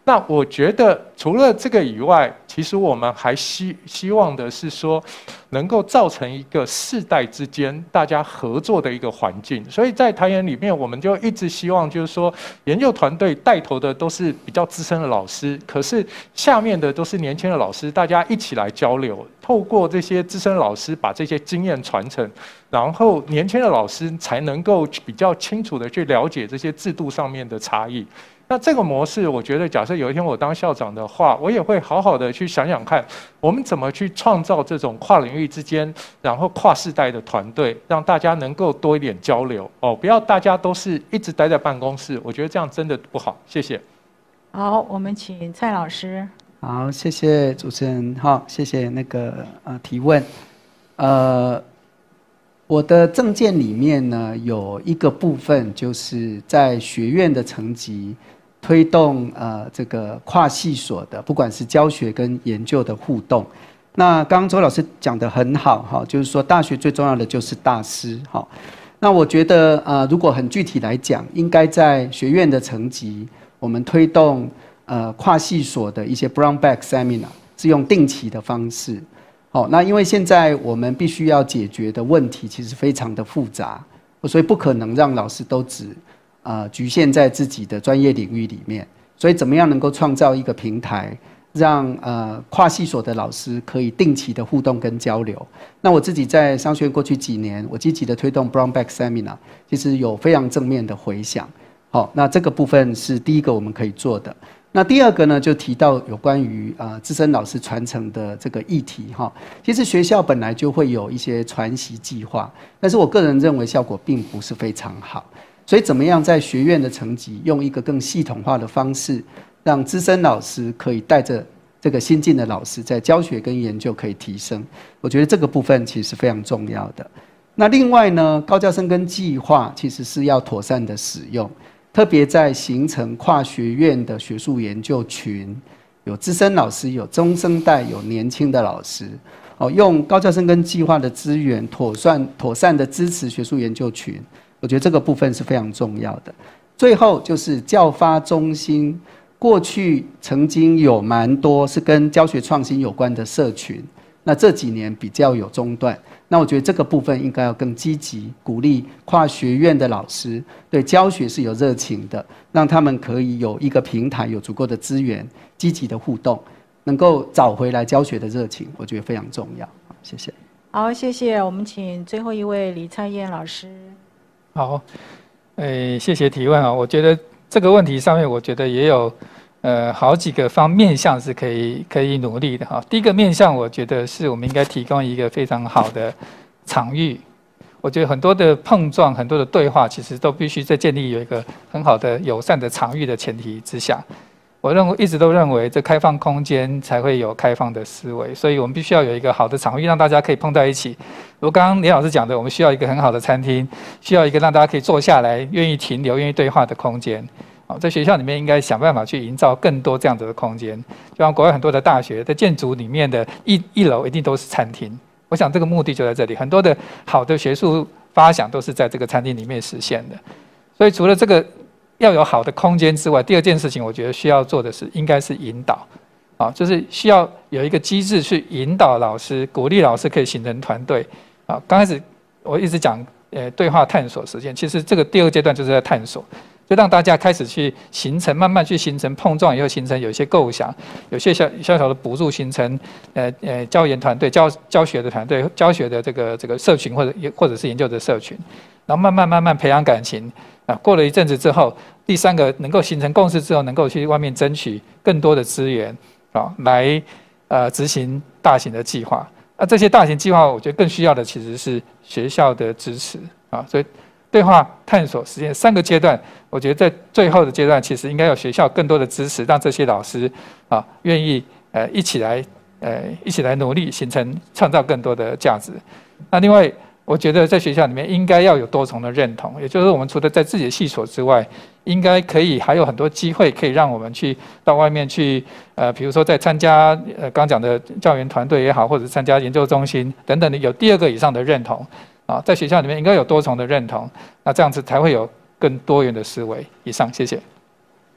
那我觉得除了这个以外，其实我们还希希望的是说，能够造成一个世代之间大家合作的一个环境。所以在台研里面，我们就一直希望就是说，研究团队带头的都是比较资深的老师，可是下面的都是年轻的老师，大家一起来交流，透过这些资深老师把这些经验传承，然后年轻的老师才能够比较清楚的去了解这些制度上面的差异。那这个模式，我觉得假设有一天我当校长的话，我也会好好的去想想看，我们怎么去创造这种跨领域之间，然后跨世代的团队，让大家能够多一点交流哦，不要大家都是一直待在办公室，我觉得这样真的不好。谢谢。 好，我们请蔡老师。 好，谢谢主持人，好，谢谢那个呃提问，呃。我的政见里面呢，有一个部分就是在学院的层级推动呃这个跨系所的，不管是教学跟研究的互动。那刚刚周老师讲得很好哈，就是说大学最重要的就是大师哈。那我觉得呃，如果很具体来讲，应该在学院的层级，我们推动呃跨系所的一些 brown bag seminar， 是用定期的方式。好，那因为现在我们必须要解决的问题其实非常的复杂，所以不可能让老师都只呃局限在自己的专业领域里面。所以怎么样能够创造一个平台，让呃跨系所的老师可以定期的互动跟交流？那我自己在商学院过去几年，我积极的推动 Brown Bag Seminar， 其实有非常正面的回响。好，那这个部分是第一个我们可以做的。那第二个呢，就提到有关于呃资深老师传承的这个议题哈。其实学校本来就会有一些传习计划，但是我个人认为效果并不是非常好。所以怎么样在学院的层级用一个更系统化的方式，让资深老师可以带着这个新进的老师在教学跟研究可以提升，我觉得这个部分其实是非常重要的。那另外呢，高教生根计划其实是要妥善的使用。特别在形成跨学院的学术研究群，有资深老师，有中生代，有年轻的老师，哦，用高教生根计划的资源妥善妥善的支持学术研究群，我觉得这个部分是非常重要的。最后就是教发中心，过去曾经有蛮多是跟教学创新有关的社群，那这几年比较有中断。那我觉得这个部分应该要更积极，鼓励跨学院的老师对教学是有热情的，让他们可以有一个平台，有足够的资源，积极的互动，能够找回来教学的热情，我觉得非常重要。谢谢。 好，谢谢。我们请最后一位李蔡燕老师。 好，诶，谢谢提问啊。我觉得这个问题上面，我觉得也有呃好几个方面向是可以可以努力的哈。第一个面向，我觉得是我们应该提供一个非常好的场域。我觉得很多的碰撞、很多的对话，其实都必须在建立有一个很好的友善的场域的前提之下。我认为一直都认为，这开放空间才会有开放的思维，所以我们必须要有一个好的场域，让大家可以碰在一起。如刚刚连老师讲的，我们需要一个很好的餐厅，需要一个让大家可以坐下来、愿意停留、愿意对话的空间。好，在学校里面应该想办法去营造更多这样子的空间，就像国外很多的大学的建筑里面的一一楼一定都是餐厅。我想这个目的就在这里，很多的好的学术发想都是在这个餐厅里面实现的。所以除了这个要有好的空间之外，第二件事情我觉得需要做的是，应该是引导，啊，就是需要有一个机制去引导老师，鼓励老师可以形成团队。啊，刚开始我一直讲，呃，对话探索实践，其实这个第二阶段就是在探索。就让大家开始去形成，慢慢去形成碰撞以后，形成有一些构想，有些小小小的补助，形成呃呃教研团队、教教学的团队、教学的这个这个社群，或者或者是研究的社群，然后慢慢慢慢培养感情啊。过了一阵子之后，第三个能够形成共识之后，能够去外面争取更多的资源啊，来呃执行大型的计划。那这些大型计划，我觉得更需要的其实是学校的支持啊，所以。对话、探索、实践三个阶段，我觉得在最后的阶段，其实应该有学校更多的支持，让这些老师啊愿意呃一起来呃一起来努力，形成创造更多的价值。那另外，我觉得在学校里面应该要有多重的认同，也就是我们除了在自己的系所之外，应该可以还有很多机会可以让我们去到外面去呃，比如说在参加呃刚讲的教研团队也好，或者参加研究中心等等的，有第二个以上的认同。啊，在学校里面应该有多重的认同，那这样子才会有更多元的思维。以上，谢谢。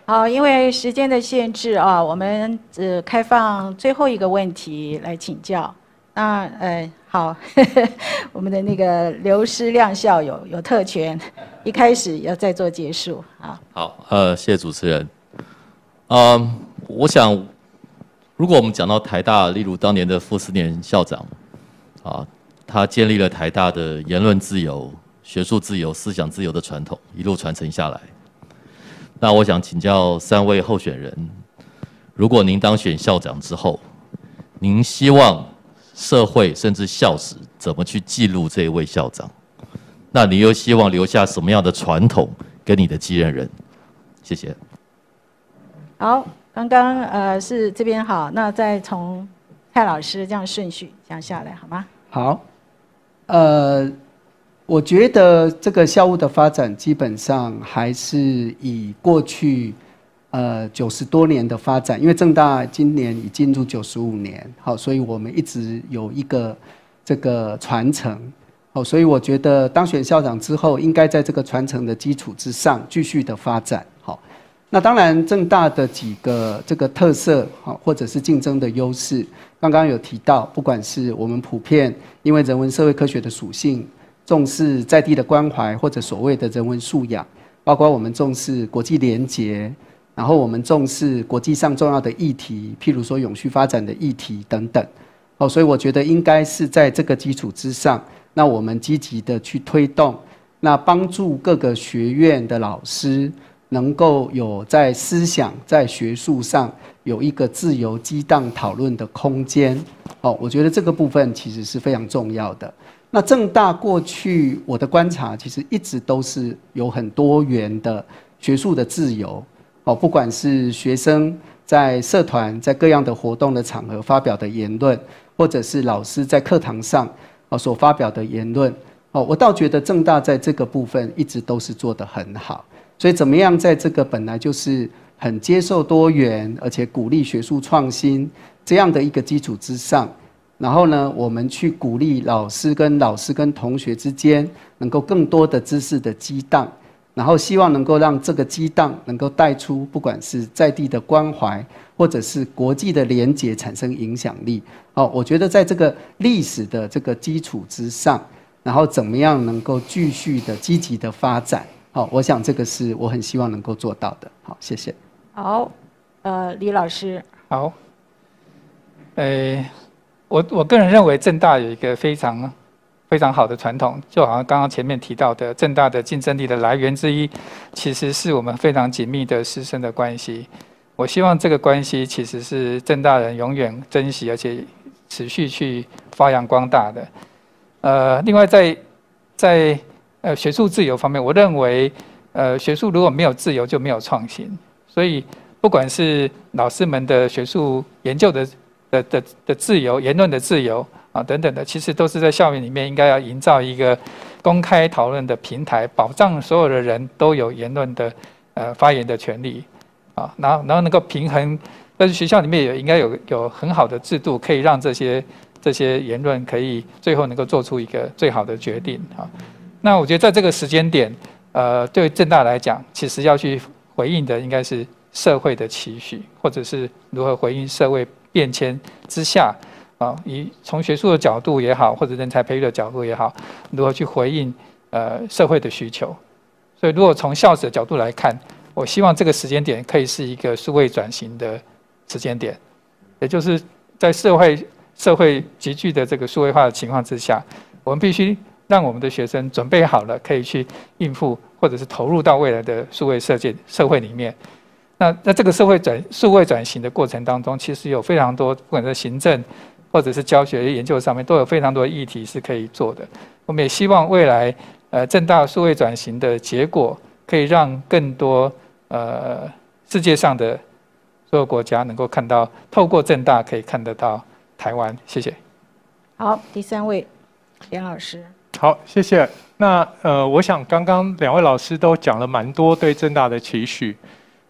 好，因为时间的限制啊，我们只开放最后一个问题来请教。那呃，好，呵呵我们的那个刘诗亮校友有特权，一开始要再做结束啊。 好，呃，谢谢主持人。嗯，我想，如果我们讲到台大，例如当年的傅斯年校长，啊，他建立了台大的言论自由、学术自由、思想自由的传统，一路传承下来。那我想请教三位候选人，如果您当选校长之后，您希望社会甚至校史怎么去记录这一位校长？那你又希望留下什么样的传统给你的继任人？谢谢。 好，刚刚呃是这边好，那再从蔡老师这样顺序讲下来好吗？ 好，呃，我觉得这个校务的发展基本上还是以过去呃九十多年的发展，因为政大今年已进入九十五年，好，所以我们一直有一个这个传承，好，所以我觉得当选校长之后，应该在这个传承的基础之上继续的发展，好。那当然，政大的几个这个特色，好，或者是竞争的优势，刚刚有提到，不管是我们普遍因为人文社会科学的属性，重视在地的关怀，或者所谓的人文素养，包括我们重视国际连结，然后我们重视国际上重要的议题，譬如说永续发展的议题等等，哦，所以我觉得应该是在这个基础之上，那我们积极的去推动，那帮助各个学院的老师能够有在思想、在学术上有一个自由激荡讨论的空间，哦，我觉得这个部分其实是非常重要的。那政大过去我的观察，其实一直都是有很多元的学术的自由，哦，不管是学生在社团、在各样的活动的场合发表的言论，或者是老师在课堂上哦所发表的言论，哦，我倒觉得政大在这个部分一直都是做得很好。所以怎么样在这个本来就是很接受多元，而且鼓励学术创新这样的一个基础之上，然后呢，我们去鼓励老师跟老师跟同学之间能够更多的知识的激荡，然后希望能够让这个激荡能够带出不管是在地的关怀，或者是国际的连结产生影响力。哦，我觉得在这个历史的这个基础之上，然后怎么样能够继续的积极的发展。好，我想这个是我很希望能够做到的。好，谢谢。 好，呃，李老师。 好，呃，我我个人认为政大有一个非常非常好的传统，就好像刚刚前面提到的，政大的竞争力的来源之一，其实是我们非常紧密的师生的关系。我希望这个关系其实是政大人永远珍惜，而且持续去发扬光大的。呃，另外在在呃，学术自由方面，我认为，呃，学术如果没有自由，就没有创新。所以，不管是老师们的学术研究的的的的自由、言论的自由啊等等的，其实都是在校园里面应该要营造一个公开讨论的平台，保障所有的人都有言论的呃发言的权利啊，然后然后能够平衡。但是学校里面也应该有有很好的制度，可以让这些这些言论可以最后能够做出一个最好的决定啊。那我觉得在这个时间点，呃，对政大来讲，其实要去回应的应该是社会的期许，或者是如何回应社会变迁之下，啊，以从学术的角度也好，或者人才培育的角度也好，如何去回应呃社会的需求。所以，如果从校史的角度来看，我希望这个时间点可以是一个数位转型的时间点，也就是在社会社会急剧的这个数位化的情况之下，我们必须让我们的学生准备好了，可以去应付或者是投入到未来的数位社界社会里面。那在这个社会转数位转型的过程当中，其实有非常多，不管是行政或者是教学研究上面，都有非常多的议题是可以做的。我们也希望未来呃政大数位转型的结果，可以让更多呃世界上的所有国家能够看到，透过政大可以看得到台湾。谢谢。 好，第三位连老师。 好，谢谢。那呃，我想刚刚两位老师都讲了蛮多对政大的期许。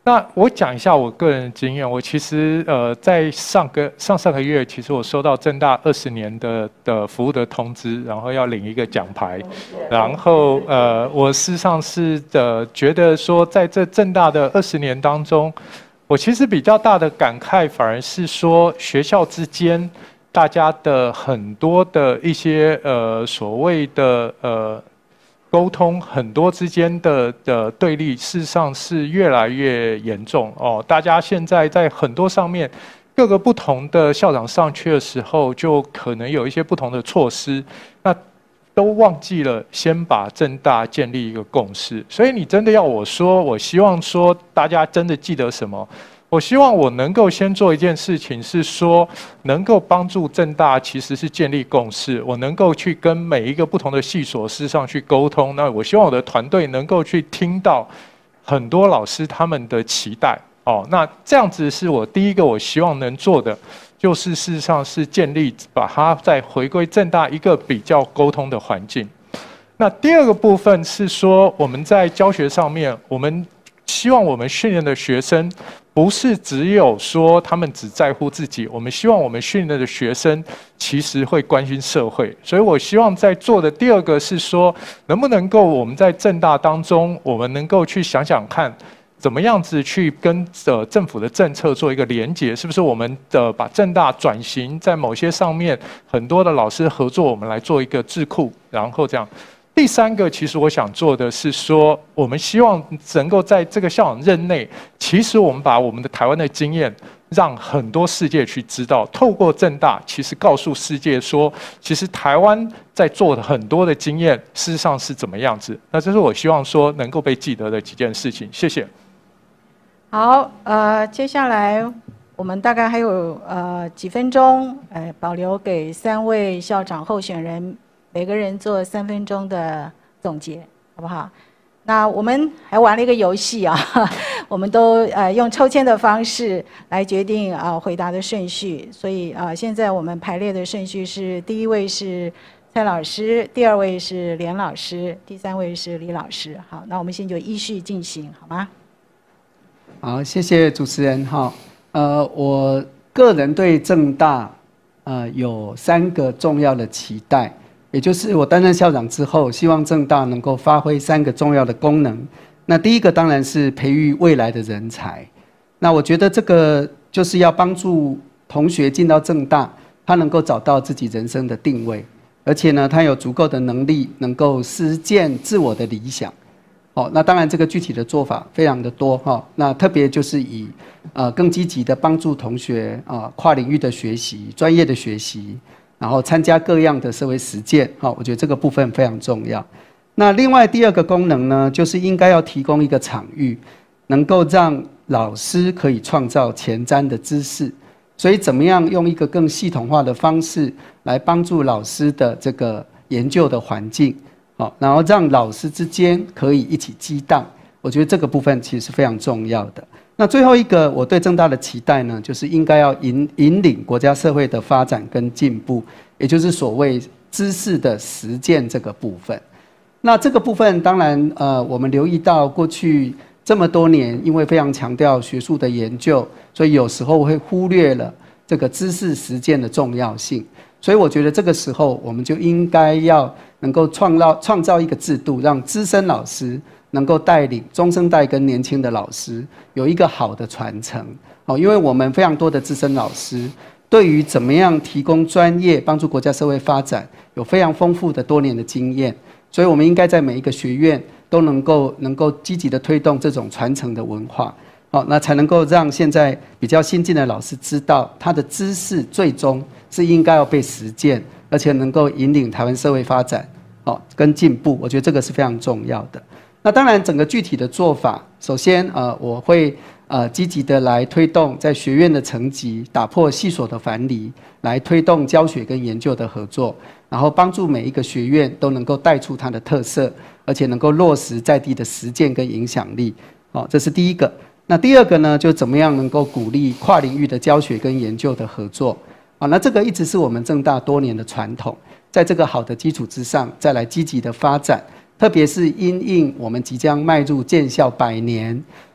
那我讲一下我个人的经验，我其实呃在上个上上个月，其实我收到政大二十年的的服务的通知，然后要领一个奖牌，然后呃我事实上是的觉得说，在这政大的二十年当中，我其实比较大的感慨反而是说学校之间大家的很多的一些呃所谓的呃。沟通很多之间的的对立，事实上是越来越严重哦。大家现在在很多上面，各个不同的校长上去的时候，就可能有一些不同的措施，那都忘记了先把政大建立一个共识。所以你真的要我说，我希望说大家真的记得什么？我希望我能够先做一件事情，是说能够帮助政大其实是建立共识，我能够去跟每一个不同的系所事上去沟通。那我希望我的团队能够去听到很多老师他们的期待哦。那这样子是我第一个我希望能做的，就是事实上是建立把它再回归政大一个比较沟通的环境。那第二个部分是说我们在教学上面，我们希望我们训练的学生不是只有说他们只在乎自己，我们希望我们训练的学生其实会关心社会。所以我希望在做的第二个是说，能不能够我们在政大当中，我们能够去想想看，怎么样子去跟呃政府的政策做一个连结，是不是我们的把政大转型在某些上面很多的老师合作，我们来做一个智库，然后这样。第三个，其实我想做的是说，我们希望能够在这个校长任内，其实我们把我们的台湾的经验，让很多世界去知道，透过政大，其实告诉世界说，其实台湾在做的很多的经验，事实上是怎么样子。那这是我希望说能够被记得的几件事情。谢谢。 好，呃，接下来我们大概还有呃几分钟，呃，保留给三位校长候选人。每个人做三分钟的总结，好不好？那我们还玩了一个游戏啊，我们都呃用抽签的方式来决定啊、呃、回答的顺序。所以啊、呃，现在我们排列的顺序是：第一位是蔡老师，第二位是连老师，第三位是李老师。好，那我们现在就依序进行，好吗？ 好，谢谢主持人哈。呃，我个人对政大呃有三个重要的期待。也就是我担任校长之后，希望政大能够发挥三个重要的功能。那第一个当然是培育未来的人才。那我觉得这个就是要帮助同学进到政大，他能够找到自己人生的定位，而且呢，他有足够的能力能够实践自我的理想。哦，那当然这个具体的做法非常的多哈。那特别就是以呃更积极的帮助同学啊、呃、跨领域的学习、专业的学习。然后参加各样的社会实践，好，我觉得这个部分非常重要。那另外第二个功能呢，就是应该要提供一个场域，能够让老师可以创造前瞻的知识。所以怎么样用一个更系统化的方式来帮助老师的这个研究的环境，好，然后让老师之间可以一起激荡。我觉得这个部分其实是非常重要的。那最后一个我对政大的期待呢，就是应该要引引领国家社会的发展跟进步，也就是所谓知识的实践这个部分。那这个部分当然呃，我们留意到过去这么多年，因为非常强调学术的研究，所以有时候会忽略了这个知识实践的重要性。所以我觉得这个时候我们就应该要能够创造创造一个制度，让资深老师能够带领中生代跟年轻的老师有一个好的传承。哦，因为我们非常多的资深老师对于怎么样提供专业帮助国家社会发展有非常丰富的多年的经验，所以我们应该在每一个学院都能够能够积极的推动这种传承的文化。好，那才能够让现在比较新进的老师知道，他的知识最终是应该要被实践，而且能够引领台湾社会发展，好跟进步。我觉得这个是非常重要的。那当然，整个具体的做法，首先呃，我会呃积极的来推动在学院的层级打破系所的藩篱，来推动教学跟研究的合作，然后帮助每一个学院都能够带出它的特色，而且能够落实在地的实践跟影响力。好，这是第一个。那第二个呢，就怎么样能够鼓励跨领域的教学跟研究的合作。好，那这个一直是我们政大多年的传统，在这个好的基础之上，再来积极的发展。特别是因应我们即将迈入建校百年，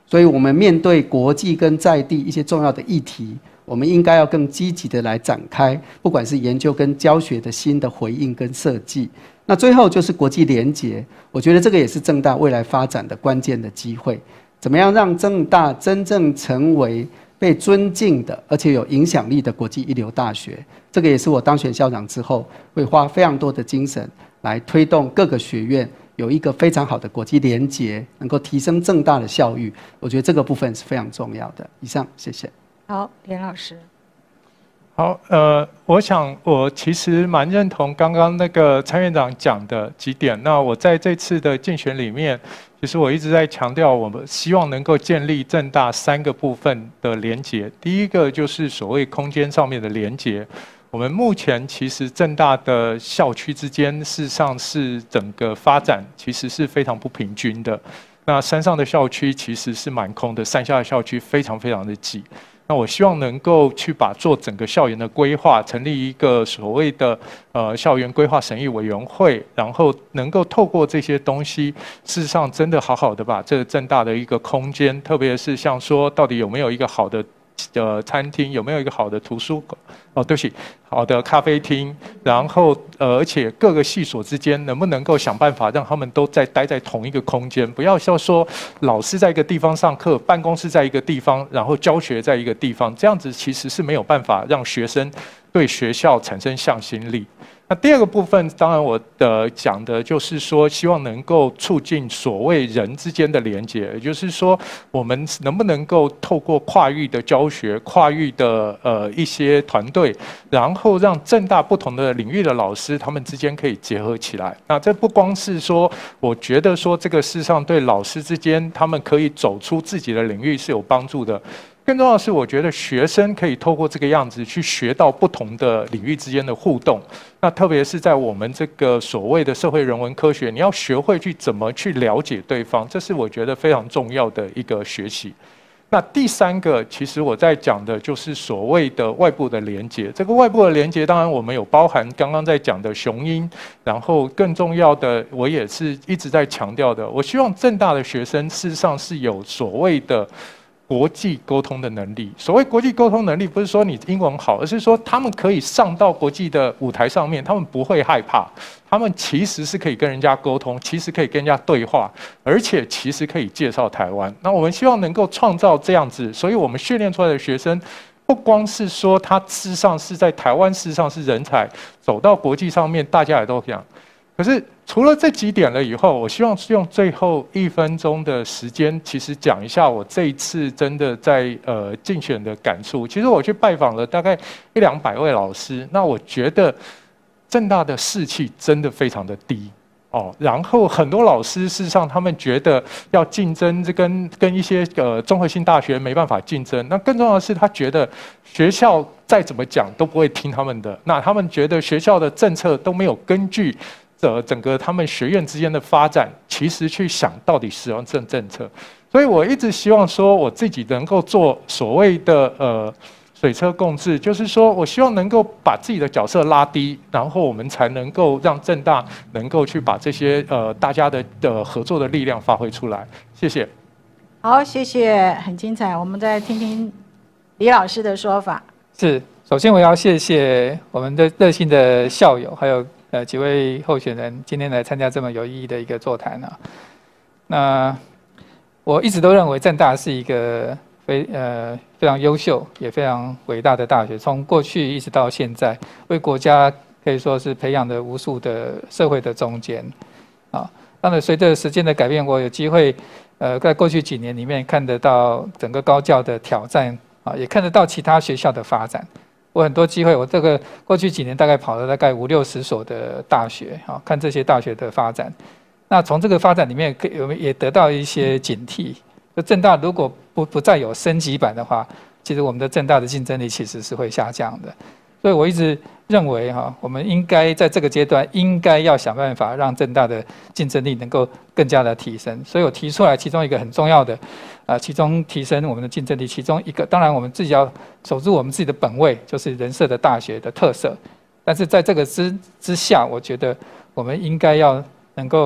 所以我们面对国际跟在地一些重要的议题，我们应该要更积极的来展开，不管是研究跟教学的新的回应跟设计。那最后就是国际连结，我觉得这个也是政大未来发展的关键的机会。怎么样让政大真正成为被尊敬的，而且有影响力的国际一流大学？这个也是我当选校长之后，会花非常多的精神来推动各个学院有一个非常好的国际连结，能够提升政大的校誉。我觉得这个部分是非常重要的。以上，谢谢。 好，连老师。 好，呃，我想我其实蛮认同刚刚那个蔡院长讲的几点。那我在这次的竞选里面，其实我一直在强调，我们希望能够建立政大三个部分的连结。第一个就是所谓空间上面的连结。我们目前其实政大的校区之间，事实上是整个发展其实是非常不平均的。那山上的校区其实是蛮空的，山下的校区非常非常的挤。那我希望能够去把做整个校园的规划，成立一个所谓的呃校园规划审议委员会，然后能够透过这些东西，事实上真的好好的把这个政大的一个空间，特别是像说到底有没有一个好的呃餐厅，有没有一个好的图书馆，哦对不起，好的咖啡厅，然后呃而且各个系所之间能不能够想办法让他们都在待在同一个空间，不要像说老师在一个地方上课，办公室在一个地方，然后教学在一个地方，这样子其实是没有办法让学生对学校产生向心力。那第二个部分，当然我的讲的就是说，希望能够促进所谓人之间的连结，也就是说，我们能不能够透过跨域的教学、跨域的呃一些团队，然后让政大不同的领域的老师，他们之间可以结合起来。那这不光是说，我觉得说这个事实上对老师之间，他们可以走出自己的领域是有帮助的。更重要的是，我觉得学生可以透过这个样子去学到不同的领域之间的互动。那特别是在我们这个所谓的社会人文科学，你要学会去怎么去了解对方，这是我觉得非常重要的一个学习。那第三个，其实我在讲的就是所谓的外部的连结。这个外部的连结，当然我们有包含刚刚在讲的雄鹰，然后更重要的，我也是一直在强调的，我希望政大的学生事实上是有所谓的国际沟通的能力。所谓国际沟通能力，不是说你英文好，而是说他们可以上到国际的舞台上面，他们不会害怕，他们其实是可以跟人家沟通，其实可以跟人家对话，而且其实可以介绍台湾。那我们希望能够创造这样子，所以我们训练出来的学生，不光是说他事实上是在台湾，事实上是人才，走到国际上面，大家也都讲。可是除了这几点了以后，我希望用最后一分钟的时间，其实讲一下我这一次真的在呃竞选的感触。其实我去拜访了大概一两百位老师，那我觉得政大的士气真的非常的低哦。然后很多老师事实上他们觉得要竞争，这跟跟一些呃综合性大学没办法竞争。那更重要的是，他觉得学校再怎么讲都不会听他们的，那他们觉得学校的政策都没有根据呃，整个他们学院之间的发展，其实去想到底使用这政策，所以我一直希望说，我自己能够做所谓的呃水车共治，就是说我希望能够把自己的角色拉低，然后我们才能够让政大能够去把这些呃大家的的合作的力量发挥出来。谢谢。 好，谢谢，很精彩。我们再听听李老师的说法。 是，首先我要谢谢我们的热心的校友，还有呃几位候选人今天来参加这么有意义的一个座谈啊。那我一直都认为政大是一个非呃非常优秀也非常伟大的大学，从过去一直到现在，为国家可以说是培养了无数的社会的中坚啊。当然，随着时间的改变，我有机会呃在过去几年里面看得到整个高教的挑战啊，也看得到其他学校的发展。我很多机会，我这个过去几年大概跑了大概五六十所的大学啊，看这些大学的发展。那从这个发展里面，我们也得到一些警惕。就政大如果不不再有升级版的话，其实我们的政大的竞争力其实是会下降的。所以我一直认为哈，我们应该在这个阶段应该要想办法让政大的竞争力能够更加的提升。所以我提出来其中一个很重要的，啊，其中提升我们的竞争力，其中一个当然我们自己要守住我们自己的本位，就是人社的大学的特色。但是在这个之之下，我觉得我们应该要能够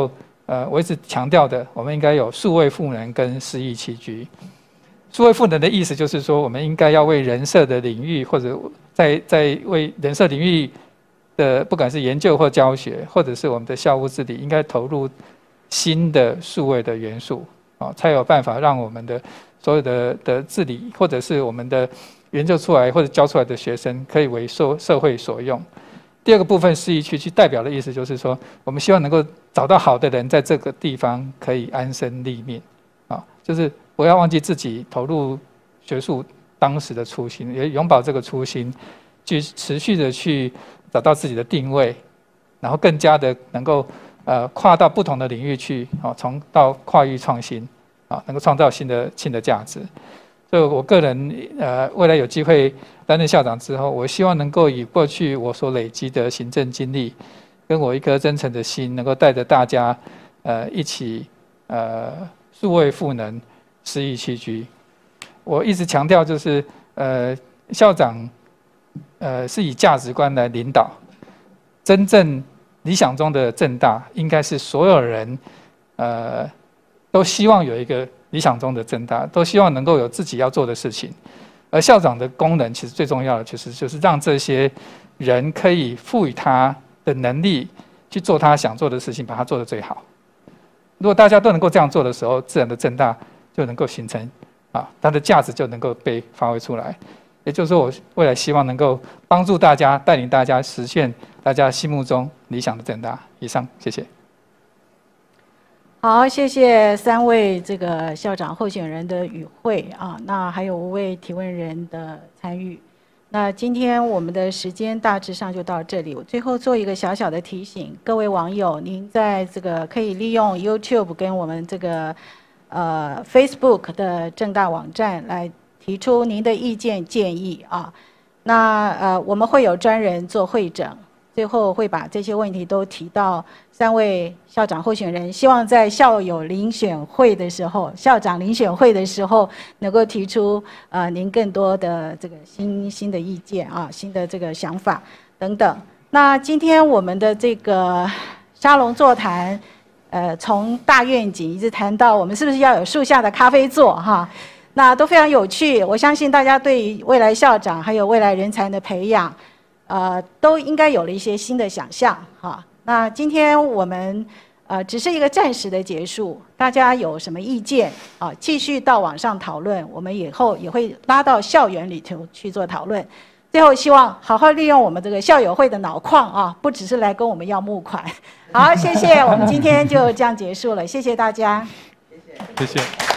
呃，我一直强调的，我们应该有数位赋能跟师艺器居。数位赋能的意思就是说，我们应该要为人社的领域，或者在在为人社领域的，不管是研究或教学，或者是我们的校务治理，应该投入新的数位的元素，啊，才有办法让我们的所有的的治理，或者是我们的研究出来或者教出来的学生，可以为社社会所用。第二个部分，师艺区去代表的意思就是说，我们希望能够找到好的人，在这个地方可以安身立命，啊，就是不要忘记自己投入学术当时的初心，也永葆这个初心，去持续的去找到自己的定位，然后更加的能够呃跨到不同的领域去，啊，从到跨域创新，啊，能够创造新的新的价值。所以我个人呃未来有机会担任校长之后，我希望能够以过去我所累积的行政经历，跟我一颗真诚的心，能够带着大家呃一起呃数位赋能。师艺器居，我一直强调就是，呃，校长，呃，是以价值观来领导。真正理想中的政大，应该是所有人，呃，都希望有一个理想中的政大，都希望能够有自己要做的事情。而校长的功能，其实最重要的就是就是让这些人可以赋予他的能力，去做他想做的事情，把它做得最好。如果大家都能够这样做的时候，自然的政大就能够形成，啊，它的价值就能够被发挥出来。也就是说，我未来希望能够帮助大家，带领大家实现大家心目中理想的政大。以上，谢谢。 好，谢谢三位这个校长候选人的与会啊，那还有五位提问人的参与。那今天我们的时间大致上就到这里。我最后做一个小小的提醒，各位网友，您在这个可以利用 YouTube 跟我们这个。呃 ，Facebook 的政大网站来提出您的意见建议啊。那呃，我们会有专人做会诊，最后会把这些问题都提到三位校长候选人，希望在校友遴选会的时候，校长遴选会的时候，能够提出呃您更多的这个新新的意见啊，新的这个想法等等。那今天我们的这个沙龙座谈。呃，从大愿景一直谈到我们是不是要有树下的咖啡座哈，那都非常有趣。我相信大家对于未来校长还有未来人才的培养，呃，都应该有了一些新的想象哈。那今天我们呃只是一个暂时的结束，大家有什么意见啊，继续到网上讨论，我们以后也会拉到校园里头去做讨论。最后希望好好利用我们这个校友会的脑矿啊，不只是来跟我们要募款。好，谢谢，我们今天就这样结束了，谢谢大家。 谢谢。谢谢。